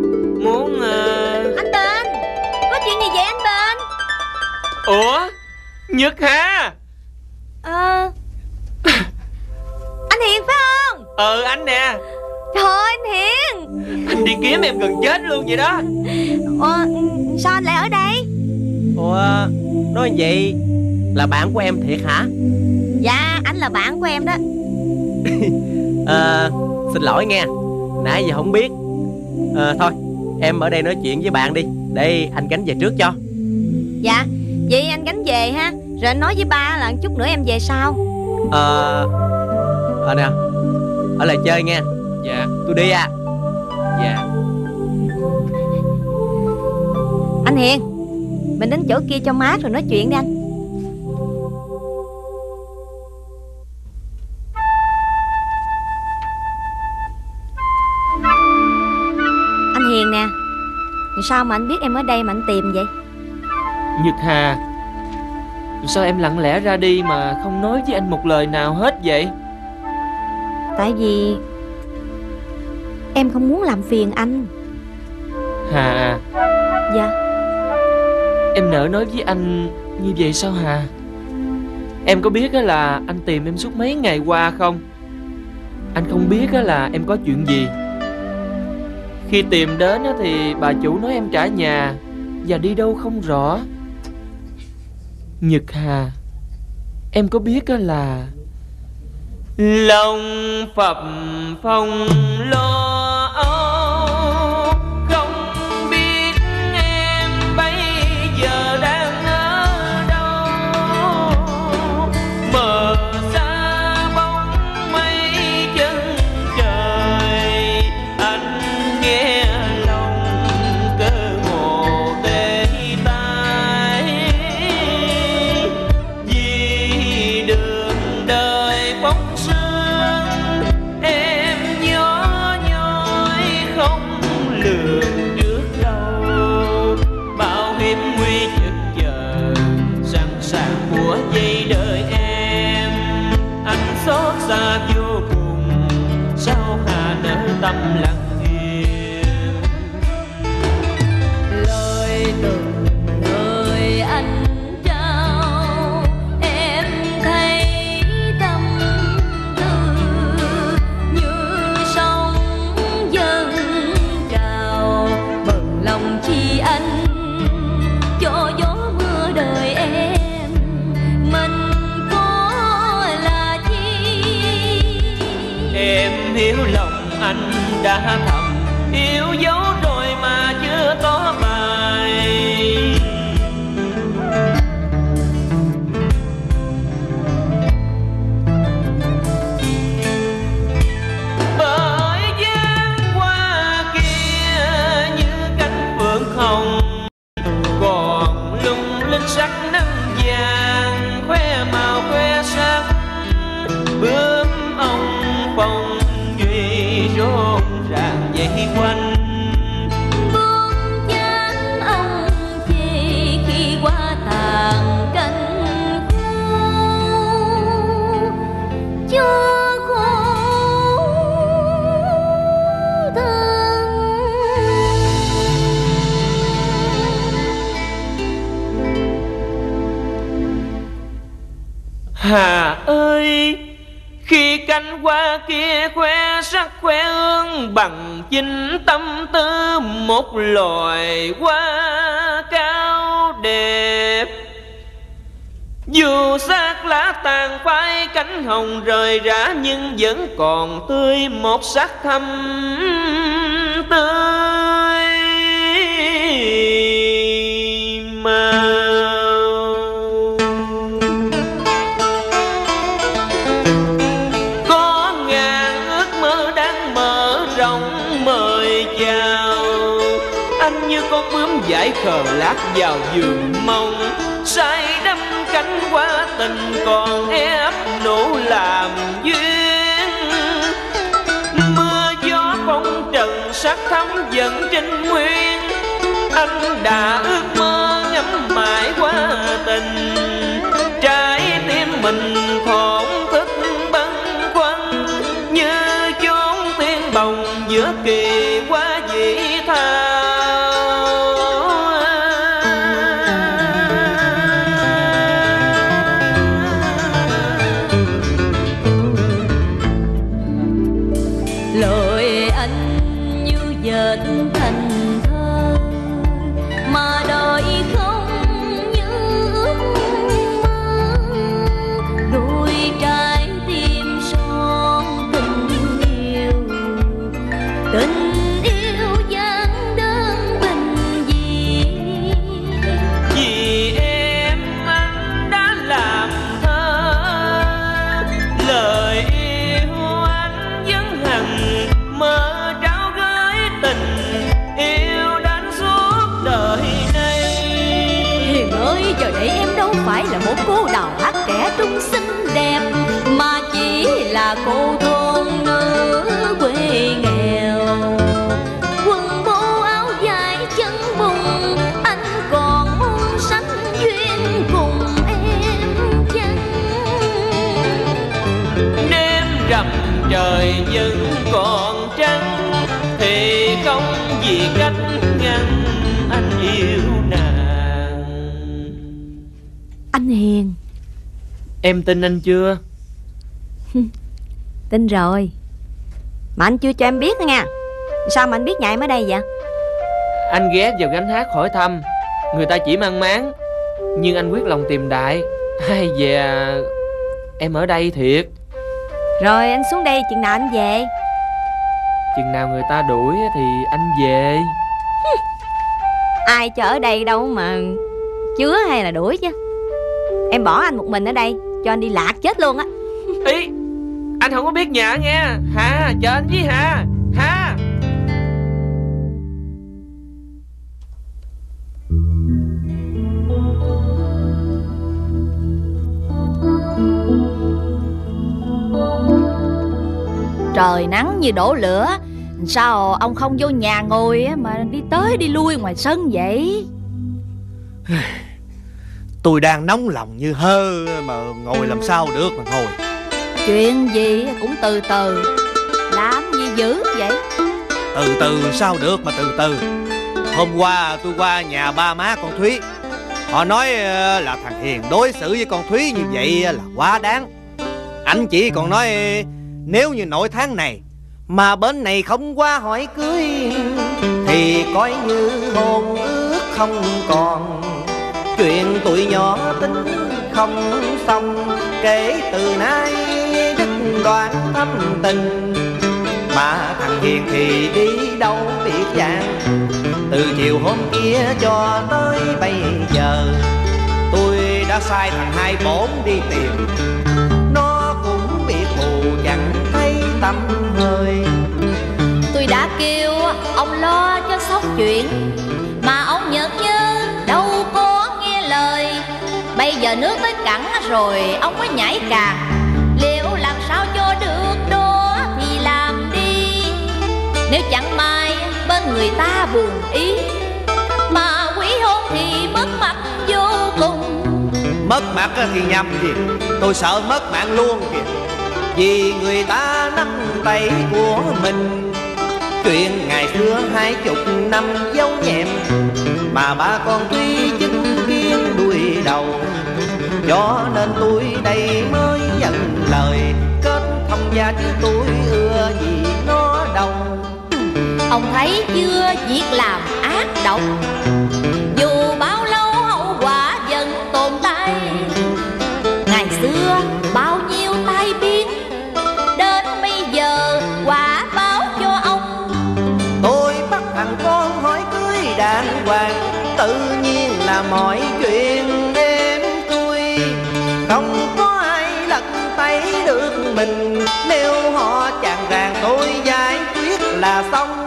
Anh Bên, có chuyện gì vậy anh Bên? Ủa Nhật Hà? Anh Hiền phải không? Anh nè. Trời ơi anh Hiền, Anh đi kiếm em gần chết luôn vậy đó. sao anh lại ở đây? Nói vậy là bạn của em thiệt hả? Dạ anh là bạn của em đó. Xin lỗi nha, nãy giờ không biết. Thôi em ở đây nói chuyện với bạn đi, để anh gánh về trước cho. Dạ, vậy anh gánh về ha, rồi anh nói với ba là chút nữa em về sau. Nè, ở lại chơi nha. Dạ. Tôi đi à. Dạ. Anh Hiền, Mình đến chỗ kia cho mát rồi nói chuyện đi anh. Anh Hiền nè, sao mà anh biết em ở đây mà anh tìm vậy? Nhật Hà, sao em lặng lẽ ra đi mà không nói với anh một lời nào hết vậy? Tại vì em không muốn làm phiền anh. Hà à. Dạ. Em nỡ nói với anh như vậy sao Hà? Em có biết là anh tìm em suốt mấy ngày qua không? Anh không biết là em có chuyện gì. Khi tìm đến thì bà chủ nói em trả nhà và đi đâu không rõ. Nhật Hà, em có biết là lòng phập phồng lo âu, không biết em bây giờ đang ở đâu. Mờ xa bóng mây chân trời, anh nghe lòng cơ hồ tê tái. Vì đường đời bóng sương, em nhỏ nhói không lường trước đâu. Bao hiểm nguy chực chờ sẵn sàng của dây đời em. Anh xót xa vô cùng, sao Hà nỡ tâm lặng im. Lời từng lời anh trao, em thấy tâm tư như sóng dâng trào. Bận lòng chi anh cho gió mưa đời em, mình có là chi. Em hiểu lòng anh đã thầm yêu dấu rồi mà chưa tỏ bài. Bởi dáng qua kia như cánh phượng hồng, còn lung linh sắc nắng vàng, khoe màu khoe sắc. Bướm ông phong duy rộn ràng dây quanh. Bướm chán ông chê khi qua tàn cánh khô, cho khổ thân. Hà ơi, khi cánh hoa kia khoe sắc khoe hương, bằng chính tâm tư một loài hoa cao đẹp. Dù xác lá tàn phai, cánh hồng rời rã, nhưng vẫn còn tươi một sắc thắm tươi màu. Có ngàn ước mơ đang mở rộng mời chào. Anh như con bướm dải khờ lát vào vườn mong, say đắm cánh hoa tình còn ép nụ làm duyên. Mưa gió phong trần sắc thắm dần trên nguyên, anh đã ước mơ ngắm mãi hoa tình. Trái tim mình thổn thức băn khoăn, như chốn tiên bồng giữa kỳ hoa dĩ thao. Lời anh như dệt thành thơ, mà đời không như ước mơ. Đôi trái tim son tình yêu giản đơn bình dị. Vì em anh đã làm thơ, lời yêu anh vẫn hằng mơ trao gửi tình giờ đây em đâu phải là một cô đào hát trẻ trung xinh đẹp, mà chỉ là cô thôn nữ quê nghèo. Quần bố áo dài chân bùng, anh còn muốn sánh duyên cùng em chăng? Đêm rằm trời vẫn còn trăng, thì không vì cách ngăn anh yêu nàng. Anh Hiền. Em tin anh chưa? Tin rồi. Mà anh chưa cho em biết nha. Sao mà anh biết nhà em ở đây vậy? Anh ghé vào gánh hát hỏi thăm, người ta chỉ mang máng, nhưng anh quyết lòng tìm đại. Hay về em ở đây thiệt. Rồi anh xuống đây chừng nào anh về? Chừng nào người ta đuổi thì anh về. Ai cho ở đây đâu mà chứa hay là đuổi chứ. Em bỏ anh một mình ở đây, cho anh đi lạc chết luôn á. Ý, anh không có biết nhà nghe. Hà, chờ anh với Hà. Hà. Trời nắng như đổ lửa, sao ông không vô nhà ngồi mà đi tới đi lui ngoài sân vậy? Tôi đang nóng lòng như hơ, mà ngồi làm sao được mà ngồi. Chuyện gì cũng từ từ, làm gì dữ vậy? Từ từ sao được mà từ từ. Hôm qua tôi qua nhà ba má con Thúy, họ nói là thằng Hiền đối xử với con Thúy như vậy là quá đáng. Anh chỉ còn nói nếu như nội tháng này mà bên này không qua hỏi cưới thì coi như hôn ước không còn. Chuyện tụi nhỏ tính không xong, kể từ nay đứt đoạn thâm tình. Mà thằng Hiền thì đi đâu biết dạng, từ chiều hôm kia cho tới bây giờ tôi đã sai thằng Hai Bổn đi tìm, nó cũng bị mù chẳng thấy tâm hơi. Tôi đã kêu ông lo cho sóc chuyện, mà ông nhợt như đâu có nghe lời. Bây giờ nước tới cẳng rồi ông mới nhảy càng, liệu làm sao cho được đó thì làm đi. Nếu chẳng may bên người ta buồn ý, mà quỷ hôn thì mất mặt vô cùng. Mất mặt thì nhầm gì, tôi sợ mất mạng luôn kìa. Vì người ta nắm tay của mình, chuyện ngày xưa 20 năm dấu nhẹm, mà ba con Thúy chứng kiến đuôi đầu. Cho nên tôi đây mới nhận lời kết thông gia, chứ tôi ưa gì nó đâu. Ông thấy chưa, việc làm ác độc, dù bao lâu hậu quả vẫn tồn tại. Ngày xưa bao nhiêu tai biến, đến bây giờ quả báo cho ông. Tôi bắt thằng con hỏi cưới đàng hoàng, tự nhiên là mọi chuyện em tôi. Không có ai lật tay được mình, nếu họ chàng ràng tôi giải quyết là xong.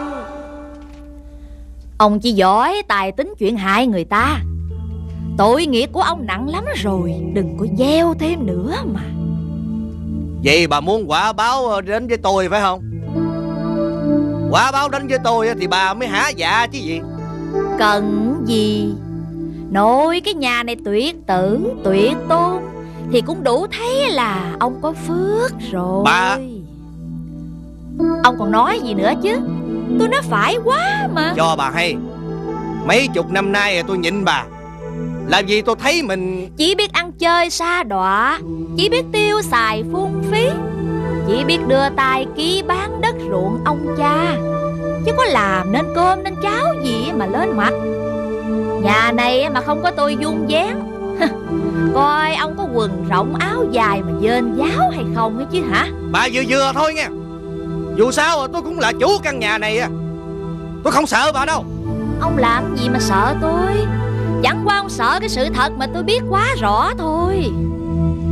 Ông chỉ giỏi tài tính chuyện hại người ta, tội nghiệp của ông nặng lắm rồi, đừng có gieo thêm nữa mà. Vậy bà muốn quả báo đến với tôi phải không? Quả báo đến với tôi thì bà mới hả dạ chứ gì. Cần gì, nội cái nhà này tuyệt tử tuyệt tôn thì cũng đủ thấy là ông có phước rồi. Bà, ông còn nói gì nữa chứ? Tôi nói phải quá mà. cho bà hay, mấy chục năm nay tôi nhịn bà, làm gì tôi thấy mình chỉ biết ăn chơi sa đọa, chỉ biết tiêu xài phung phí, chỉ biết đưa tay ký bán đất ruộng ông cha, chứ có làm nên cơm nên cháo gì mà lên mặt. Nhà này mà không có tôi dung dáng, coi ông có quần rộng áo dài mà dên giáo hay không ấy chứ hả? bà vừa vừa thôi nha. Dù sao tôi cũng là chủ căn nhà này à, tôi không sợ bà đâu. Ông làm gì mà sợ tôi? Chẳng qua ông sợ cái sự thật mà tôi biết quá rõ thôi.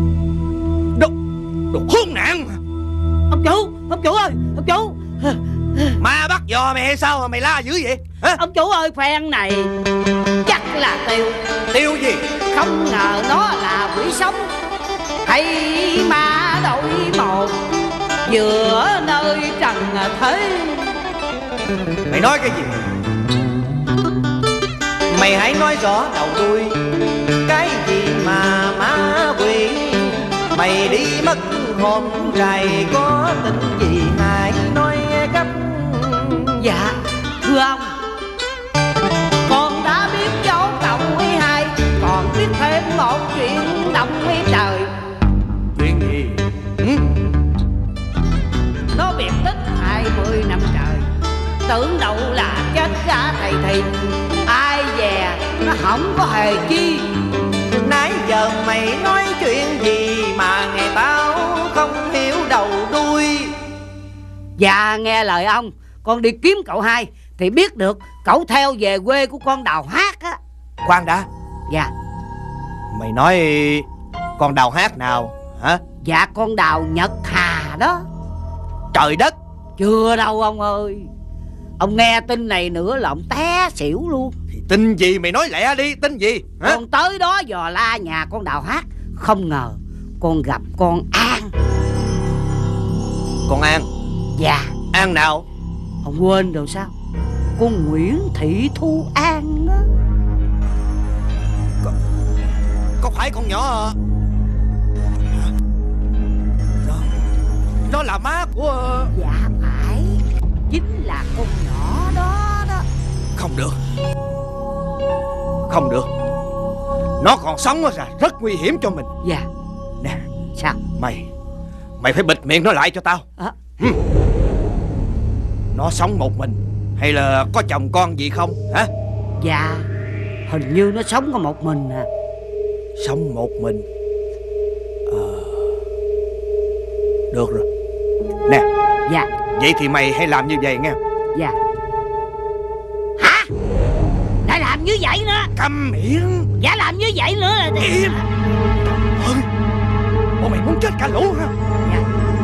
Đồ khốn nạn. Ông chủ ơi, ông chủ, Ma bắt giò mày hay sao mà mày la dữ vậy hả? Ông chủ ơi, phen này chắc là tiêu. Tiêu gì? Không ngờ nó là quỷ sống hay ma đổi một giữa nơi trần thế. Mày nói cái gì? Mày hãy nói rõ đầu đuôi. Cái gì mà ma quỷ? Mày đi mất hồn trai, có tình gì hãy nói gấp. Dạ thưa ông, con đã biết dấu cộng 12, còn biết thêm một chuyện động với trời. Chuyện gì? Nó biệt tích 20 năm trời, tưởng đâu là chết cả thầy thì ai dè nó không có hề chi. Nãy giờ mày nói chuyện gì mà nghe tao không hiểu đầu đuôi. Dạ nghe lời ông, con đi kiếm cậu hai thì biết được cậu theo về quê của con Đào Hát á. Khoan đã. Dạ. Mày nói con Đào Hát nào hả? Dạ con Đào Nhật Hà đó. Trời đất. Chưa đâu ông ơi, ông nghe tin này nữa là ông té xỉu luôn. Thì tin gì mày nói lẹ đi, tin gì hả? Con tới đó dò la nhà con Đào Hát, không ngờ con gặp con An. Con An? Dạ. An nào? Ông quên rồi sao? Con Nguyễn Thị Thu An đó. Có phải con nhỏ nó là má của... Dạ phải, chính là con nhỏ đó đó. Không được, không được. Nó còn sống là rất nguy hiểm cho mình. Dạ. Nè. Sao? Mày phải bịt miệng nó lại cho tao. Nó sống một mình hay là có chồng con gì không hả? Dạ, hình như nó sống có một mình à. Sống một mình. Được rồi. Nè. Dạ. Vậy thì mày hãy làm như vậy nghe. Dạ. Hả? Đã làm như vậy nữa? Câm miệng. Dạ làm như vậy nữa là... Im. Trời ơi, bọn mày muốn chết cả lũ hả? Dạ.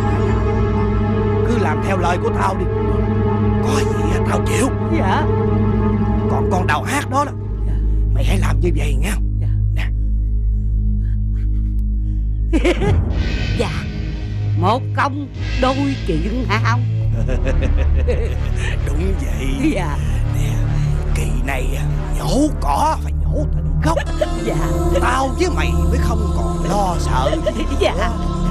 Cứ làm theo lời của tao đi, có gì tao chịu. Dạ. Còn con Đào Hát đó, mày hãy làm như vậy nghe. Dạ. Nè. Dạ. Một công đôi chuyện hả ông? Đúng vậy. Dạ. Nè, kỳ này nhổ cỏ phải nhổ tận gốc. Dạ. Tao với mày mới không còn lo sợ. Dạ.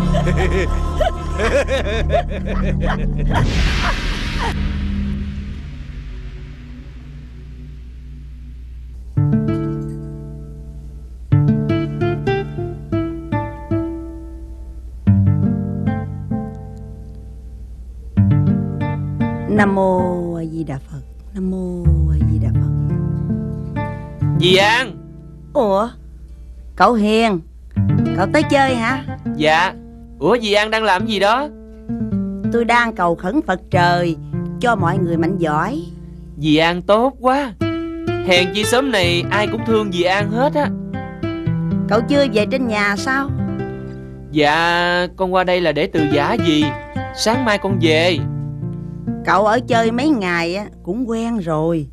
Nam mô A Di Đà Phật. Nam mô A Di Đà Phật. Dì An. Ủa, cậu Hiền, cậu tới chơi hả? Dạ. Ủa dì An đang làm gì đó? Tôi đang cầu khẩn Phật trời cho mọi người mạnh giỏi. Dì An tốt quá. Hèn chi sớm này ai cũng thương dì An hết á. Cậu chưa về trên nhà sao? Dạ, con qua đây là để từ giã dì. Sáng mai con về. Cậu ở chơi mấy ngày cũng quen rồi.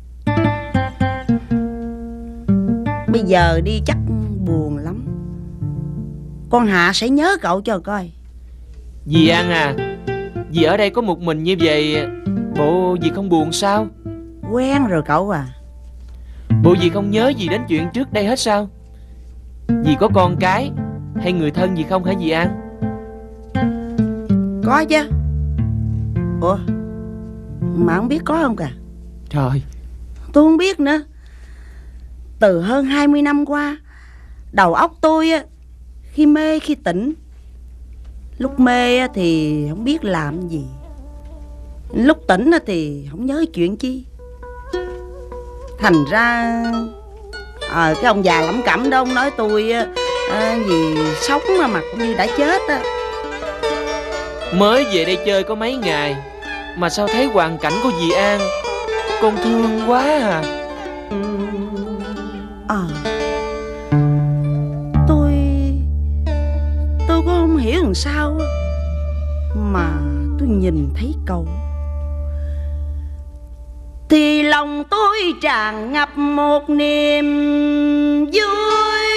Bây giờ đi chắc buồn lắm. Con Hạ sẽ nhớ cậu cho coi. Dì An à, dì ở đây có một mình như vậy, bộ dì không buồn sao? Quen rồi cậu à. Bộ dì không nhớ gì đến chuyện trước đây hết sao? Dì có con cái hay người thân gì không hả dì An? Có chứ. Ủa, mà không biết có không cả? Trời, tôi không biết nữa. Từ hơn 20 năm qua, đầu óc tôi khi mê khi tỉnh. Lúc mê thì không biết làm gì, lúc tỉnh thì không nhớ chuyện chi. Thành ra cái ông già lẩm cẩm đó, ông nói tôi gì sống mà cũng như đã chết á. mới về đây chơi có mấy ngày mà sao thấy hoàn cảnh của dì An con thương quá à. Tôi cũng không hiểu làm sao mà tôi nhìn thấy cậu lòng tôi tràn ngập một niềm vui.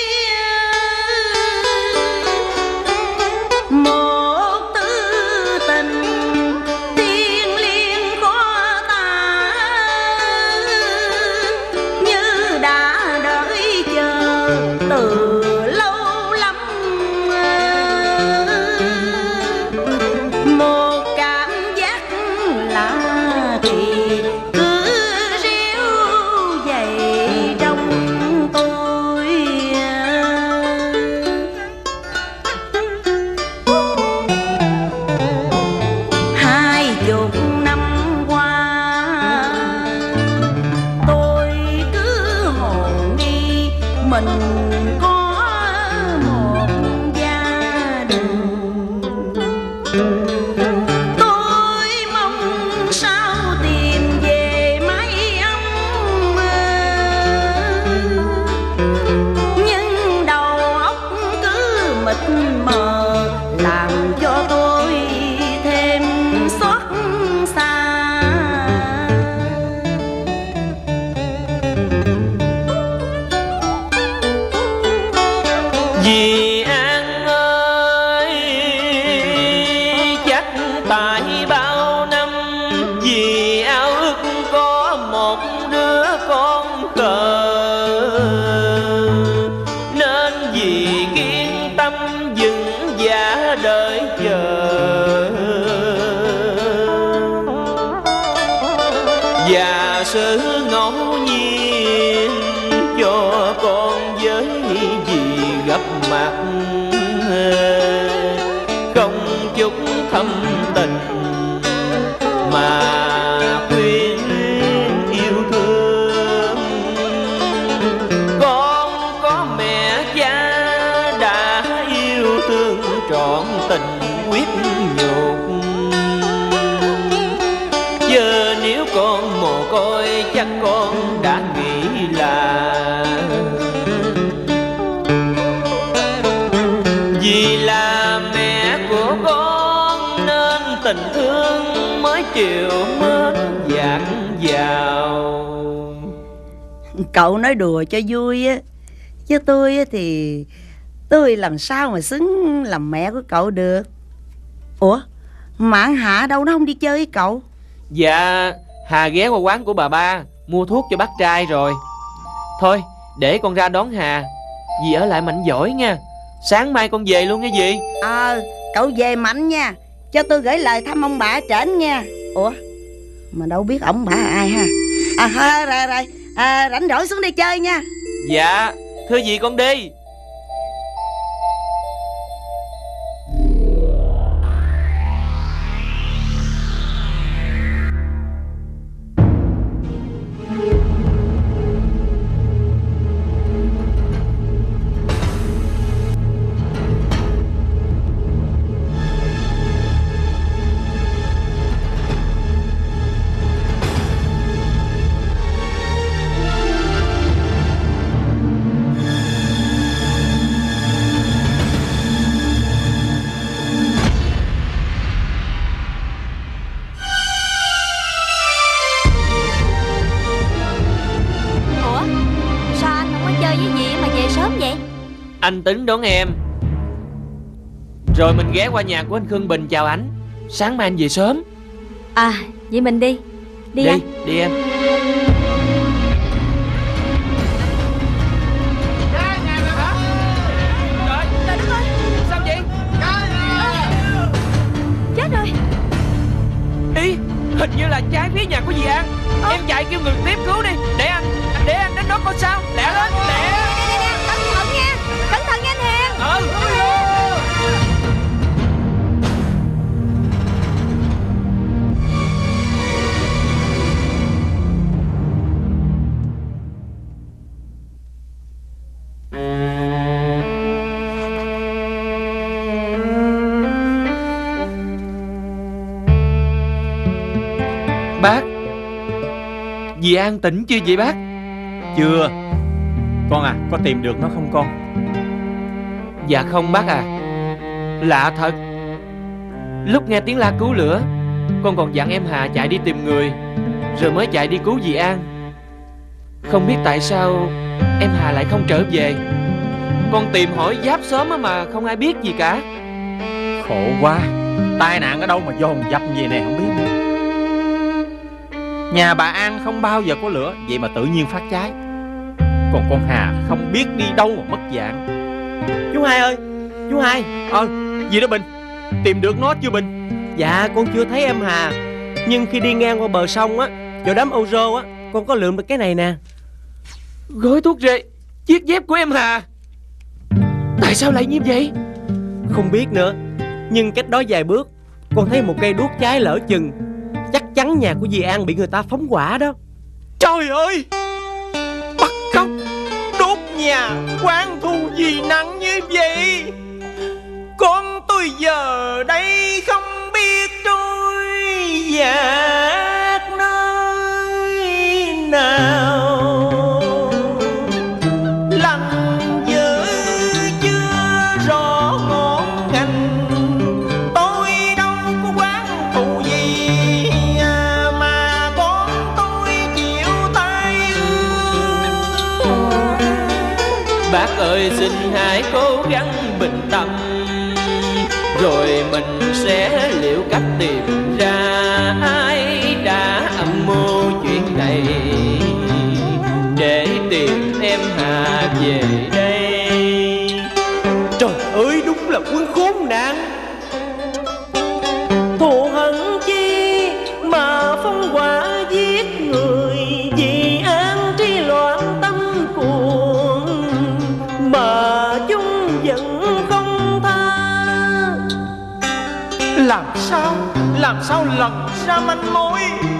Một tư tình thiêng liêng khó tả, như đã đợi chờ từ lâu lắm. Một cảm giác lạ thì cứ ríu dậy trong tôi. Hai chục năm qua tôi cứ hồ nghi mình có một gia đình. Tôi mong sao tìm về mái ấm, nhưng đầu óc cứ mịt mờ làm cho tôi thêm xót xa. Dì An ơi, chắc tại bao năm dì ao ước có một đứa con cờ, nên dì kiên tâm vững dạ đợi chờ. Và sự ngẫu nhiên cho con với dì gặp mặt, không chút thâm tình mà quyến yêu thương. Con có mẹ cha đã yêu thương trọn tình quyết nhục, giờ nếu con mồ côi chắc con đã nghĩ là vì là mẹ của con nên tình thương mới chịu mến dạt vào. Cậu nói đùa cho vui á, chứ tôi á thì tôi làm sao mà xứng làm mẹ của cậu được. Ủa mà Hạ đâu nó không đi chơi với cậu? Dạ, Hà ghé qua quán của bà ba mua thuốc cho bác trai rồi. Thôi để con ra đón Hà, dì ở lại mạnh giỏi nha. Sáng mai con về luôn nha dì. Cậu về mạnh nha, cho tôi gửi lời thăm ông bà trển nha. Ủa mà đâu biết ổng bà ai ha. Rồi rảnh rỗi xuống đây chơi nha. Dạ, thưa dì con đi. Anh tính đón em, rồi mình ghé qua nhà của anh Khương Bình chào ảnh. Sáng mai anh về sớm. Vậy mình đi. Đi anh. Đi em. Trời đất ơi, sao vậy? Chết rồi. Ý, hình như là trái phía nhà của dì An. Em chạy kêu người tiếp cứu đi. Để anh đến đó coi sao. Lẹ lên, lẹ. Cẩn thận nha anh Hiền. Bác, dì An tỉnh chưa vậy bác? Chưa. Con à, có tìm được nó không con? Dạ không bác à. Lạ thật, lúc nghe tiếng la cứu lửa, con còn dặn em Hà chạy đi tìm người, rồi mới chạy đi cứu dì An. Không biết tại sao em Hà lại không trở về. Con tìm hỏi giáp xóm mà không ai biết gì cả. Khổ quá. Tai nạn ở đâu mà dồn dập gì nè không biết nữa. Nhà bà An không bao giờ có lửa, vậy mà tự nhiên phát cháy. Còn con Hà không biết đi đâu mà mất dạng. Chú Hai ơi, chú Hai. Gì đó Bình? Tìm được nó chưa Bình? Dạ con chưa thấy em Hà, nhưng khi đi ngang qua bờ sông á, chỗ đám ô rô á, con có lượm được cái này nè. Gói thuốc rê, chiếc dép của em Hà. Tại sao lại như vậy? Không biết nữa, nhưng cách đó vài bước con thấy một cây đuốc cháy lỡ chừng. Chắc chắn nhà của dì An bị người ta phóng hỏa đó. Trời ơi, bắt cóc, đốt nhà, oan thù gì nặng như vậy? Con tôi giờ đây không biết trôi dạt nơi nào. Lành dữ chưa rõ ngọn ngành, tôi đâu có oán thù gì mà con tôi chịu tay ương. Bác ơi xin hãy cố gắng bình tâm, rồi mình sẽ liệu cách tìm ra ai đã âm mưu chuyện này để tìm em Hà về đây. Trời ơi, đúng là quân khốn nạn. Thù hận chi mà phong hỏa giết người, vì An tri loạn tâm cuồng mà chúng vẫn không tha. Làm sao lần ra manh mối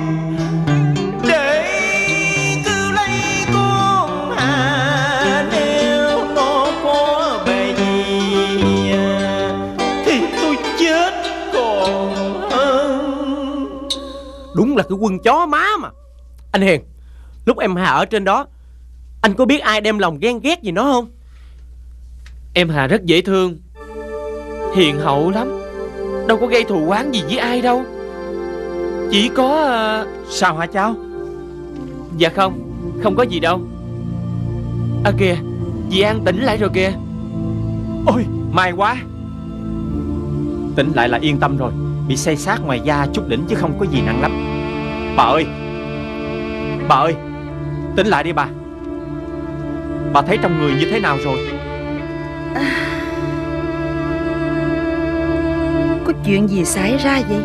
để cứu lấy con Hà? Nếu nó có bề gì thì tôi chết còn hơn. Đúng là cái quân chó má mà. Anh Hiền, lúc em Hà ở trên đó, anh có biết ai đem lòng ghen ghét gì nó không? Em Hà rất dễ thương, hiền hậu lắm, đâu có gây thù oán gì với ai đâu. Chỉ có... Sao hả cháu? Dạ không có gì đâu. À kìa, dì An tỉnh lại rồi kìa. Ôi, may quá. Tỉnh lại là yên tâm rồi. Bị xây xát ngoài da chút đỉnh chứ không có gì nặng lắm. Bà ơi, tỉnh lại đi bà. Bà thấy trong người như thế nào rồi? Có chuyện gì xảy ra vậy?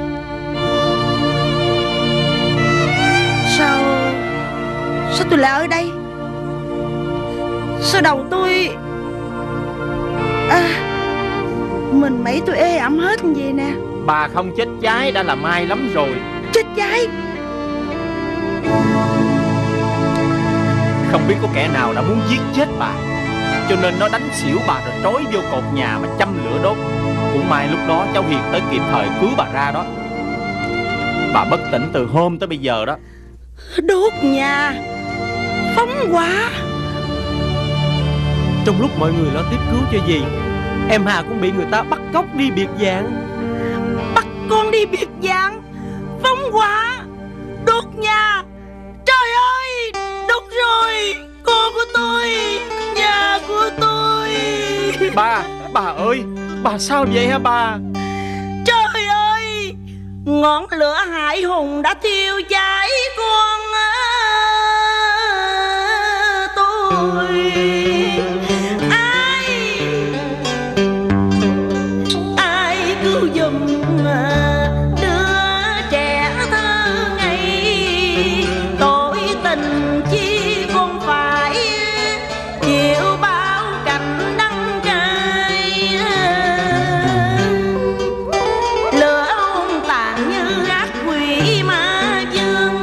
Sao tôi lại ở đây? Sao đầu tôi mình mấy tôi ê ẩm hết như vậy nè. Bà không chết cháy đã là may lắm rồi. Chết cháy? Không biết có kẻ nào đã muốn giết chết bà, cho nên nó đánh xỉu bà rồi trói vô cột nhà mà châm lửa đốt. Cũng may lúc đó cháu Hiền tới kịp thời cứu bà ra đó. Bà bất tỉnh từ hôm tới bây giờ đó. Đốt nhà, phóng hỏa. Trong lúc mọi người lo tiếp cứu cho dì, em Hà cũng bị người ta bắt cóc đi biệt dạng. Bắt con đi biệt dạng, phóng hỏa, đốt nhà. Trời ơi, đúng rồi, con của tôi, nhà của tôi. Bà ơi, bà sao vậy hả bà? Trời ơi, ngọn lửa hải hùng đã thiêu cháy con tôi. Ai cứu giùm đứa trẻ thơ ngây. Tội tình chi con phải chịu bao cảnh đắng cay. Lửa hung tàn như ác quỷ ma dương,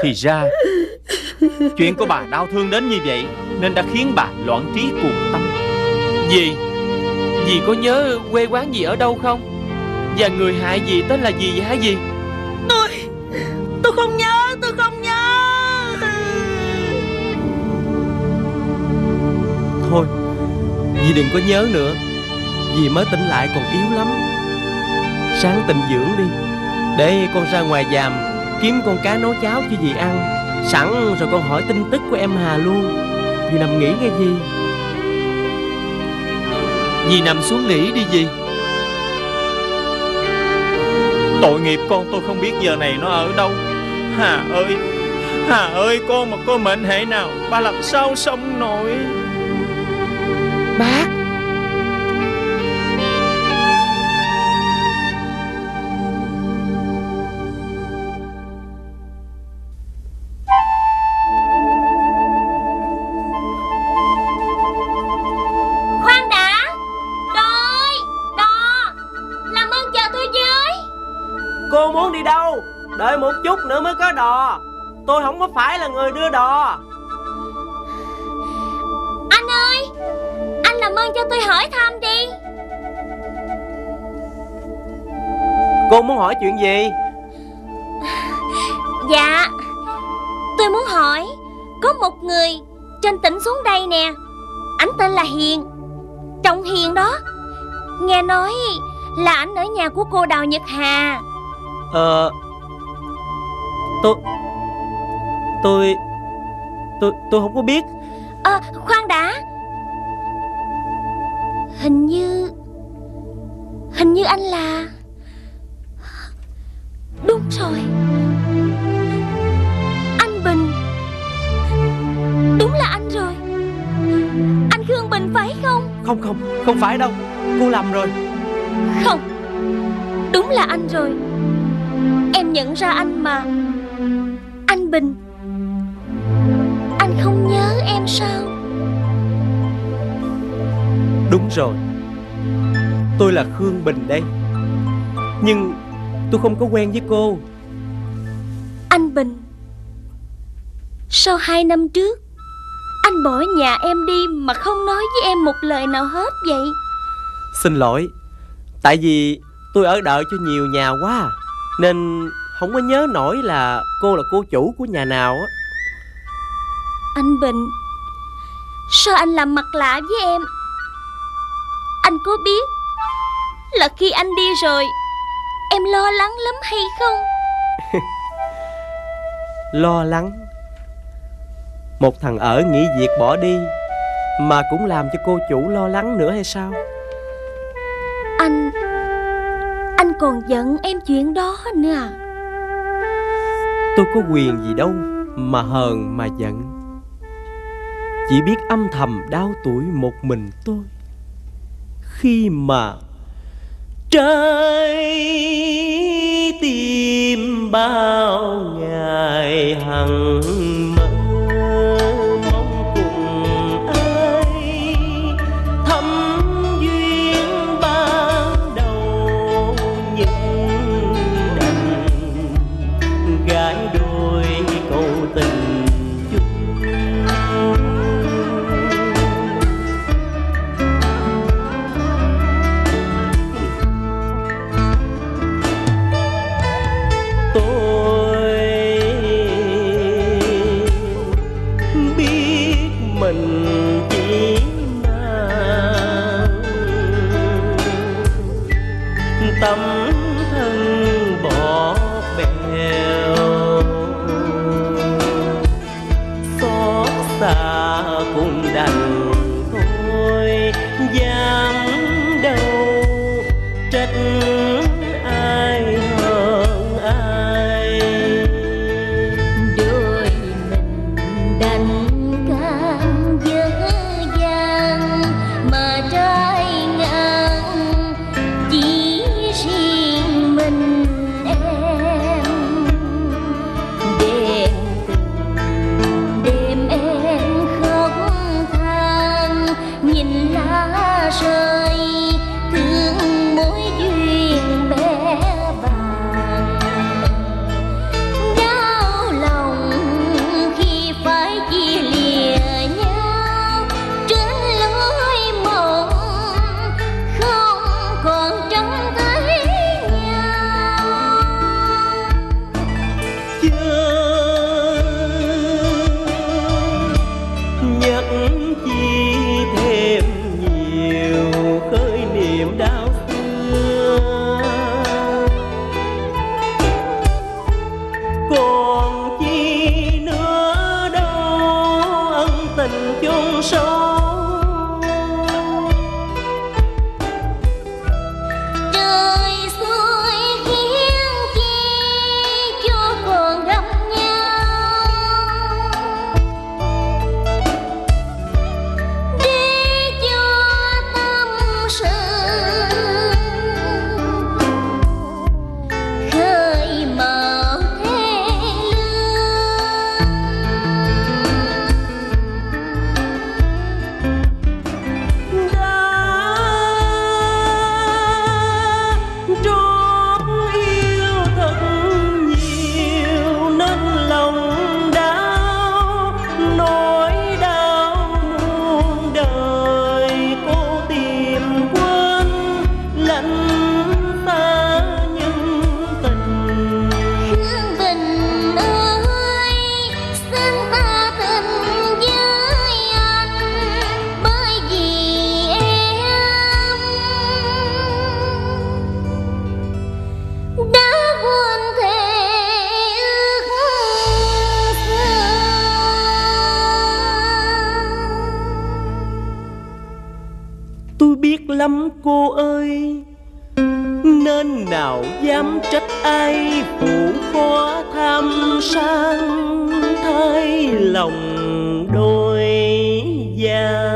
Thì ra chuyện của bà đau thương đến như vậy nên đã khiến bà loạn trí cuồng tâm. Dì có nhớ quê quán dì ở đâu không? Và người hại dì tên là gì vậy hả dì? Tôi không nhớ. Thôi, dì đừng có nhớ nữa. Dì mới tỉnh lại còn yếu lắm. Sáng tịnh dưỡng đi, để con ra ngoài giàm kiếm con cá nấu cháo cho dì ăn. Sẵn rồi con hỏi tin tức của em Hà luôn. Dì nằm nghỉ nghe dì. Dì nằm xuống nghỉ đi dì. Tội nghiệp con tôi không biết giờ này nó ở đâu. Hà ơi, con mà có mệnh hệ nào ba làm sao sống nổi. Bác. Khoan đã. Đợi. Đò. Làm ơn chờ tôi với. Cô muốn đi đâu? Đợi một chút nữa mới có đò. Tôi không có phải là người đưa đò. Anh ơi, anh làm ơn cho tôi hỏi thăm đi. Cô muốn hỏi chuyện gì? Dạ, tôi muốn hỏi, có một người trên tỉnh xuống đây nè. Ảnh tên là Hiền, Trọng Hiền đó. Nghe nói là ảnh ở nhà của cô Đào Nhật Hà. Tôi không có biết. Khoan đã. Hình như anh là... Đúng rồi, anh Bình. Đúng là anh rồi. Anh Khương Bình phải không? Không phải đâu. Cô lầm rồi. Không, đúng là anh rồi. Em nhận ra anh mà. Anh Bình. Anh không nhớ em sao? Đúng rồi, tôi là Khương Bình đây. Nhưng tôi không có quen với cô. Anh Bình, sau 2 năm trước anh bỏ nhà em đi mà không nói với em một lời nào hết vậy? Xin lỗi. Tại vì tôi ở đợi cho nhiều nhà quá, nên không có nhớ nổi là cô chủ của nhà nào á. Anh Bình, sao anh làm mặt lạ với em? Anh có biết là khi anh đi rồi em lo lắng lắm hay không? Lo lắng? Một thằng ở nghỉ việc bỏ đi mà cũng làm cho cô chủ lo lắng nữa hay sao? Anh còn giận em chuyện đó nữa à? Tôi có quyền gì đâu mà hờn mà giận. Chỉ biết âm thầm đau tủi một mình tôi khi mà trái tim bao ngày hằng mơ mong cùng ai thắm duyên ban đầu, nhưng đành gái đôi câu tình chung. Tôi lắm cô ơi, nên nào dám trách ai phụ khó tham sang thay lòng đôi già.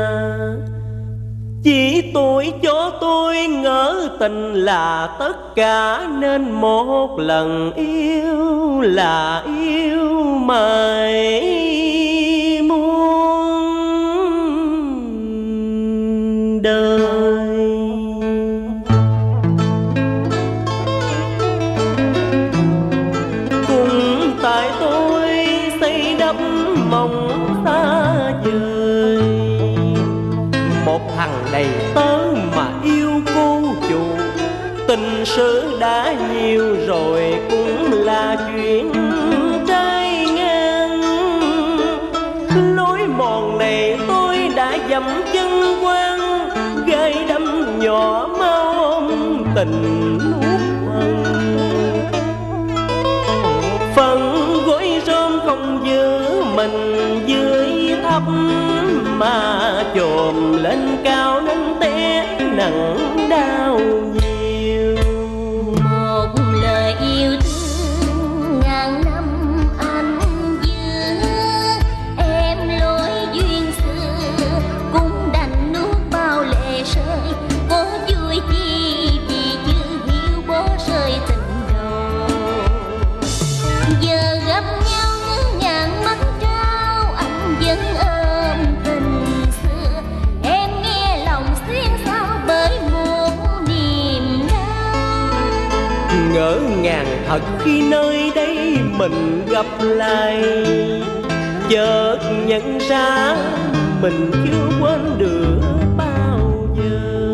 Chỉ tôi cho tôi ngỡ tình là tất cả, nên một lần yêu là yêu mãi muôn đời. Cùng tại tôi xây đắp mộng xa vời, một thằng đầy tớ mà yêu cô chủ. Tình sự đã nhiều rồi cũng là chuyện trái ngang. Lối mòn này tôi đã dậm chân quan, gai đâm nhỏ mau ôm tình nuốt phần. Phần gối rơm không giữ mình dưới thấp, mà chồm lên cao nên té nặng đau nhiều. Một lời yêu thương ngàn năm anh giữ, em lối duyên xưa cũng đành nuốt bao lệ rơi. Có vui chi vì chưa hiểu bỏ rơi tình đầu. Giờ gặp nhau ngỡ ngàng mắt trao, anh vẫn ôm tình xưa. Em nghe lòng xuyên sao bởi một niềm đau. Ngỡ ngàng thật khi nơi đây mình gặp lại, chợt nhận ra mình chưa quên được bao giờ.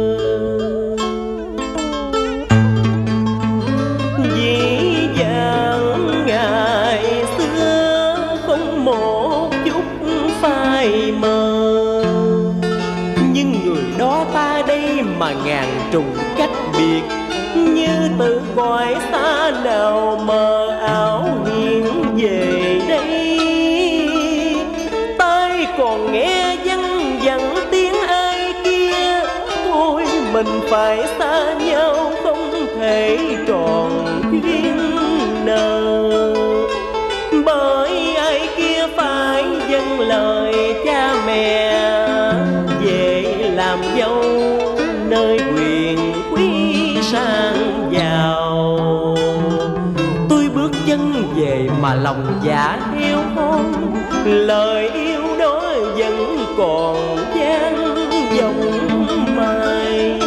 Dĩ dàng ngày xưa không một chút phai mờ, nhưng người đó ta đây mà ngàn trùng cách biệt. Như từ cõi xa nào mờ ảo hiện về đây, tai còn nghe văng vẳng tiếng ai kia. Thôi mình phải xa nhau không thể tròn duyên nợ, bởi ai kia phải dâng lời cha mẹ về làm dâu nơi quyền quý sang giàu. Tôi bước chân về mà lòng dạ heo hon, lời yêu đó vẫn còn vang vọng mãi.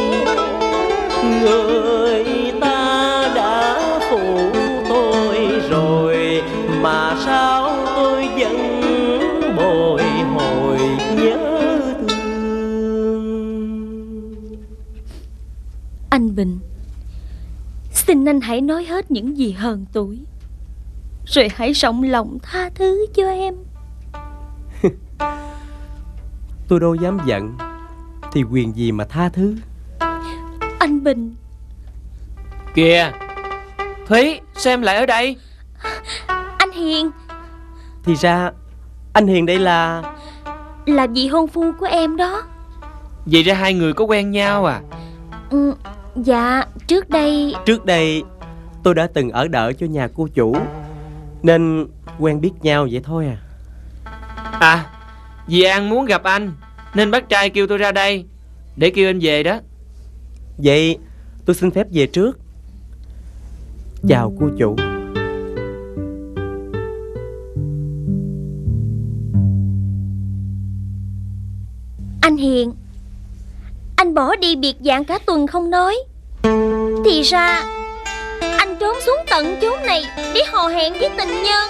Người ta đã phụ tôi rồi, mà sao tôi vẫn bồi hồi nhớ thương. Anh Bình, xin anh hãy nói hết những gì hờn tủi, rồi hãy rộng lòng tha thứ cho em. Tôi đâu dám giận, thì quyền gì mà tha thứ. Anh Bình. Kìa Thúy, sao em lại ở đây? Anh Hiền. Thì ra anh Hiền đây là vị hôn phu của em đó. Vậy ra hai người có quen nhau à? Dạ, trước đây tôi đã từng ở đợ cho nhà cô chủ, nên quen biết nhau vậy thôi à. À, dì An muốn gặp anh, nên bác trai kêu tôi ra đây để kêu anh về đó. Vậy tôi xin phép về trước. Chào cô chủ. Anh Hiền, anh bỏ đi biệt dạng cả tuần không nói. Thì ra anh trốn xuống tận chốn này để hò hẹn với tình nhân.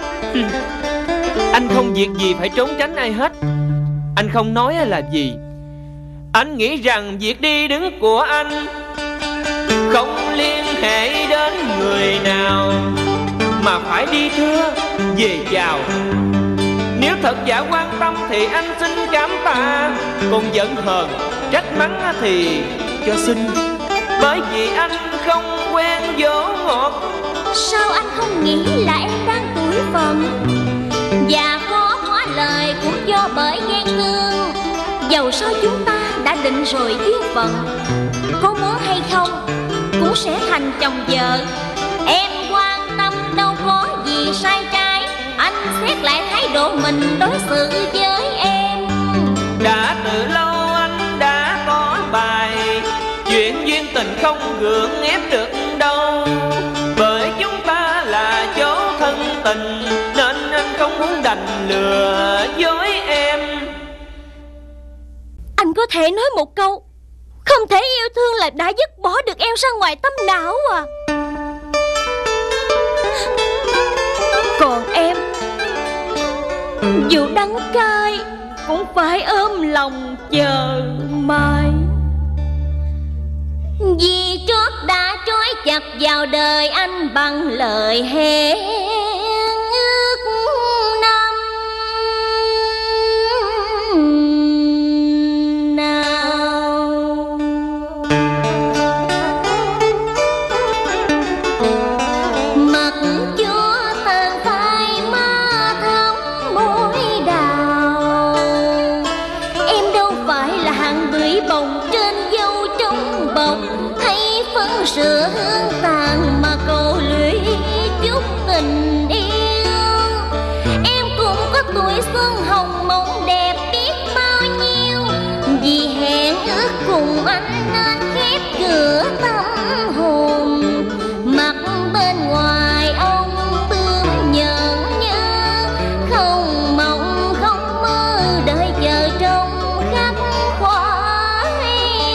Anh không việc gì phải trốn tránh ai hết. Anh không nói là gì. Anh nghĩ rằng việc đi đứng của anh không liên hệ đến người nào, mà phải đi thưa về chào. Nếu thật giả quan tâm thì anh xin cảm tạ, còn giận hờn trách mắng thì cho xin. Bởi vì anh không quen dỗ ngọt. Sao anh không nghĩ là em đang tuổi phận, và khó hóa lời cũng do bởi ghen tương. Dầu sao chúng ta đã định rồi duyên phận, có muốn hay không cũng sẽ thành chồng vợ. Em quan tâm đâu có gì sai trái, anh xét lại thái độ mình đối xử với em. Đã từ lâu anh đã có bài, chuyện duyên tình không gượng ép được đâu. Bởi chúng ta là chỗ thân tình, nên anh không muốn đành lừa dối em. Anh có thể nói một câu không thể yêu thương là đã dứt bỏ được em ra ngoài tâm não à. Còn em, dù đắng cay cũng phải ôm lòng chờ mai. Vì trót đã trói chặt vào đời anh bằng lời hẹn ước năm nào. Mặt chúa tàn phai má thắm môi đào, em đâu phải là hạng bưởi bồng trên dâu trong bọc, hay phấn sữa hương tàn mà cầu lũy chút tình yêu. Em cũng có tuổi xuân hồng mộng đẹp biết bao nhiêu, vì hẹn ước cùng anh nên khép cửa tâm hồn. Mặt bên ngoài ông bướm nhẫn nhơ, không mộng không mơ đợi chờ trong khắc khoải.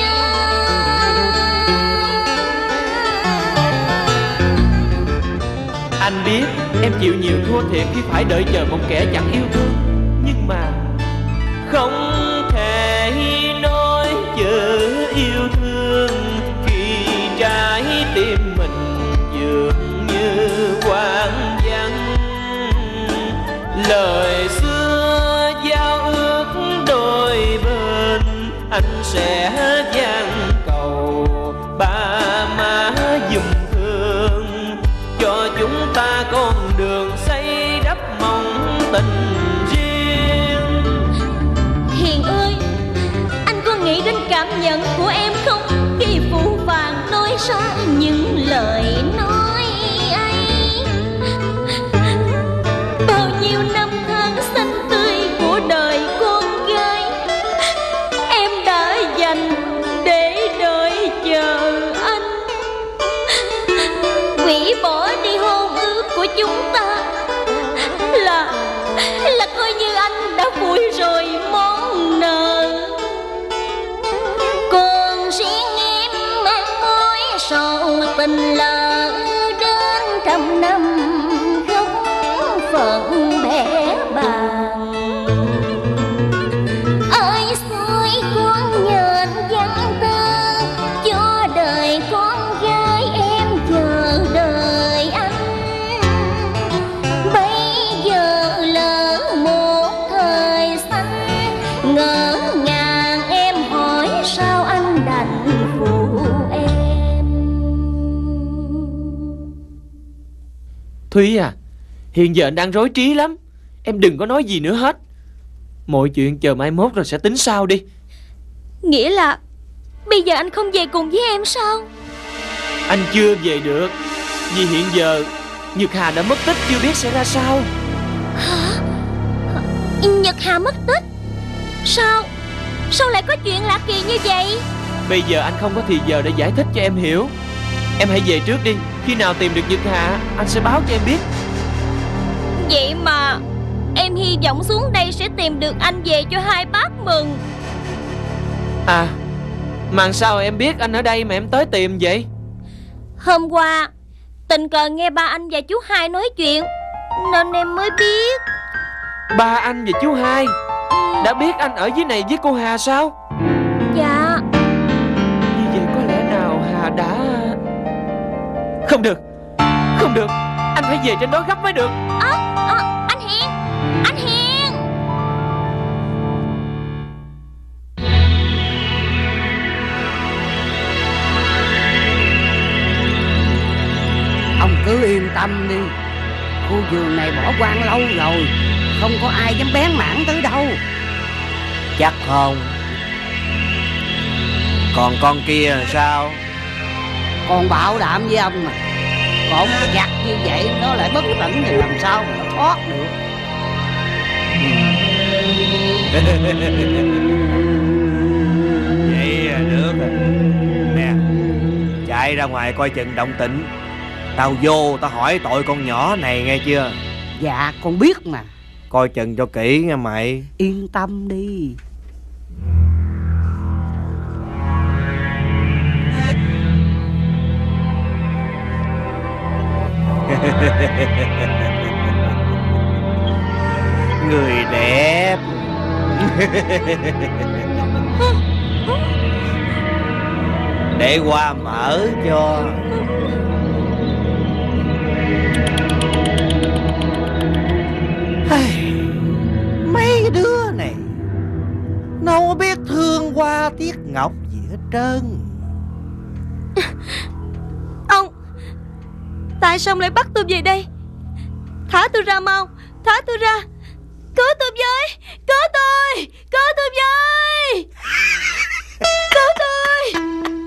Anh biết em chịu nhiều thua thiệt khi phải đợi chờ một kẻ chẳng yêu thương, nhưng mà không thể nói chữ yêu thương khi trái tim mình dường như hoang vắng. Lời xưa giao ước đôi bên, anh sẽ van cầu ba má dùm thương cho chúng ta con đường xây đắp mong tình riêng. Hiền ơi, anh có nghĩ đến cảm nhận của em không khi phụ vàng nói ra những lời nói ấy? Bao nhiêu năm tháng xanh tươi của đời con gái em đã dành để đợi chờ anh. Hủy bỏ đi hôn ước của chúng ta là coi như anh đã vùi rồi món nợ. Còn riêng em mang mối sầu tình lỡ đến trăm năm gốc phận bẽ bàng. Ơi xuôi con nhện văn tơ, cho đời con gái em chờ đợi anh. Bây giờ lỡ một thời xanh, ngỡ ngàng em hỏi sao anh đành phụ em. Thúy à, hiện giờ anh đang rối trí lắm. Em đừng có nói gì nữa hết. Mọi chuyện chờ mai mốt rồi sẽ tính sau đi. Nghĩa là bây giờ anh không về cùng với em sao? Anh chưa về được, vì hiện giờ Nhật Hà đã mất tích, chưa biết sẽ ra sao. Hả? Nhật Hà mất tích? Sao lại có chuyện lạ kỳ như vậy? Bây giờ anh không có thì giờ để giải thích cho em hiểu. Em hãy về trước đi. Khi nào tìm được Nhật Hà, anh sẽ báo cho em biết. Vậy mà em hy vọng xuống đây sẽ tìm được anh về cho hai bác mừng. À, mà sao em biết anh ở đây mà em tới tìm vậy? Hôm qua tình cờ nghe ba anh và chú Hai nói chuyện nên em mới biết. Ba anh và chú Hai đã biết anh ở dưới này với cô Hà sao? Dạ. Như vậy có lẽ nào Hà đã... Không được, anh phải về trên đó gấp mới được. Anh Hiền, anh Hiền. Ông cứ yên tâm đi, khu vườn này bỏ hoang lâu rồi, không có ai dám bén mảng tới đâu. Chắc không. Còn con kia là sao? Con bảo đảm với ông mà, con gặt như vậy nó lại bất tỉnh thì làm sao mà nó thoát được. Vậy là được rồi. Nè, chạy ra ngoài coi chừng động tĩnh. Tao vô tao hỏi tội con nhỏ này nghe chưa? Dạ con biết mà. Coi chừng cho kỹ nghe mày. Yên tâm đi. Người đẹp. Để qua mở cho. Mấy đứa này nó không biết thương Hoa Tiết Ngọc gì hết trơn. Ông, tại sao ông lại bắt tôi về đây? Thả tôi ra mau, thả tôi ra. Cứu tôi với, cứu tôi, cứu tôi với, cứu tôi.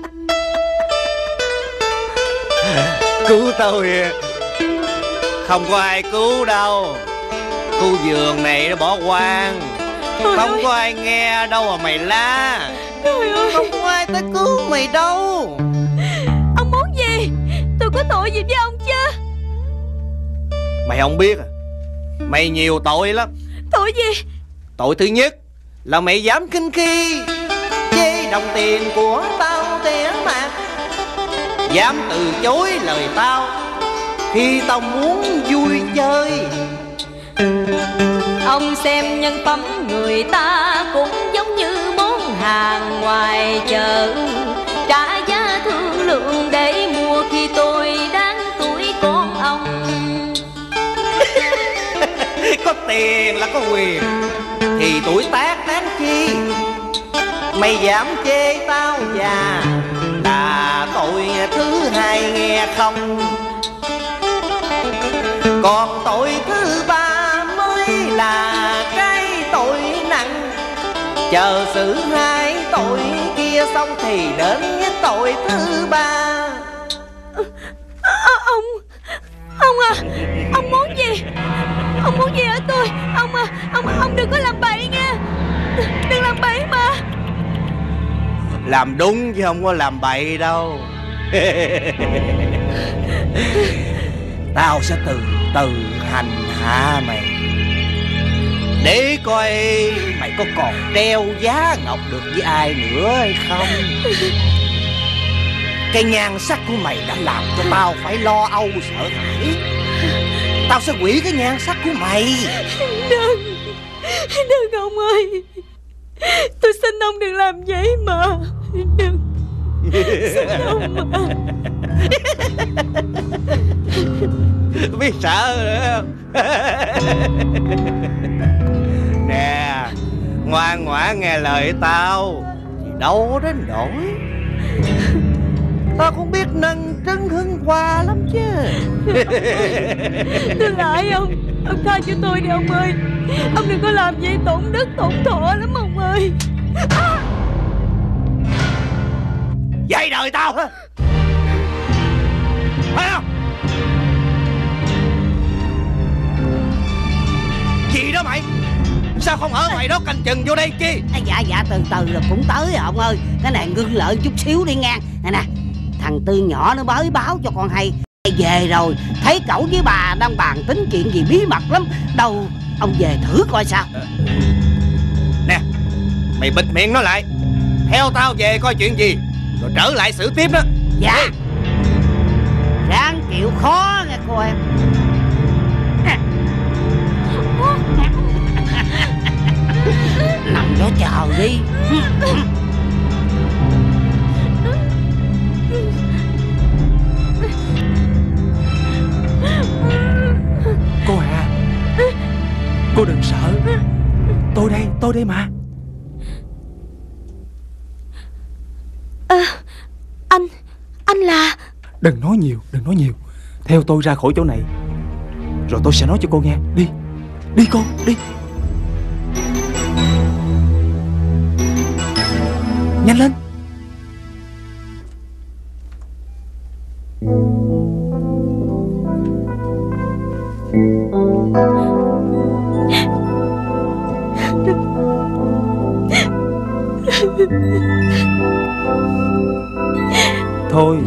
Cứu tôi? Không có ai cứu đâu. Khu vườn này nó bỏ hoang, không có ai nghe đâu mà mày la. Không có ai tới cứu mày đâu. Ông muốn gì? Tôi có tội gì với ông chứ? Mày không biết à? Mày nhiều tội lắm. Tội gì? Tội thứ nhất là mày dám khinh khi chê đồng tiền của tao té mạc, dám từ chối lời tao khi tao muốn vui chơi. Ông xem nhân phẩm người ta cũng giống như món hàng ngoài chợ, trả giá thương lượng để mua khi tôi đáng tuổi con ông. Có tiền là có quyền thì tuổi tác đáng chi. Mày dám chê tao già là tội thứ hai nghe không. Còn tội thứ ba mới là cái tội nặng. Chờ xử hai tội kia xong thì đến cái tội thứ ba. Ông à, ông muốn gì? Ông muốn gì ở tôi? Ông à, ông đừng có làm bậy nha. Đừng làm bậy mà. Làm đúng chứ không có làm bậy đâu. Tao sẽ từ từ hành hạ mày, để coi mày có còn đeo giá ngọc được với ai nữa hay không. Cái nhan sắc của mày đã làm cho tao phải lo âu sợ hãi. Tao sẽ hủy cái nhan sắc của mày. Đừng ông ơi. Tôi xin ông đừng làm vậy mà. Đừng. Xin ông mà. Biết sợ nữa không? Nè, ngoan ngoãn nghe lời tao thì đâu đến nỗi. Tao cũng biết nâng trứng hương hoa lắm chứ. Tôi lại ông tha cho tôi đi ông ơi. Ông đừng có làm vậy, tổn đức tổn thọ lắm ông ơi. Dạy đời tao hả? Phải không? Gì đó mày? Sao không ở ngoài đó canh chừng vô đây chi? Dạ từ từ là cũng tới rồi ông ơi. Cái này ngưng lợi chút xíu đi ngang. Nè, thằng Tư nhỏ nó mới báo cho con hay về rồi, thấy cậu với bà đang bàn tính chuyện gì bí mật lắm. Đâu ông về thử coi sao. Nè, mày bịt miệng nó lại, theo tao về coi chuyện gì rồi trở lại xử tiếp đó. Dạ. Ráng chịu khó nghe cô em. Nằm đó chờ đi. Cô à, cô đừng sợ. Tôi đây mà. Anh là... Đừng nói nhiều. Theo tôi ra khỏi chỗ này, rồi tôi sẽ nói cho cô nghe. Đi cô, đi. Nhanh lên. Thôi,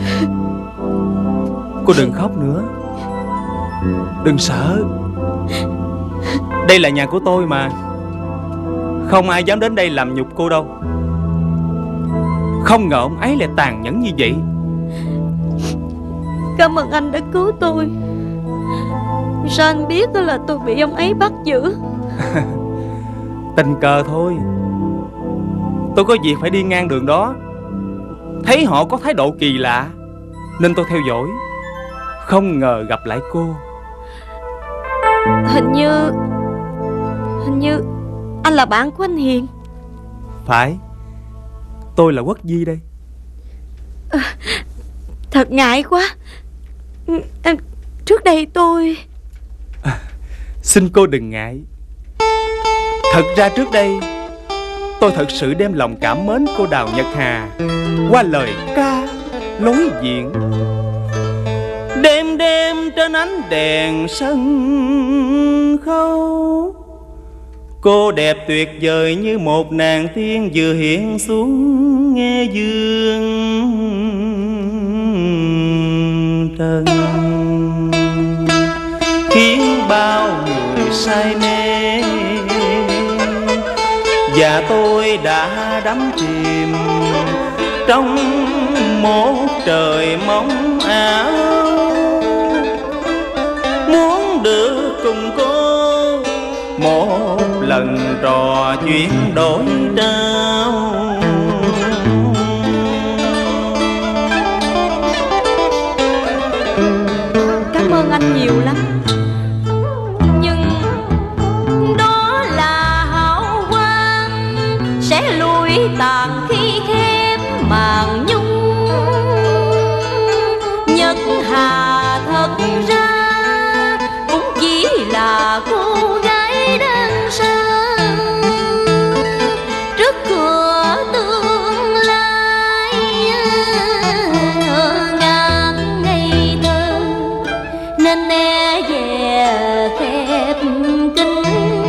cô đừng khóc nữa. Đừng sợ. Đây là nhà của tôi mà. Không ai dám đến đây làm nhục cô đâu. Không ngờ ông ấy lại tàn nhẫn như vậy. Cảm ơn anh đã cứu tôi. Sao anh biết là tôi bị ông ấy bắt giữ? Tình cờ thôi. Tôi có việc phải đi ngang đường đó, thấy họ có thái độ kỳ lạ nên tôi theo dõi. Không ngờ gặp lại cô. Hình như anh là bạn của anh Hiền. Phải. Tôi là Quốc Di đây. Thật ngại quá. Trước đây tôi... Xin cô đừng ngại. Thật ra trước đây tôi thật sự đem lòng cảm mến cô Đào Nhật Hà qua lời ca lối diện. Đêm đêm trên ánh đèn sân khấu, cô đẹp tuyệt vời như một nàng tiên vừa hiện xuống nghe dương trần, khiến bao người say mê. Và tôi đã đắm chìm trong một trời mong ảo, muốn được cùng cô một lần trò chuyện đổi trao. Cảm ơn anh nhiều lắm. Nhưng đó là hào quang sẽ lùi tàn khi khép màn nhung. Nhật Hà thật ra cũng chỉ là cô gái đơn sơ trước cửa tương lai ngơ ngác ngây thơ, nên né về khép kín.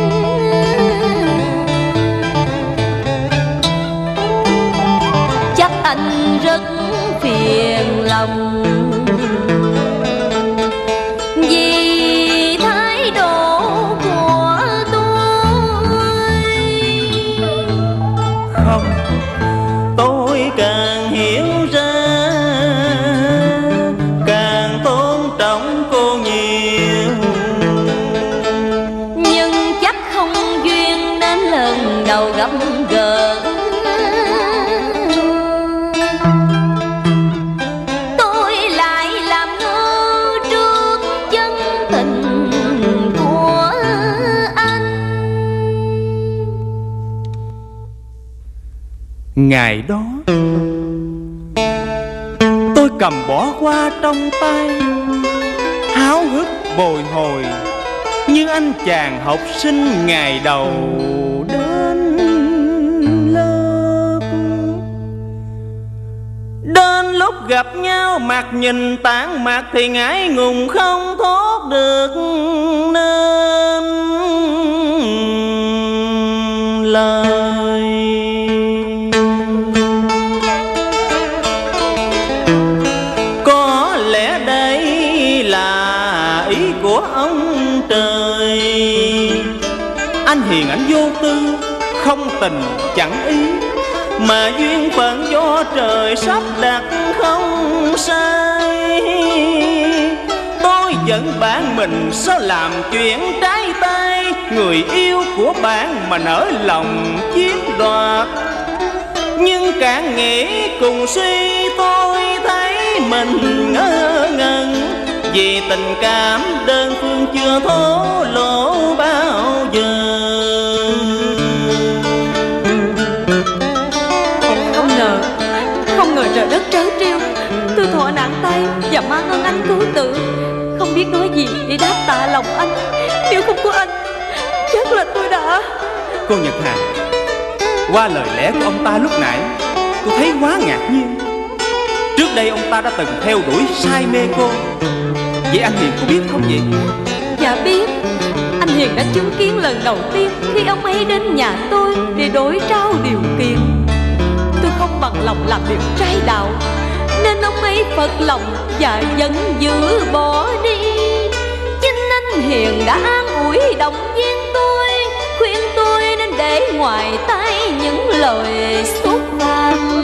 Chắc anh rất phiền lòng vì thái độ của tôi. Không, tôi càng hiểu ra càng tôn trọng cô nhiều. Nhưng chắc không duyên nên lần đầu gặp gỡ tôi lại làm ngơ trước chân tình của anh. Ngày đó tôi cầm bỏ qua trong tay, háo hức bồi hồi như anh chàng học sinh ngày đầu đến lớp. Đến lúc gặp nhau mặt nhìn tản mặt thì ngại ngùng không thốt được nên lời. Có lẽ đây là ý của ông trời. Anh hiền anh vô tư, không tình chẳng ý, mà duyên phận do trời sắp đặt không sai. Tôi giận bạn mình sao làm chuyện trái tay, người yêu của bạn mà nỡ lòng chiếm đoạt. Nhưng càng nghĩ cùng suy tôi thấy mình ngơ ngẩn, vì tình cảm đơn phương chưa thổ lộ bao giờ. Không ngờ trời đất trớ trêu, tôi thọ nặng tay và mang ơn anh cứu tử. Không biết nói gì để đáp tạ lòng anh. Nếu không có anh, chắc là tôi đã... Cô Nhật Hà, qua lời lẽ của ông ta lúc nãy, tôi thấy quá ngạc nhiên. Trước Trước đây ông ta đã từng theo đuổi say mê cô. Vậy anh Hiền có biết không vậy? Dạ biết. Anh Hiền đã chứng kiến lần đầu tiên khi ông ấy đến nhà tôi để đổi trao điều kiện. Tôi không bằng lòng làm điều trái đạo, nên ông ấy phật lòng và vẫn giữ bỏ đi. Chính anh Hiền đã an ủi động viên tôi, khuyên tôi nên để ngoài tai những lời xúc phạm.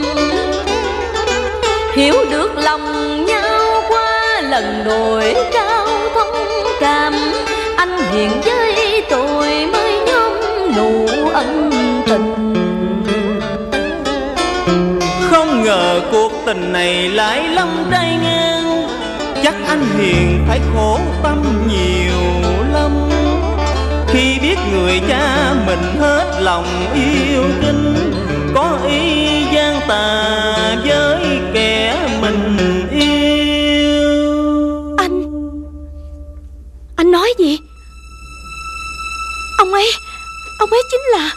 Hiểu được lòng nhau qua lần đổi trao thông cảm, anh Hiền với tôi mới nhóm nụ ân tình. Không ngờ cuộc tình này lại lâm đay ngang. Chắc anh Hiền phải khổ tâm nhiều lắm, khi biết người cha mình hết lòng yêu kính, có ý gian tà với kẻ mình yêu. Anh nói gì? Ông ấy chính là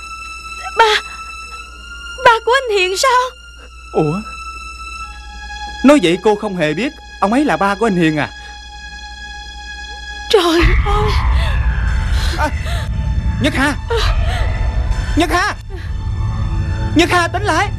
ba của anh Hiền sao? Ủa, nói vậy cô không hề biết ông ấy là ba của anh Hiền à? Trời ơi! Nhất Hà! Nhất Hà! Nhất Hà, tỉnh lại!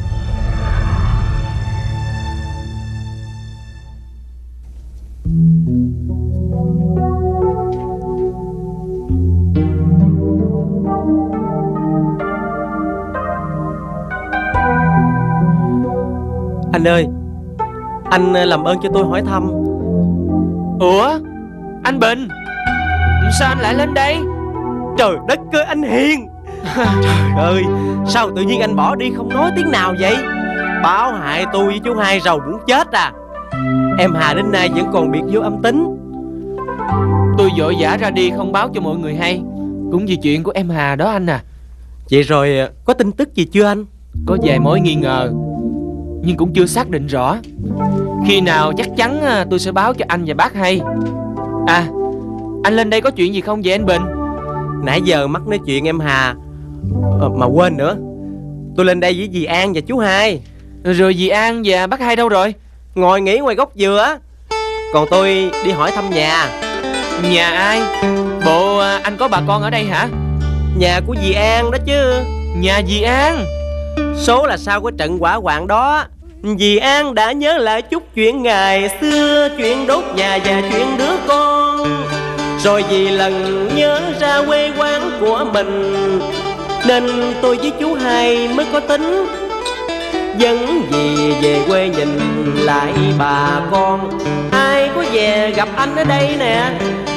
Anh ơi, anh làm ơn cho tôi hỏi thăm. Ủa, anh Bình, sao anh lại lên đây? Trời đất ơi, anh Hiền! Trời ơi, sao tự nhiên anh bỏ đi không nói tiếng nào vậy? Báo hại tôi với chú Hai rầu muốn chết à. Em Hà đến nay vẫn còn biệt vô âm tính. Tôi vội vã ra đi không báo cho mọi người hay, cũng vì chuyện của em Hà đó anh à. Vậy rồi có tin tức gì chưa anh? Có vài mối nghi ngờ, nhưng cũng chưa xác định rõ. Khi nào chắc chắn tôi sẽ báo cho anh và bác hay. À, anh lên đây có chuyện gì không vậy anh Bình? Nãy giờ mắc nói chuyện em Hà mà quên nữa. Tôi lên đây với dì An và chú Hai. Rồi dì An và bác Hai đâu rồi? Ngồi nghỉ ngoài gốc dừa. Còn tôi đi hỏi thăm nhà. Nhà ai? Bộ anh có bà con ở đây hả? Nhà của dì An đó chứ. Nhà dì An? Số là sau cái trận hỏa hoạn đó, dì An đã nhớ lại chút chuyện ngày xưa, chuyện đốt nhà và chuyện đứa con. Rồi vì lần nhớ ra quê quán của mình, nên tôi với chú Hai mới có tính dẫn dì về quê nhìn lại bà con. Ai có về gặp anh ở đây nè.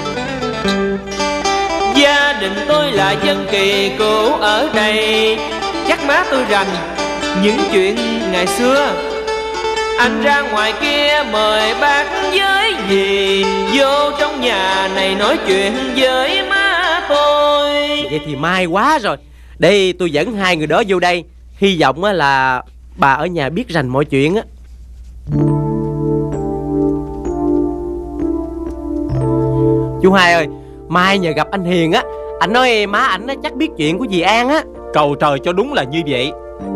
Gia đình tôi là dân kỳ cựu ở đây, chắc má tôi rành những chuyện ngày xưa. Anh ra ngoài kia mời bác với dì vô trong nhà này nói chuyện với má tôi. Vậy thì may quá rồi. Đây tôi dẫn hai người đó vô đây, hy vọng là bà ở nhà biết rành mọi chuyện á. Chú Hai ơi, mai nhờ gặp anh Hiền á. Anh nói má ảnh chắc biết chuyện của dì An á. Cầu trời cho đúng là như vậy.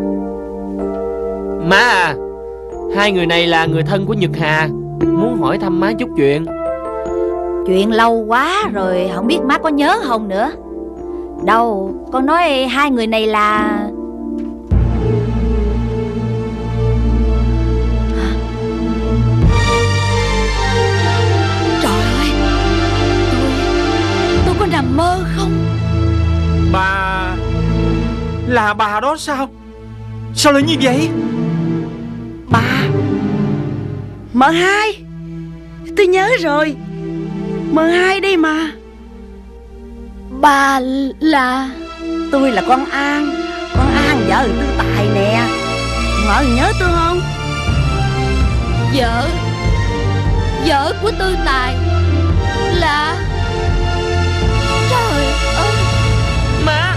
Má à, hai người này là người thân của Nhật Hà, muốn hỏi thăm má chút chuyện. Chuyện lâu quá rồi, không biết má có nhớ không nữa. Đâu, con nói hai người này là... Trời ơi, tôi có nằm mơ không? Bà... là bà đó sao? Sao lại như vậy? Bà M2, tôi nhớ rồi. M2 đây mà. Bà là... Tôi là con An. Con An vợ Tư Tài nè. Ngỡ nhớ tôi không? Vợ của Tư Tài là... Trời ơi! Má!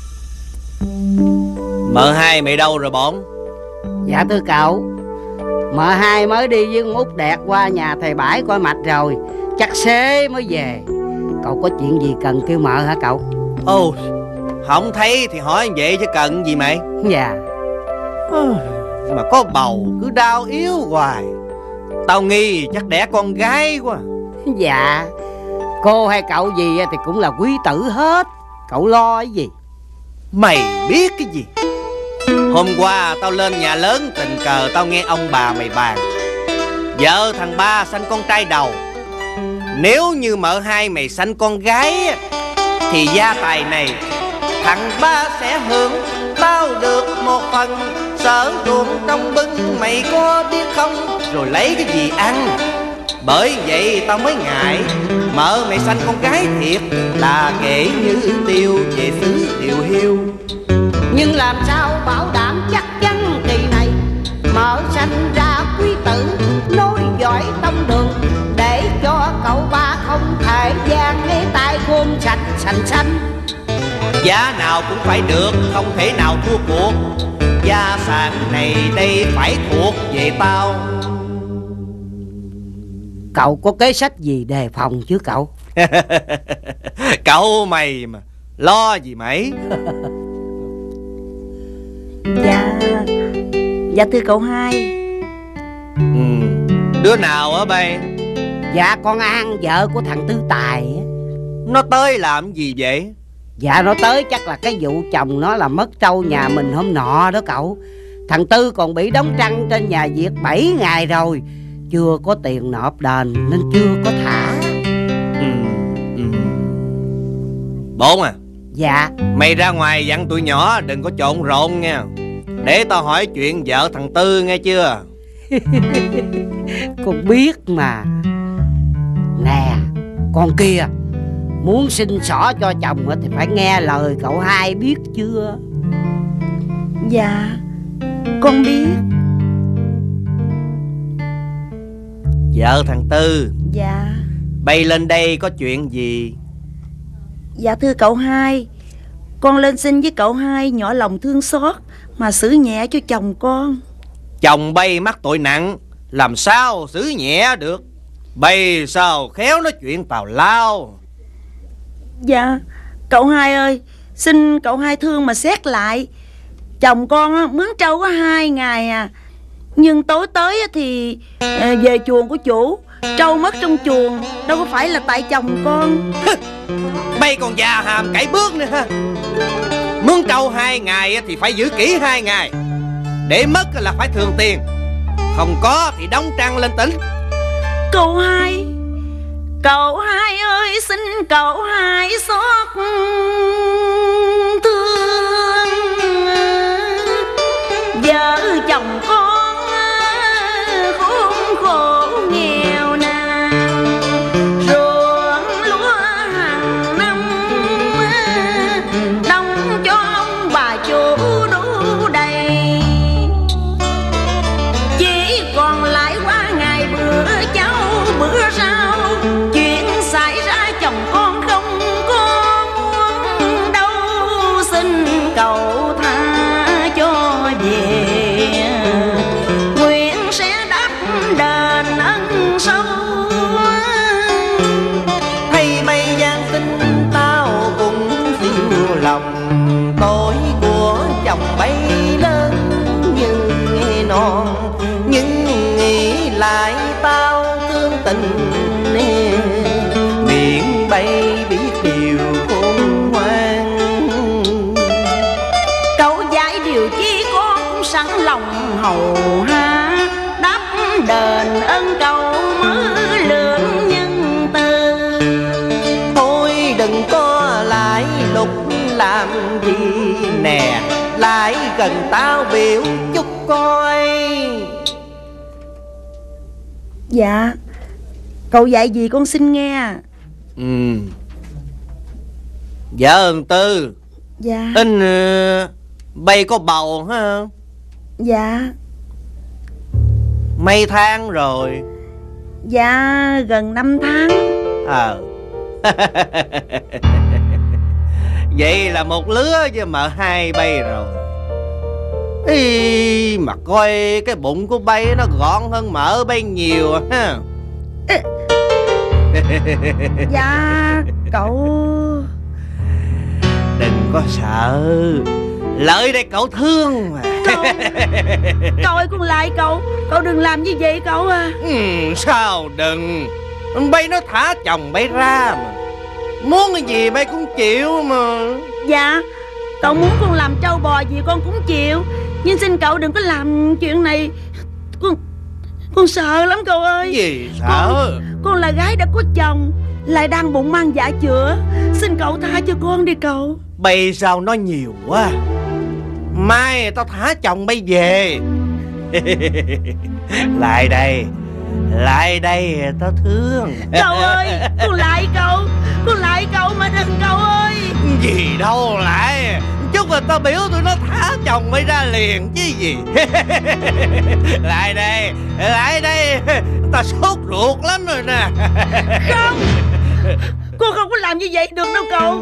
M2 mày đâu rồi bọn? Dạ thưa cậu, Mợ hai mới đi với con Út Đẹp qua nhà thầy Bãi coi mạch rồi, chắc xế mới về. Cậu có chuyện gì cần kêu mợ hả cậu? Ồ, không thấy thì hỏi vậy chứ cần gì mày? Dạ. Mà có bầu cứ đau yếu hoài. Tao nghi chắc đẻ con gái quá. Dạ, cô hay cậu gì thì cũng là quý tử hết. Cậu lo cái gì? Mày biết cái gì? Hôm qua tao lên nhà lớn tình cờ tao nghe ông bà mày bàn. Vợ thằng Ba sanh con trai đầu. Nếu như mợ hai mày sanh con gái thì gia tài này thằng Ba sẽ hưởng, tao được một phần. Sở ruộng trong bưng mày có biết không? Rồi lấy cái gì ăn? Bởi vậy tao mới ngại. Mợ mày sanh con gái thiệt là kể như tiêu về xứ điều hiu. Nhưng làm sao bảo đảm chắc chắn kỳ này mợ sanh ra quý tử nối dõi tông đường, để cho cậu Ba không thể gian cái tay gom sạch sành xanh. Giá nào cũng phải được, không thể nào thua cuộc. Gia sản này đây phải thuộc về tao. Cậu có kế sách gì đề phòng chứ cậu? Cậu mày mà lo gì mày? Dạ thưa cậu hai. Đứa nào hả bay? Dạ con An, vợ của thằng Tư Tài. Nó tới làm gì vậy? Dạ nó tới chắc là cái vụ chồng nó là mất trâu nhà mình hôm nọ đó cậu. Thằng Tư còn bị đóng trăng trên nhà Việt 7 ngày rồi, chưa có tiền nộp đền nên chưa có thả. Bốn à? Dạ. Mày ra ngoài dặn tụi nhỏ đừng có trộn rộn nha. Để tao hỏi chuyện vợ thằng Tư nghe chưa? Con biết mà. Nè, con kia muốn xin xỏ cho chồng thì phải nghe lời cậu hai biết chưa? Dạ con biết. Vợ thằng Tư. Dạ. Bay lên đây có chuyện gì? Dạ thưa cậu hai, con lên xin với cậu hai nhỏ lòng thương xót mà xử nhẹ cho chồng con. Chồng bay mắc tội nặng, làm sao xử nhẹ được? Bay sao khéo nói chuyện tào lao. Dạ cậu hai ơi, xin cậu hai thương mà xét lại. Chồng con mướn trâu có 2 ngày à, nhưng tối tới thì về chuồng của chủ, trâu mất trong chuồng, đâu có phải là tại chồng con. Bay còn già hàm cãi bước nữa ha. Mướn trâu 2 ngày thì phải giữ kỹ 2 ngày. Để mất là phải thường tiền, không có thì đóng trăng lên tỉnh. Cậu hai ơi, xin cậu hai xót thương vợ chồng con khốn khổ nghèo nàn, ruộng lúa hàng năm đông cho ông bà chủ đủ đầy, chỉ còn lại qua ngày bữa cháu bữa sau. Chuyện xảy ra chồng con không có muốn đâu, xin cậu tha cho về, nguyện sẽ đáp đền ân sâu. Thấy mây gian sinh tao cũng siêu lòng, tội của chồng bay lớn như nghe non, nhưng nghĩ lại tao thương tình, miệng bay biết điều khôn ngoan. Cậu dạy điều chi con cũng sẵn lòng hầu hạ, đáp đền ơn cậu mới lượng nhân từ. Thôi đừng có lại lục làm gì nè, lại gần tao biểu chút coi. Dạ cậu dạy gì con xin nghe. Vợ thằng Tư. Dạ. Tin bay có bầu hả? Dạ. Mấy tháng rồi? Dạ gần 5 tháng. Vậy là một lứa với mợ hai bay rồi. Ý, chi mà coi cái bụng của bay nó gọn hơn mỡ bay nhiều ha. Dạ cậu đừng có sợ, lợi đây cậu thương mà. Cậu ơi, con lại cậu đừng làm như vậy cậu à. Sao đừng, bay nó thả chồng bay ra mà, muốn cái gì bay cũng chịu mà. Dạ, cậu muốn con làm trâu bò gì con cũng chịu, nhưng xin cậu đừng có làm chuyện này. Con sợ lắm cậu ơi. Gì sợ? Con là gái đã có chồng, lại đang bụng mang dạ chữa, xin cậu tha cho con đi cậu. Bay sao nó nhiều quá, mai tao thả chồng bay về. Lại đây tao thương. Cậu ơi, con lại cậu mà đừng cậu ơi. Gì đâu lại, chút là tao biểu tụi nó thả chồng bay ra liền chứ gì. Lại đây, tao sốt ruột lắm rồi nè. Không, con không có làm như vậy được đâu cậu.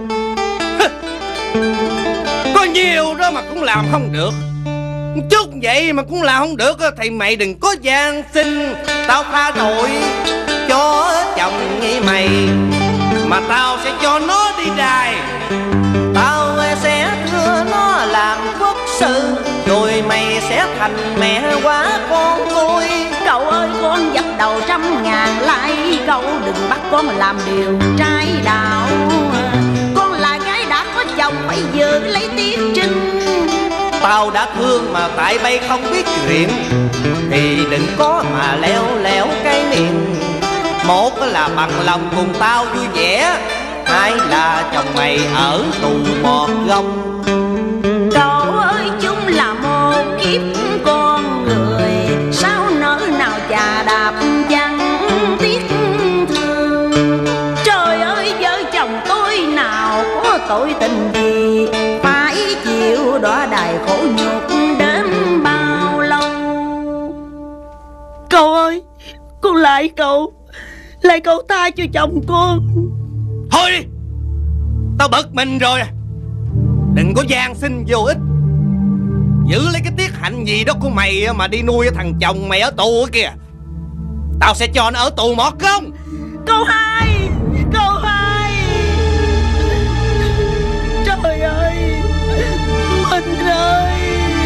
Có nhiều đó mà cũng làm không được, chút vậy mà cũng làm không được thì mày đừng có gian xin. Tao tha tội cho chồng như mày, mà tao sẽ cho nó đi đài. Tao sẽ đưa nó làm quốc sư, rồi mày sẽ thành mẹ quá con tôi. Cậu ơi, con dập đầu 100.000 lại, cậu đừng bắt con làm điều trái đạo. Con là gái đã có chồng phải giữ lấy tiết trinh. Tao đã thương mà tại bay không biết chuyện, thì đừng có mà leo cái miệng. Một là bằng lòng cùng tao vui vẻ, hai là chồng mày ở tù bọt gông. Cậu ơi, chúng là một kiếp con người, sao nỡ nào chà đạp chẳng tiếc thương. Trời ơi, vợ chồng tôi nào có tội tình gì, phải chịu đọa đài khổ nhục đến bao lâu. Cậu ơi, con lại cậu tha cho chồng con. Thôi đi, tao bực mình rồi. Đừng có gian xin vô ích, giữ lấy cái tiết hạnh gì đó của mày mà đi nuôi thằng chồng mày ở tù kìa. Tao sẽ cho nó ở tù mọt không. Câu hai. Trời ơi, mình ơi.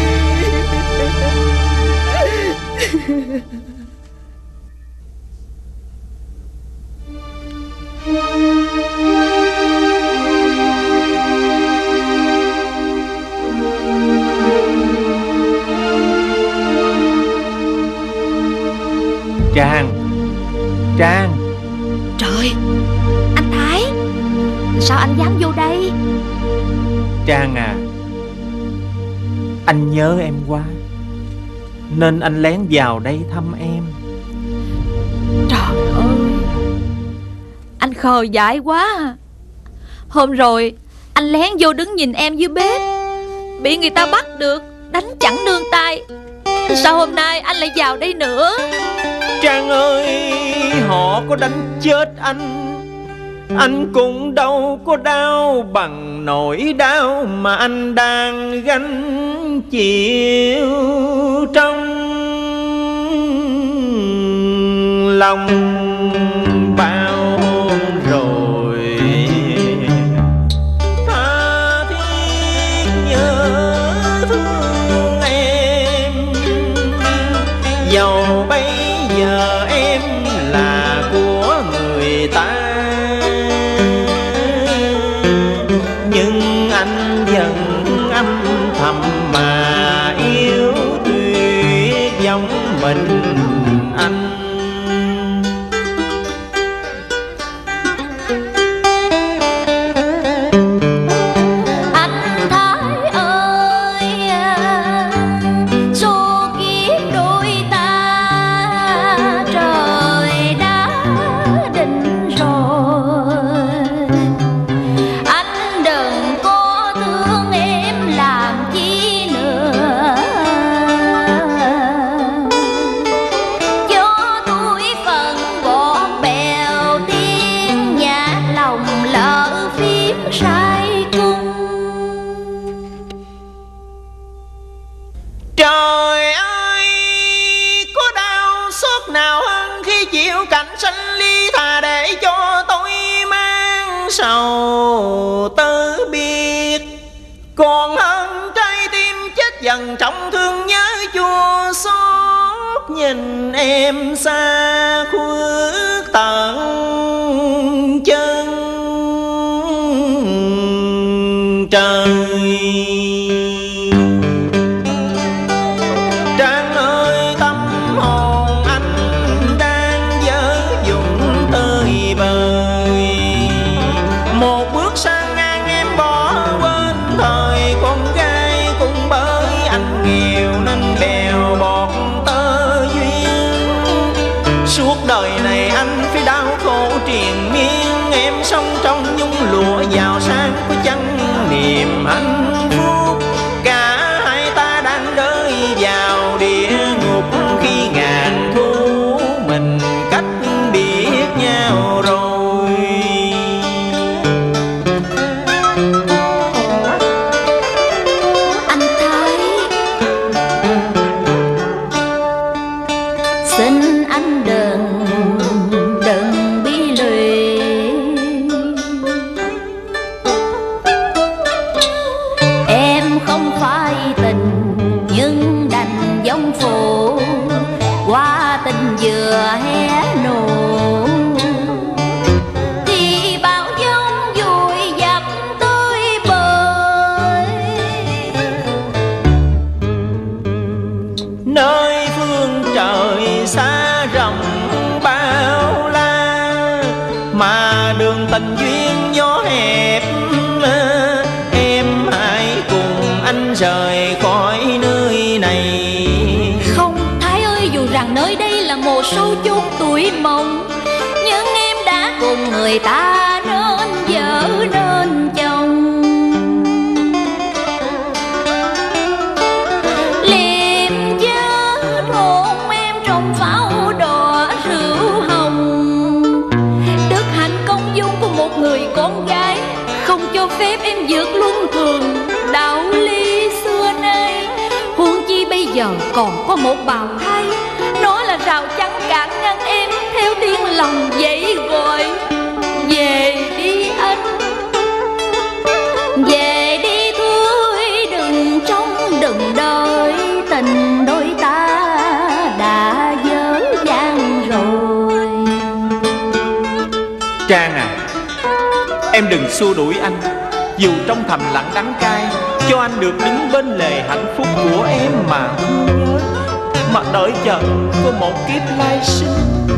Trang. Trời, anh Thái, sao anh dám vô đây? Trang à, anh nhớ em quá, nên anh lén vào đây thăm em. Trời ơi, anh khờ dại quá. Hôm rồi anh lén vô đứng nhìn em dưới bếp, bị người ta bắt được, đánh chẳng nương tay. Sao hôm nay anh lại vào đây nữa? Trang ơi, họ có đánh chết anh cũng đâu có đau bằng nỗi đau mà anh đang gánh chịu trong lòng bao rồi. Tha thiết nhớ thương em, dầu bây giờ em là của người ta, nhưng anh vẫn âm thầm mà yêu tuyệt vọng mình anh. Trời chịu cảnh sanh ly, thà để cho tôi mang sầu tứ biệt, còn hơn trái tim chết dần trong thương nhớ chua xót. Nhìn em xa khuất tận chân trời. Trang ơi tâm hồn anh đang dở dụng tơi bời, một bước sang ngang em bỏ quên thời con gái, cũng bởi anh nghèo nên bèo bọt tơ duyên. Suốt đời này anh phải đau khổ triền miên, em sống trong nhung lụa giàu sang có chăng niềm hạnh phúc. Cả hai ta đang rơi vào địa ngục khi ngàn thu mình cách biệt nhau rồi. Anh thấy xin anh đừng bi lụy, em không phải tình nhưng đành giống phụ, qua tình vừa hé nụ thì bao giông vùi dập tươi bời. Nơi phương trời xa rộng bao la, mà đường tình duyên gió hẹp, em hãy cùng anh rời khỏi nơi này. Không, Thái ơi, dù rằng nơi đây là một sâu chốn tuổi mộng, nhưng em đã cùng người ta nên vợ nên chồng. Liềm nhớ hôn em trong pháo đỏ rượu hồng, đức hạnh công dung của một người con gái không cho phép em vượt luân thường đạo lý xưa nay. Huống chi bây giờ còn có một bào thai, nó là rào chắn cản ngăn em theo tiếng lòng dãy gọi. Về đi anh, về đi thôi, đừng trông đừng đợi, tình đôi ta đã dở dang rồi. Trang à, em đừng xua đuổi anh, dù trong thầm lặng đắng cay, cho anh được đứng bên lề hạnh phúc của em mà thương nhớ, mà đợi chờ có một kiếp lai sinh.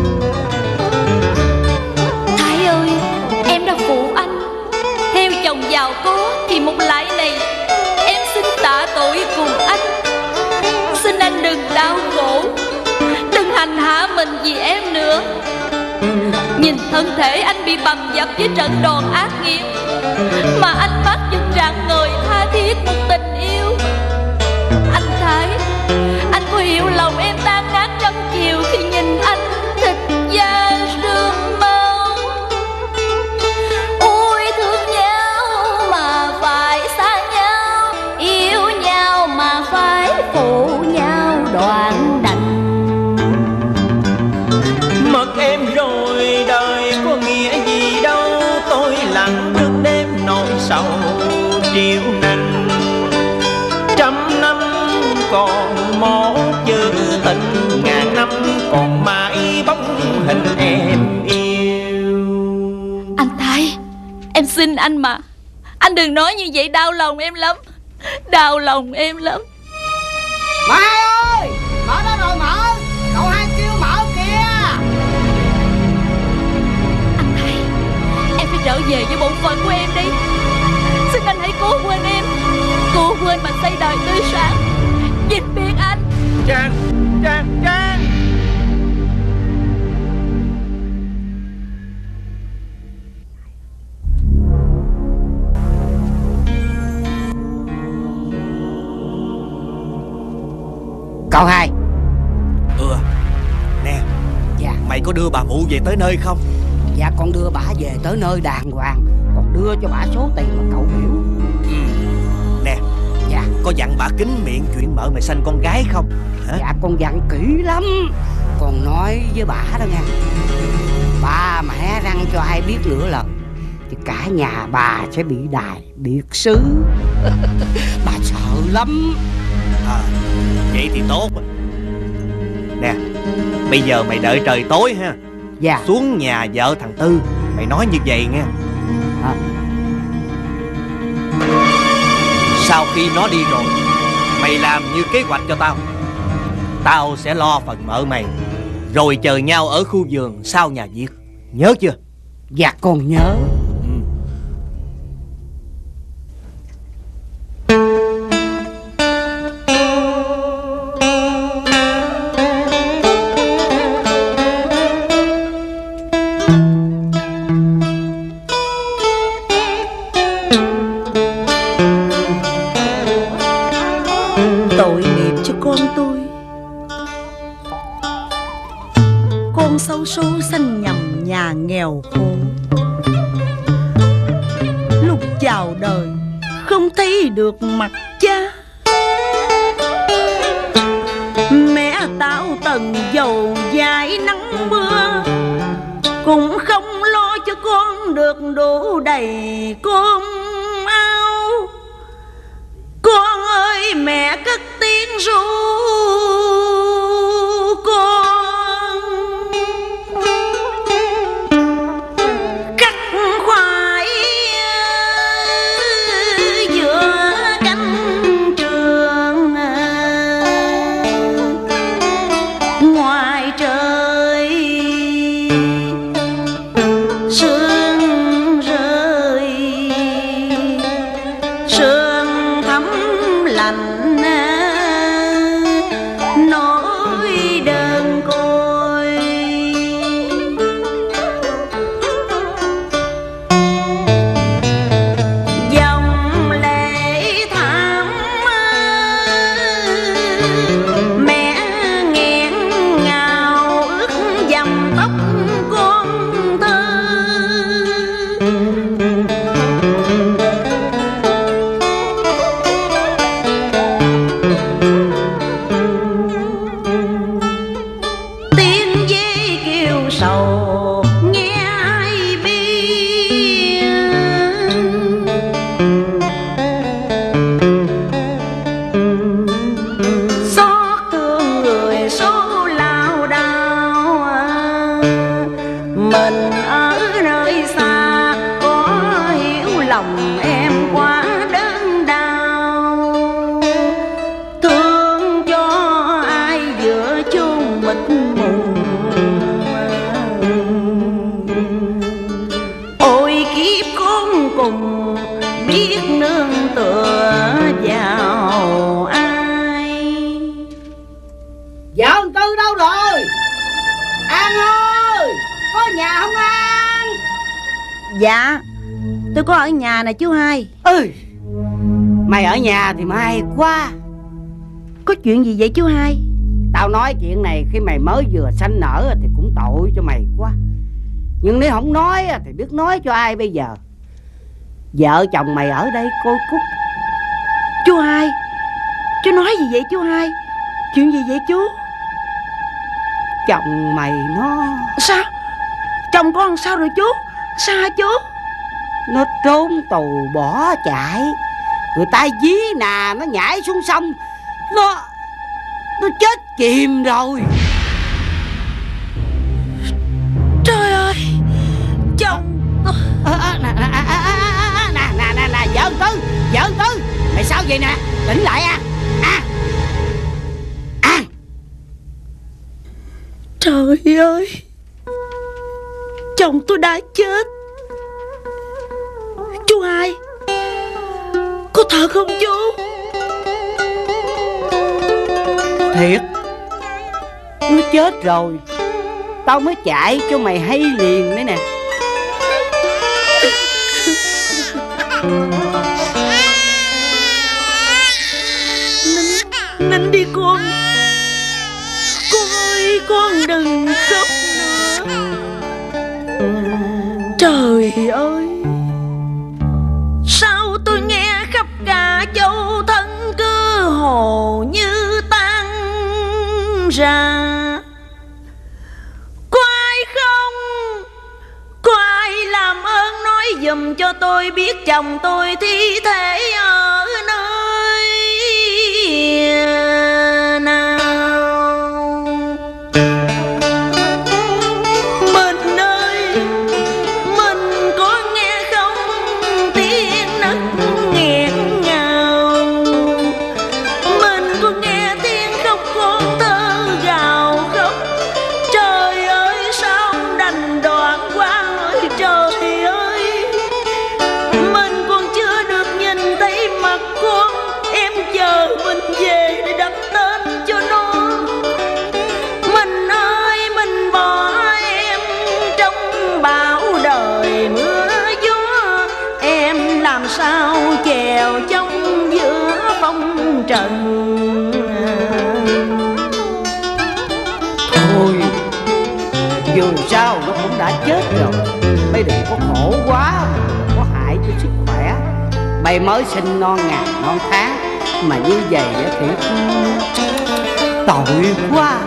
Thái ơi, em đã phụ anh theo chồng giàu có thì một lại này em xin tạ tội cùng anh. Xin anh đừng đau khổ, đừng hành hạ mình vì em nữa. Nhìn thân thể anh bị bầm dập với trận đòn ác nghiệp, mà anh bắt vẫn rạng ngời tha thiết một tình yêu. Anh Thái, anh có hiểu lòng em tan nát trăm chiều khi nhìn anh thịt da sương máu. Ôi thương nhau mà phải xa nhau, yêu nhau mà phải phụ nhau đoạn đành. Mất em rồi đời có nghĩa gì đâu, tôi lặng thức đêm nỗi sầu triều nành. Trăm năm còn một chữ tình, ngàn năm còn mãi bóng hình em yêu. Anh Thái, em xin anh mà, anh đừng nói như vậy, đau lòng em lắm, đau lòng em lắm. Mai ơi, mở đó rồi mở, cậu hai kêu mở kìa. Anh Thái, em phải trở về với bổn phận của em đi. Xin anh hãy cố quên em, cố quên mà xây đời tươi sáng, vĩnh biệt anh. Trang, Trang, Trang. Cậu hai. Nè. Dạ. Mày có đưa bà mụ về tới nơi không? Dạ con đưa bả về tới nơi đàng hoàng, còn đưa cho bả số tiền mà cậu hiểu. Nè. Dạ. Có dặn bà kín miệng chuyện mợ mày sanh con gái không? Hả? Dạ con dặn kỹ lắm. còn nói với bà đó nha. Bà mà hé răng cho ai biết nửa lần thì cả nhà bà sẽ bị đày biệt xứ. Bà sợ lắm. Vậy thì tốt. Nè, bây giờ mày đợi trời tối ha. Dạ. Xuống nhà vợ thằng Tư mày nói như vậy nghe. Sau khi nó đi rồi, mày làm như kế hoạch cho tao. Tao sẽ lo phần mợ mày, rồi chờ nhau ở khu vườn sau nhà Việt. Nhớ chưa? Dạ con nhớ. Tội nghiệp cho con tôi. Con xấu số sanh nhầm nhà nghèo khổ. Lúc chào đời không thấy được mặt cha. Mẹ tao tần dầu dài nắng mưa, cũng không lo cho con được đủ đầy cơm áo. Con ơi mẹ cất tiếng ru con, cắt khoai giữa cánh trường. Ngoài trời sương rơi, sương thấm lạnh nỗi đơn côi. Dòng lệ thảm mẹ nghẹn ngào ướt dầm tóc con thơ. Tiếng dế kêu sầu nghe ai biết, xót thương người số lao đao. Mình ở nơi xa có hiểu lòng em quá đớn đau. Thương cho ai giữa chốn mịt mù. Ôi kiếp khốn cùng biết nương tựa vào ai. Vợ ông Tư đâu rồi? An ơi, có nhà không An? Dạ, tôi có ở nhà nè chú hai. Mày ở nhà thì may quá. Có chuyện gì vậy chú hai? Tao nói chuyện này khi mày mới vừa sanh nở thì cũng tội cho mày quá. Nhưng nếu không nói thì biết nói cho ai bây giờ. Vợ chồng mày ở đây coi cút. Chú hai, chú nói gì vậy chú hai? Chuyện gì vậy chú? Chồng mày nó... Sao? Chồng con sao rồi chú? Sao hả chú? Nó trốn tù bỏ chạy. Người ta dí nà nó nhảy xuống sông. Nó chết chìm rồi. Trời ơi, chồng... Nè, vợ ông Tư, vợ ông Tư, mày sao vậy nè? Tỉnh lại à? Trời ơi, chồng tôi đã chết. Chú hai, có thật không chú? Thiệt, nó chết rồi. Tao mới chạy cho mày hay liền đấy nè. Nín đi con. Con ơi, con đừng khóc nữa. Trời ơi, sao tôi nghe khắp cả châu thân cơ hồ như tan ra. cho tôi biết chồng tôi thi thể ở nơi nào. Mình ơi, mình có nghe không tiếng nấc nghẹn ngào, mình có nghe tiếng khóc con thơ gào khóc. Trời ơi sao đành đoạn qua ơi trời ơi, mình còn chưa được nhìn thấy mặt con. Em chờ mình về để đặt tên cho nó. Mình ơi mình bỏ em trong bão đời mưa gió, em làm sao chèo trong giữa phong trần. Thôi, dù sao nó cũng đã chết rồi, bây đừng có khổ quá, có hại cho sức khỏe. Bây mới sinh non ngàn non tháng mà như vậy thì tội quá.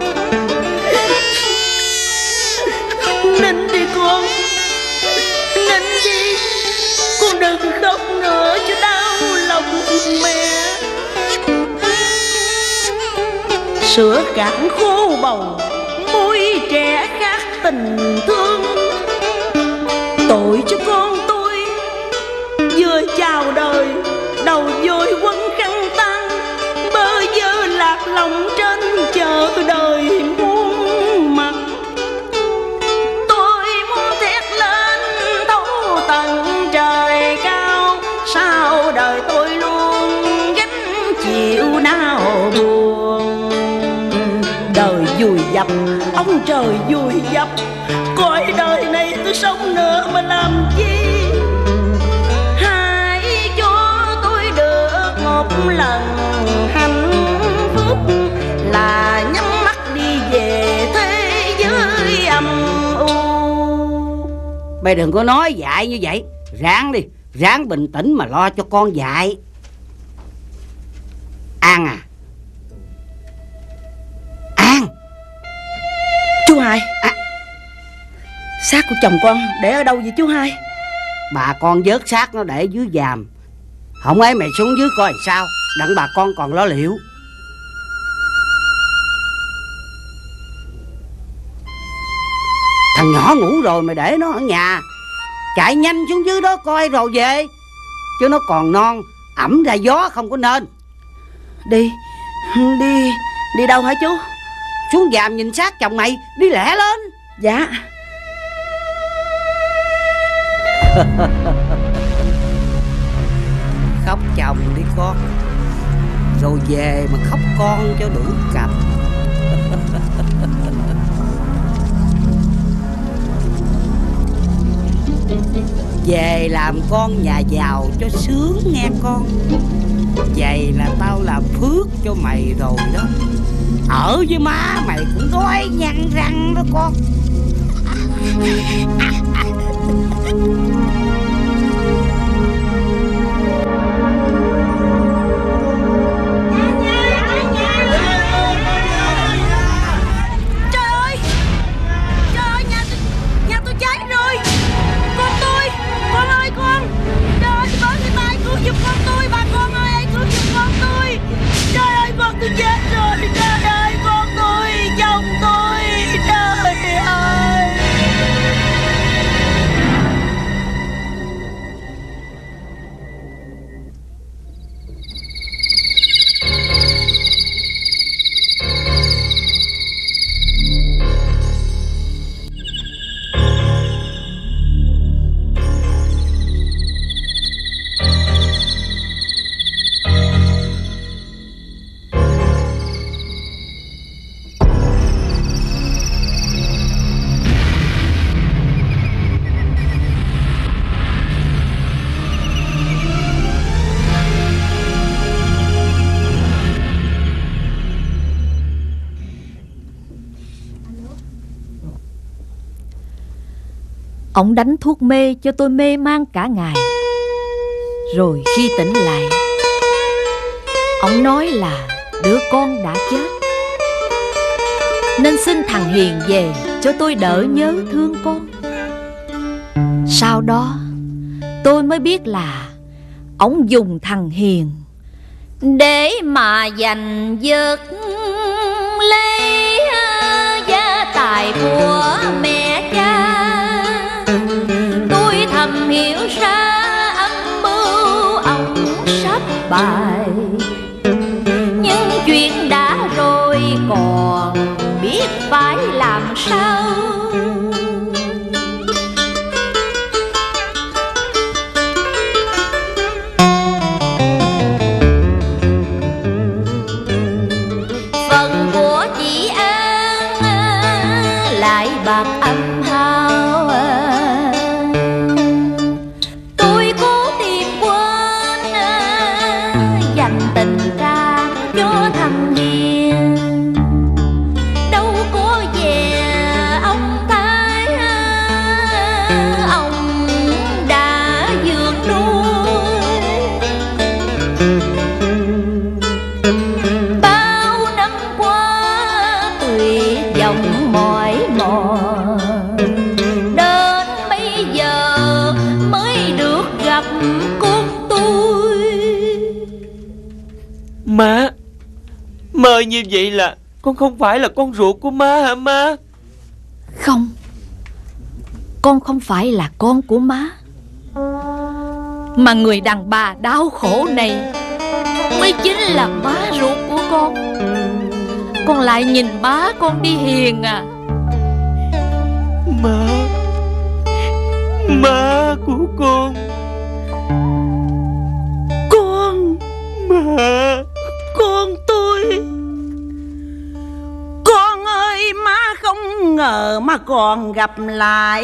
Nín đi con, nín đi, con đừng khóc nữa cho đau lòng mẹ. Sữa cạn khô bầu, môi trẻ khát tình thương. Tội cho con tôi vừa chào đời, đầu vội quấn khăn tang, bơ vơ lạc lòng trên chợ đời muôn mặt. Tôi muốn thét lên thấu tận trời cao, sao đời tôi luôn gánh chịu đau buồn. Đời vùi dập, ông trời vùi dập, cõi đời này tôi sống nữa mà làm chi. Hãy cho tôi được một lần hạnh phúc, là nhắm mắt đi về thế giới âm u. Bây đừng có nói dại như vậy, ráng đi, ráng bình tĩnh mà lo cho con dại. An à, An. Chú Hai, xác của chồng con để ở đâu vậy chú Hai? Bà con vớt xác nó để dưới giàm. Không ấy mày xuống dưới coi sao, đặng bà con còn lo liệu. Thằng nhỏ ngủ rồi mày để nó ở nhà, chạy nhanh xuống dưới đó coi rồi về, chứ nó còn non, ẩm ra gió không có nên. Đi đâu hả chú? Xuống giàm nhìn xác chồng mày, đi lẹ lên. Dạ. Khóc chồng đi con, rồi về mà khóc con cho đủ cặp. Về làm con nhà giàu cho sướng nghe con. Vậy là tao làm phước cho mày rồi đó. Ở với má mày cũng đói nhăn răng đó con. Giúp con tôi, bà con ơi, hãy cứu giúp con tôi. Trời ơi, con tôi chết rồi. Trời ơi, con tôi, chồng tôi. Trời ơi. Ông đánh thuốc mê cho tôi mê man cả ngày. Rồi khi tỉnh lại, ông nói là đứa con đã chết, nên xin thằng Hiền về cho tôi đỡ nhớ thương con. Sau đó tôi mới biết là ông dùng thằng Hiền để mà giành giật lấy gia tài của mẹ cha. Tôi thầm hiểu ra âm mưu ông sắp bài, nhưng chuyện đã rồi còn biết phải làm sao. Phần của chị An lại bạc âm hao, tôi cố tìm quên dành tình ca cho thằng Hiền. Đâu có về ông Thái, ông đã vượt núi. Bao năm qua tuyệt vọng mỏi mòn, đến bây giờ mới được gặp con tôi. Má, mơ như vậy là con không phải là con ruột của má hả má? Không, con không phải là con của má, mà người đàn bà đau khổ này mới chính là má ruột của con. Con lại nhìn má con đi Hiền à. Má của con. Má, con tôi. Con ơi, má không ngờ má còn gặp lại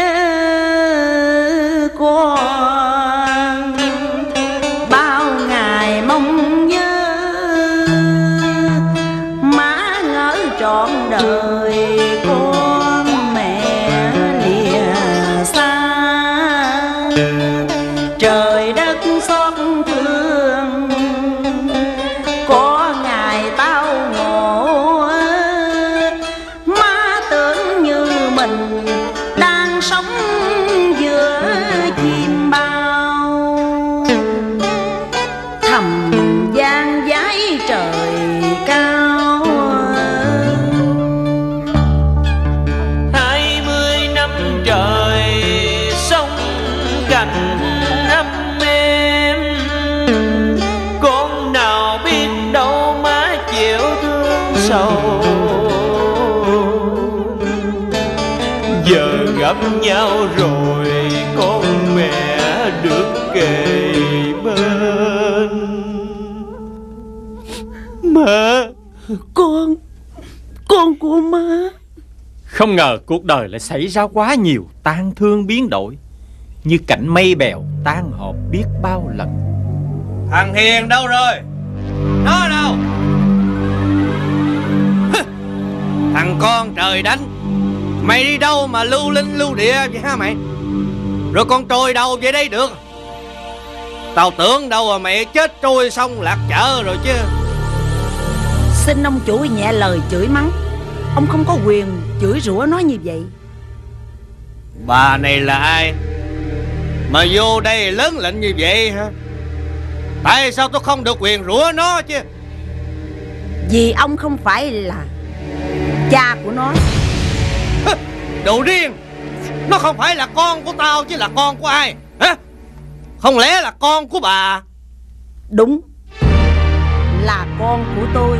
con. Bao ngày mong nhớ, má ngỡ trọn đời con mẹ lìa xa. Trời đất xót thương, có ngày tao ngộ, má tưởng như mình đang sống giữa chim bao. Thầm gian dái trời cao, 20 năm trời sống cạnh ấm em, con nào biết đâu má chịu thương sầu. Giờ gặp nhau rồi con mẹ được kề bên. Má, con của má. Không ngờ cuộc đời lại xảy ra quá nhiều tang thương biến đổi, như cảnh mây bèo tan họp biết bao lần. Thằng Hiền đâu rồi? Nó đâu? Thằng con trời đánh, mày đi đâu mà lưu linh lưu địa vậy hả mày? Rồi con trôi đâu vậy đây được? Tao tưởng đâu mà mày chết trôi xong lạc chợ rồi chứ. Xin ông chủ nhẹ lời chửi mắng, ông không có quyền chửi rủa nó như vậy. Bà này là ai mà vô đây lớn lệnh như vậy hả? Tại sao tôi không được quyền rủa nó chứ? Vì ông không phải là cha của nó. Đồ riêng, nó không phải là con của tao chứ là con của ai hả? Không lẽ là con của bà? Đúng, là con của tôi.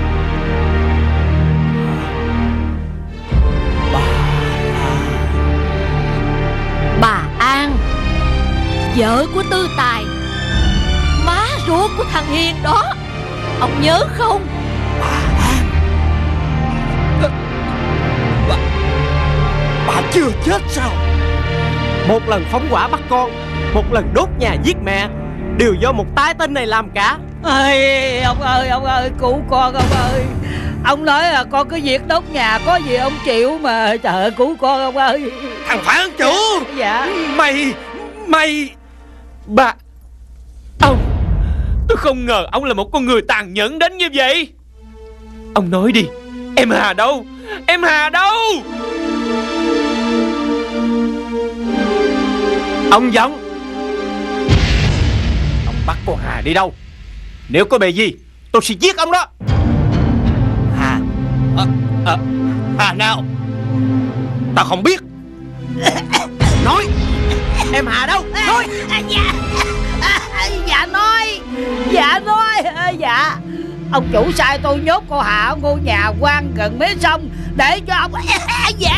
Bà An, vợ của Tư Tài, má ruột của thằng Hiền đó. Ông nhớ không? Bà chưa chết sao? Một lần phóng hỏa bắt con, một lần đốt nhà giết mẹ, đều do một tái tinh này làm cả. Ê, ông ơi, cứu con ông ơi. Ông nói là con cứ việc đốt nhà, có gì ông chịu mà. Trời ơi, cứu con ông ơi. Thằng phản ứng chủ. Dạ. Mày Bà, ông, tôi không ngờ ông là một con người tàn nhẫn đến như vậy. Ông nói đi, em Hà đâu? Em Hà đâu? Ông giận, bắt con Hà đi đâu? Nếu có bề gì tôi sẽ giết ông đó. Hà? Hà nào? Tao không biết. Nói em Hà đâu? Nói. Dạ ông chủ sai tôi nhốt cô Hà ở ngôi nhà quan gần mé sông để cho ông dễ.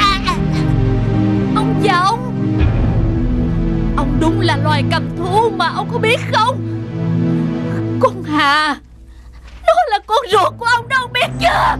Ông già ông đúng là loài cầm thú mà ông có biết không? Con Hà nó là con ruột của ông đó, ông biết chưa?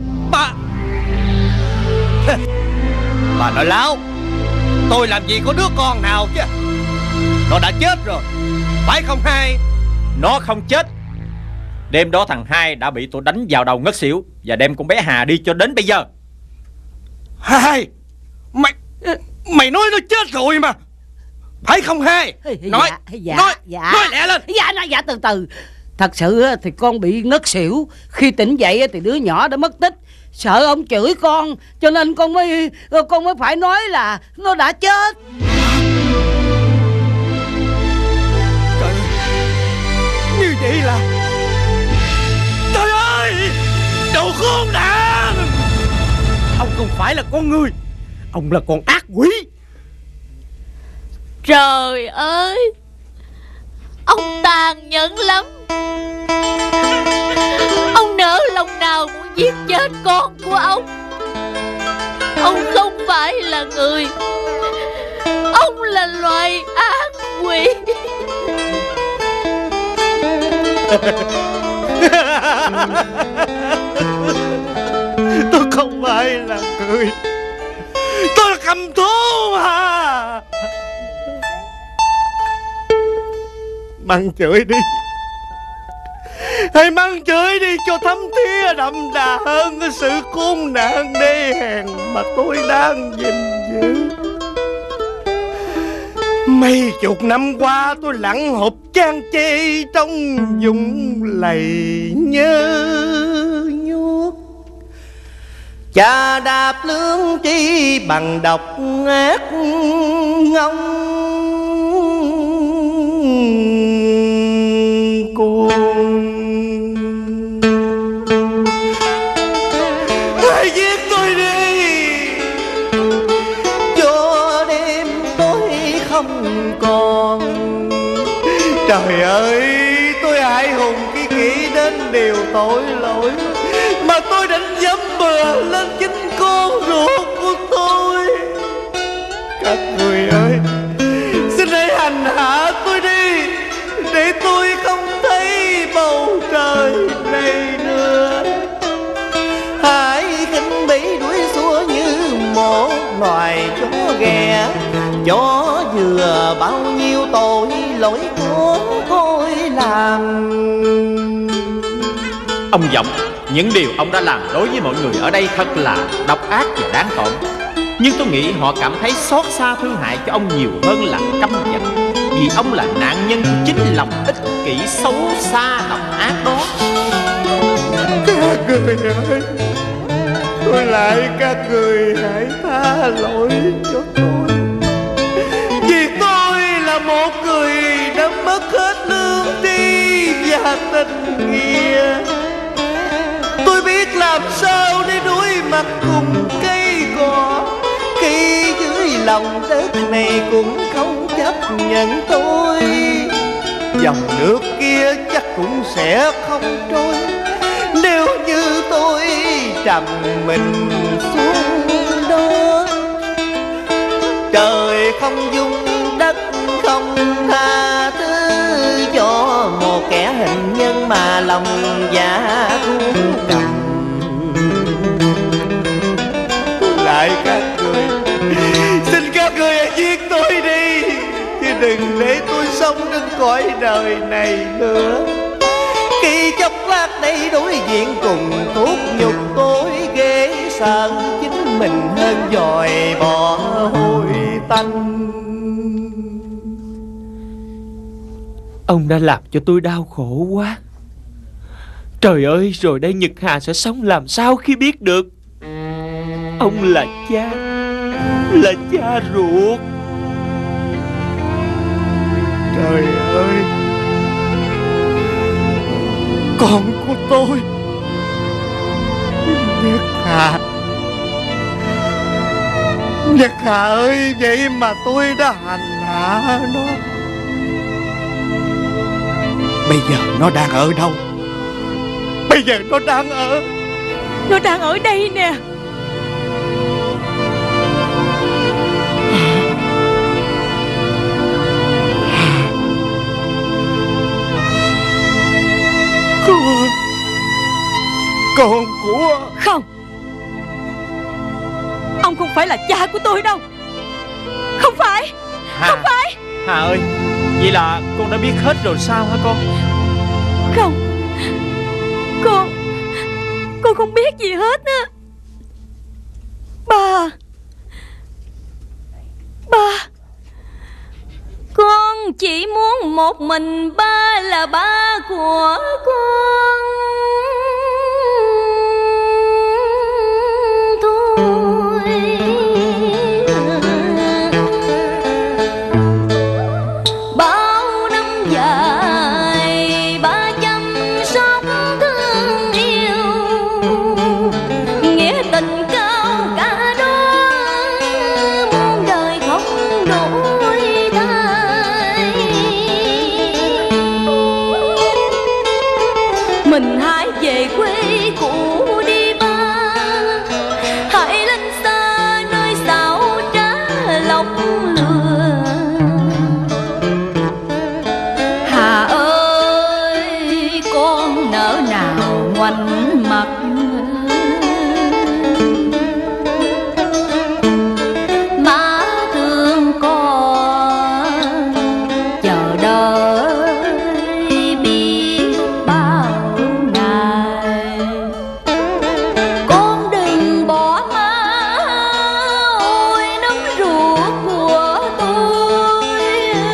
Bà nói láo. Tôi làm gì có đứa con nào chứ. Nó đã chết rồi, phải không Hai? Nó không chết. Đêm đó thằng Hai đã bị tôi đánh vào đầu ngất xỉu và đem con bé Hà đi cho đến bây giờ. Hai, mày nói nó chết rồi mà, phải không Hai? Nói lẹ lên. Dạ từ từ. Thật sự thì con bị ngất xỉu. Khi tỉnh dậy thì đứa nhỏ đã mất tích. Sợ ông chửi con cho nên con mới phải nói là nó đã chết. Trời, như vậy là... Trời ơi, đồ khốn nạn! Ông không phải là con người, ông là con ác quỷ. Trời ơi, ông tàn nhẫn lắm. Ông nỡ lòng nào muốn giết chết con của ông. Ông không phải là người, ông là loài ác quỷ. Tôi không phải là người, tôi là cầm thú mà. Mắng chửi đi, hãy mắng chửi đi cho thấm thía đậm đà hơn cái sự khốn nạn đê hèn mà tôi đang gìn giữ. Mấy chục năm qua tôi lặn hộp chan chê trong vùng lầy nhớ nhuốc. Cha đạp lương chi bằng độc ác ngông cuồng. Hãy giết tôi đi cho đêm tối không còn. Trời ơi, tôi hãi hùng khi nghĩ đến điều tội lỗi mà tôi định dẫm bừa lên chính con ruột của tôi. Các người ơi, xin hãy hành hạ tôi đi để tôi không thấy bầu trời này nữa. Hãy khinh bỉ đuổi xua như một loài chó ghẻ, chó vừa bao nhiêu tội lỗi của tôi làm. Ông Giọng, những điều ông đã làm đối với mọi người ở đây thật là độc ác và đáng tổn. Nhưng tôi nghĩ họ cảm thấy xót xa thương hại cho ông nhiều hơn là căm giận, vì ông là nạn nhân của chính lòng ích kỷ xấu xa độc ác đó. Các người ơi, tôi lại các người hãy tha lỗi cho tôi, vì tôi là một người đã mất hết lương tri và tình nghĩa. Tôi biết làm sao để đối mặt cùng cây cỏ khi dưới lòng đất này cũng không chấp nhận tôi. Dòng nước kia chắc cũng sẽ không trôi nếu như tôi trầm mình xuống đó. Trời không dung, đất không tha thứ cho một kẻ hình nhân mà lòng dạ thú cầm. Lại các người, xin các người hãy giết tôi đi, chứ đừng để tôi sống trên cõi đời này nữa. Khi chốc lát đây đối diện cùng thuốc nhục tôi ghê sợ chính mình hơn dòi bỏ hôi tanh. Ông đã làm cho tôi đau khổ quá. Trời ơi, rồi đây Nhật Hà sẽ sống làm sao khi biết được ông là cha ruột. Trời ơi, Con của tôi, Nhất Hà. Nhất Hà ơi, vậy mà tôi đã hành hạ nó. Bây giờ nó đang ở đâu? Bây giờ nó đang ở... Nó đang ở đây nè. Con của... Không, ông không phải là cha của tôi đâu. Không phải. Hà, không phải. Hà ơi, vậy là con đã biết hết rồi sao hả con? Không, con không biết gì hết á. Ba, con chỉ muốn một mình ba là ba của con thôi. Bao năm dài ba chăm sóc thương yêu, nghĩa tình cao cả đó muôn đời không đổi thay. Mình hãy về quê cũ đi ba, hãy lên xa nơi xảo trá lọc lừa. Hà ơi, con nỡ nào ngoảnh mặt, má thương con chờ đợi biết bao ngày. Con đừng bỏ má, ôi nắm ruột của tôi.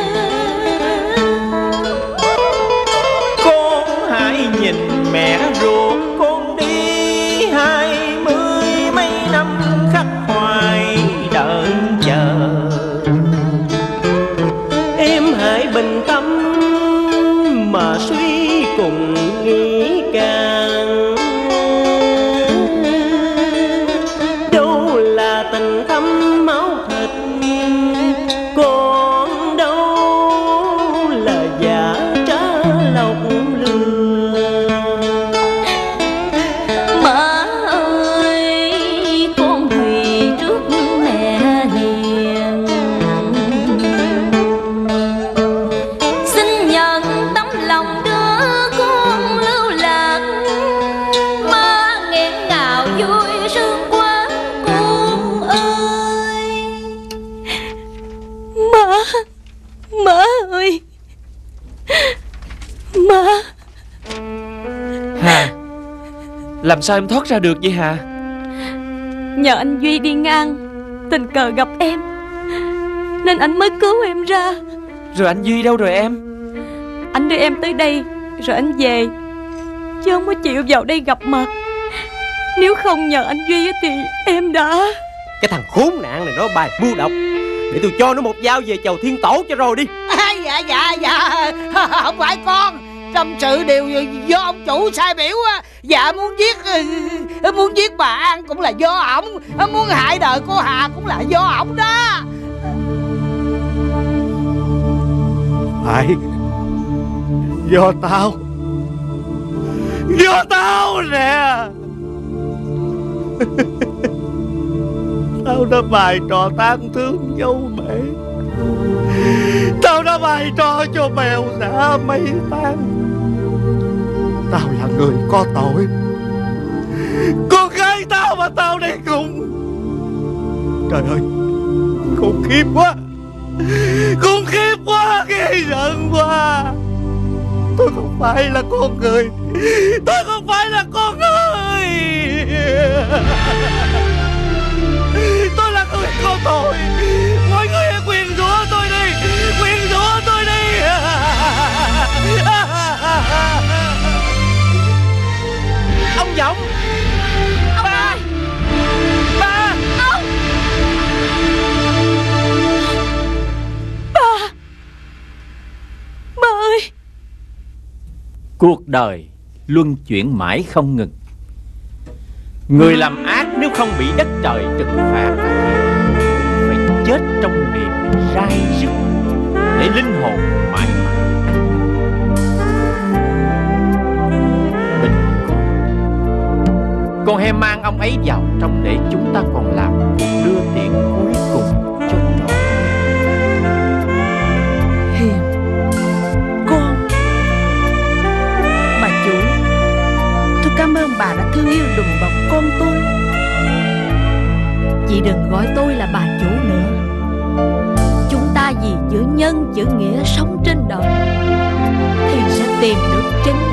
Con hãy nhìn mẹ ruột con đi, 20 mấy năm khắc khoải đợi chờ. Em hãy bình tâm mà suy cùng nghĩ càng. Đâu là tình thâm máu thịt, còn đâu là giả trá lọc lừa. Má ơi, con quỳ trước mẹ hiền, xin nhận tấm lòng đưa con lưu lạc. Má nghẹn ngào vui sướng quá con ơi. Má ơi, má. Hà, làm sao em thoát ra được vậy Hà? Nhờ anh Duy đi ngang tình cờ gặp em nên anh mới cứu em ra. Rồi anh Duy đâu rồi em? Anh đưa em tới đây rồi anh về, chứ không có chịu vào đây gặp mặt. Nếu không nhờ anh Duy thì em đã... Cái thằng khốn nạn này nó bài mưu độc, để tôi cho nó một dao về chầu thiên tổ cho rồi đi. Dạ không phải con, tâm sự đều do ông chủ sai biểu á. Dạ muốn giết bà An cũng là do ổng, muốn hại đời cô Hà cũng là do ổng đó. Phải, do tao nè. Tao đã bày trò tang thương dâu mẹ, tao đã bày trò cho mèo xả mây tan. Tao là người có tội, con gái tao mà tao đây cùng. Trời ơi, khủng khiếp quá, ghê giận quá. Tôi không phải là con người, tôi không phải là con người. Tôi là người có tội. Mọi người hãy quyền rủa tôi đi, quyền rủa tôi đi. Ông Giọng, ba, ông. Ba ơi. Cuộc đời luân chuyển mãi không ngừng. Người làm ác nếu không bị đất trời trừng phạt thì phải chết trong niềm rai rứt, để linh hồn mãi mãi bình con hãy mang ông ấy vào trong để chúng ta còn làm cuộc đưa tiễn cuối cùng cho trọn. Hiền, con. Bà chủ, tôi cảm ơn bà đã thương yêu đùm bọc con tôi. Chị đừng gọi tôi là bà chủ nữa. Chúng ta vì chữ nhân chữ nghĩa sống trên đời thì sẽ tìm được chính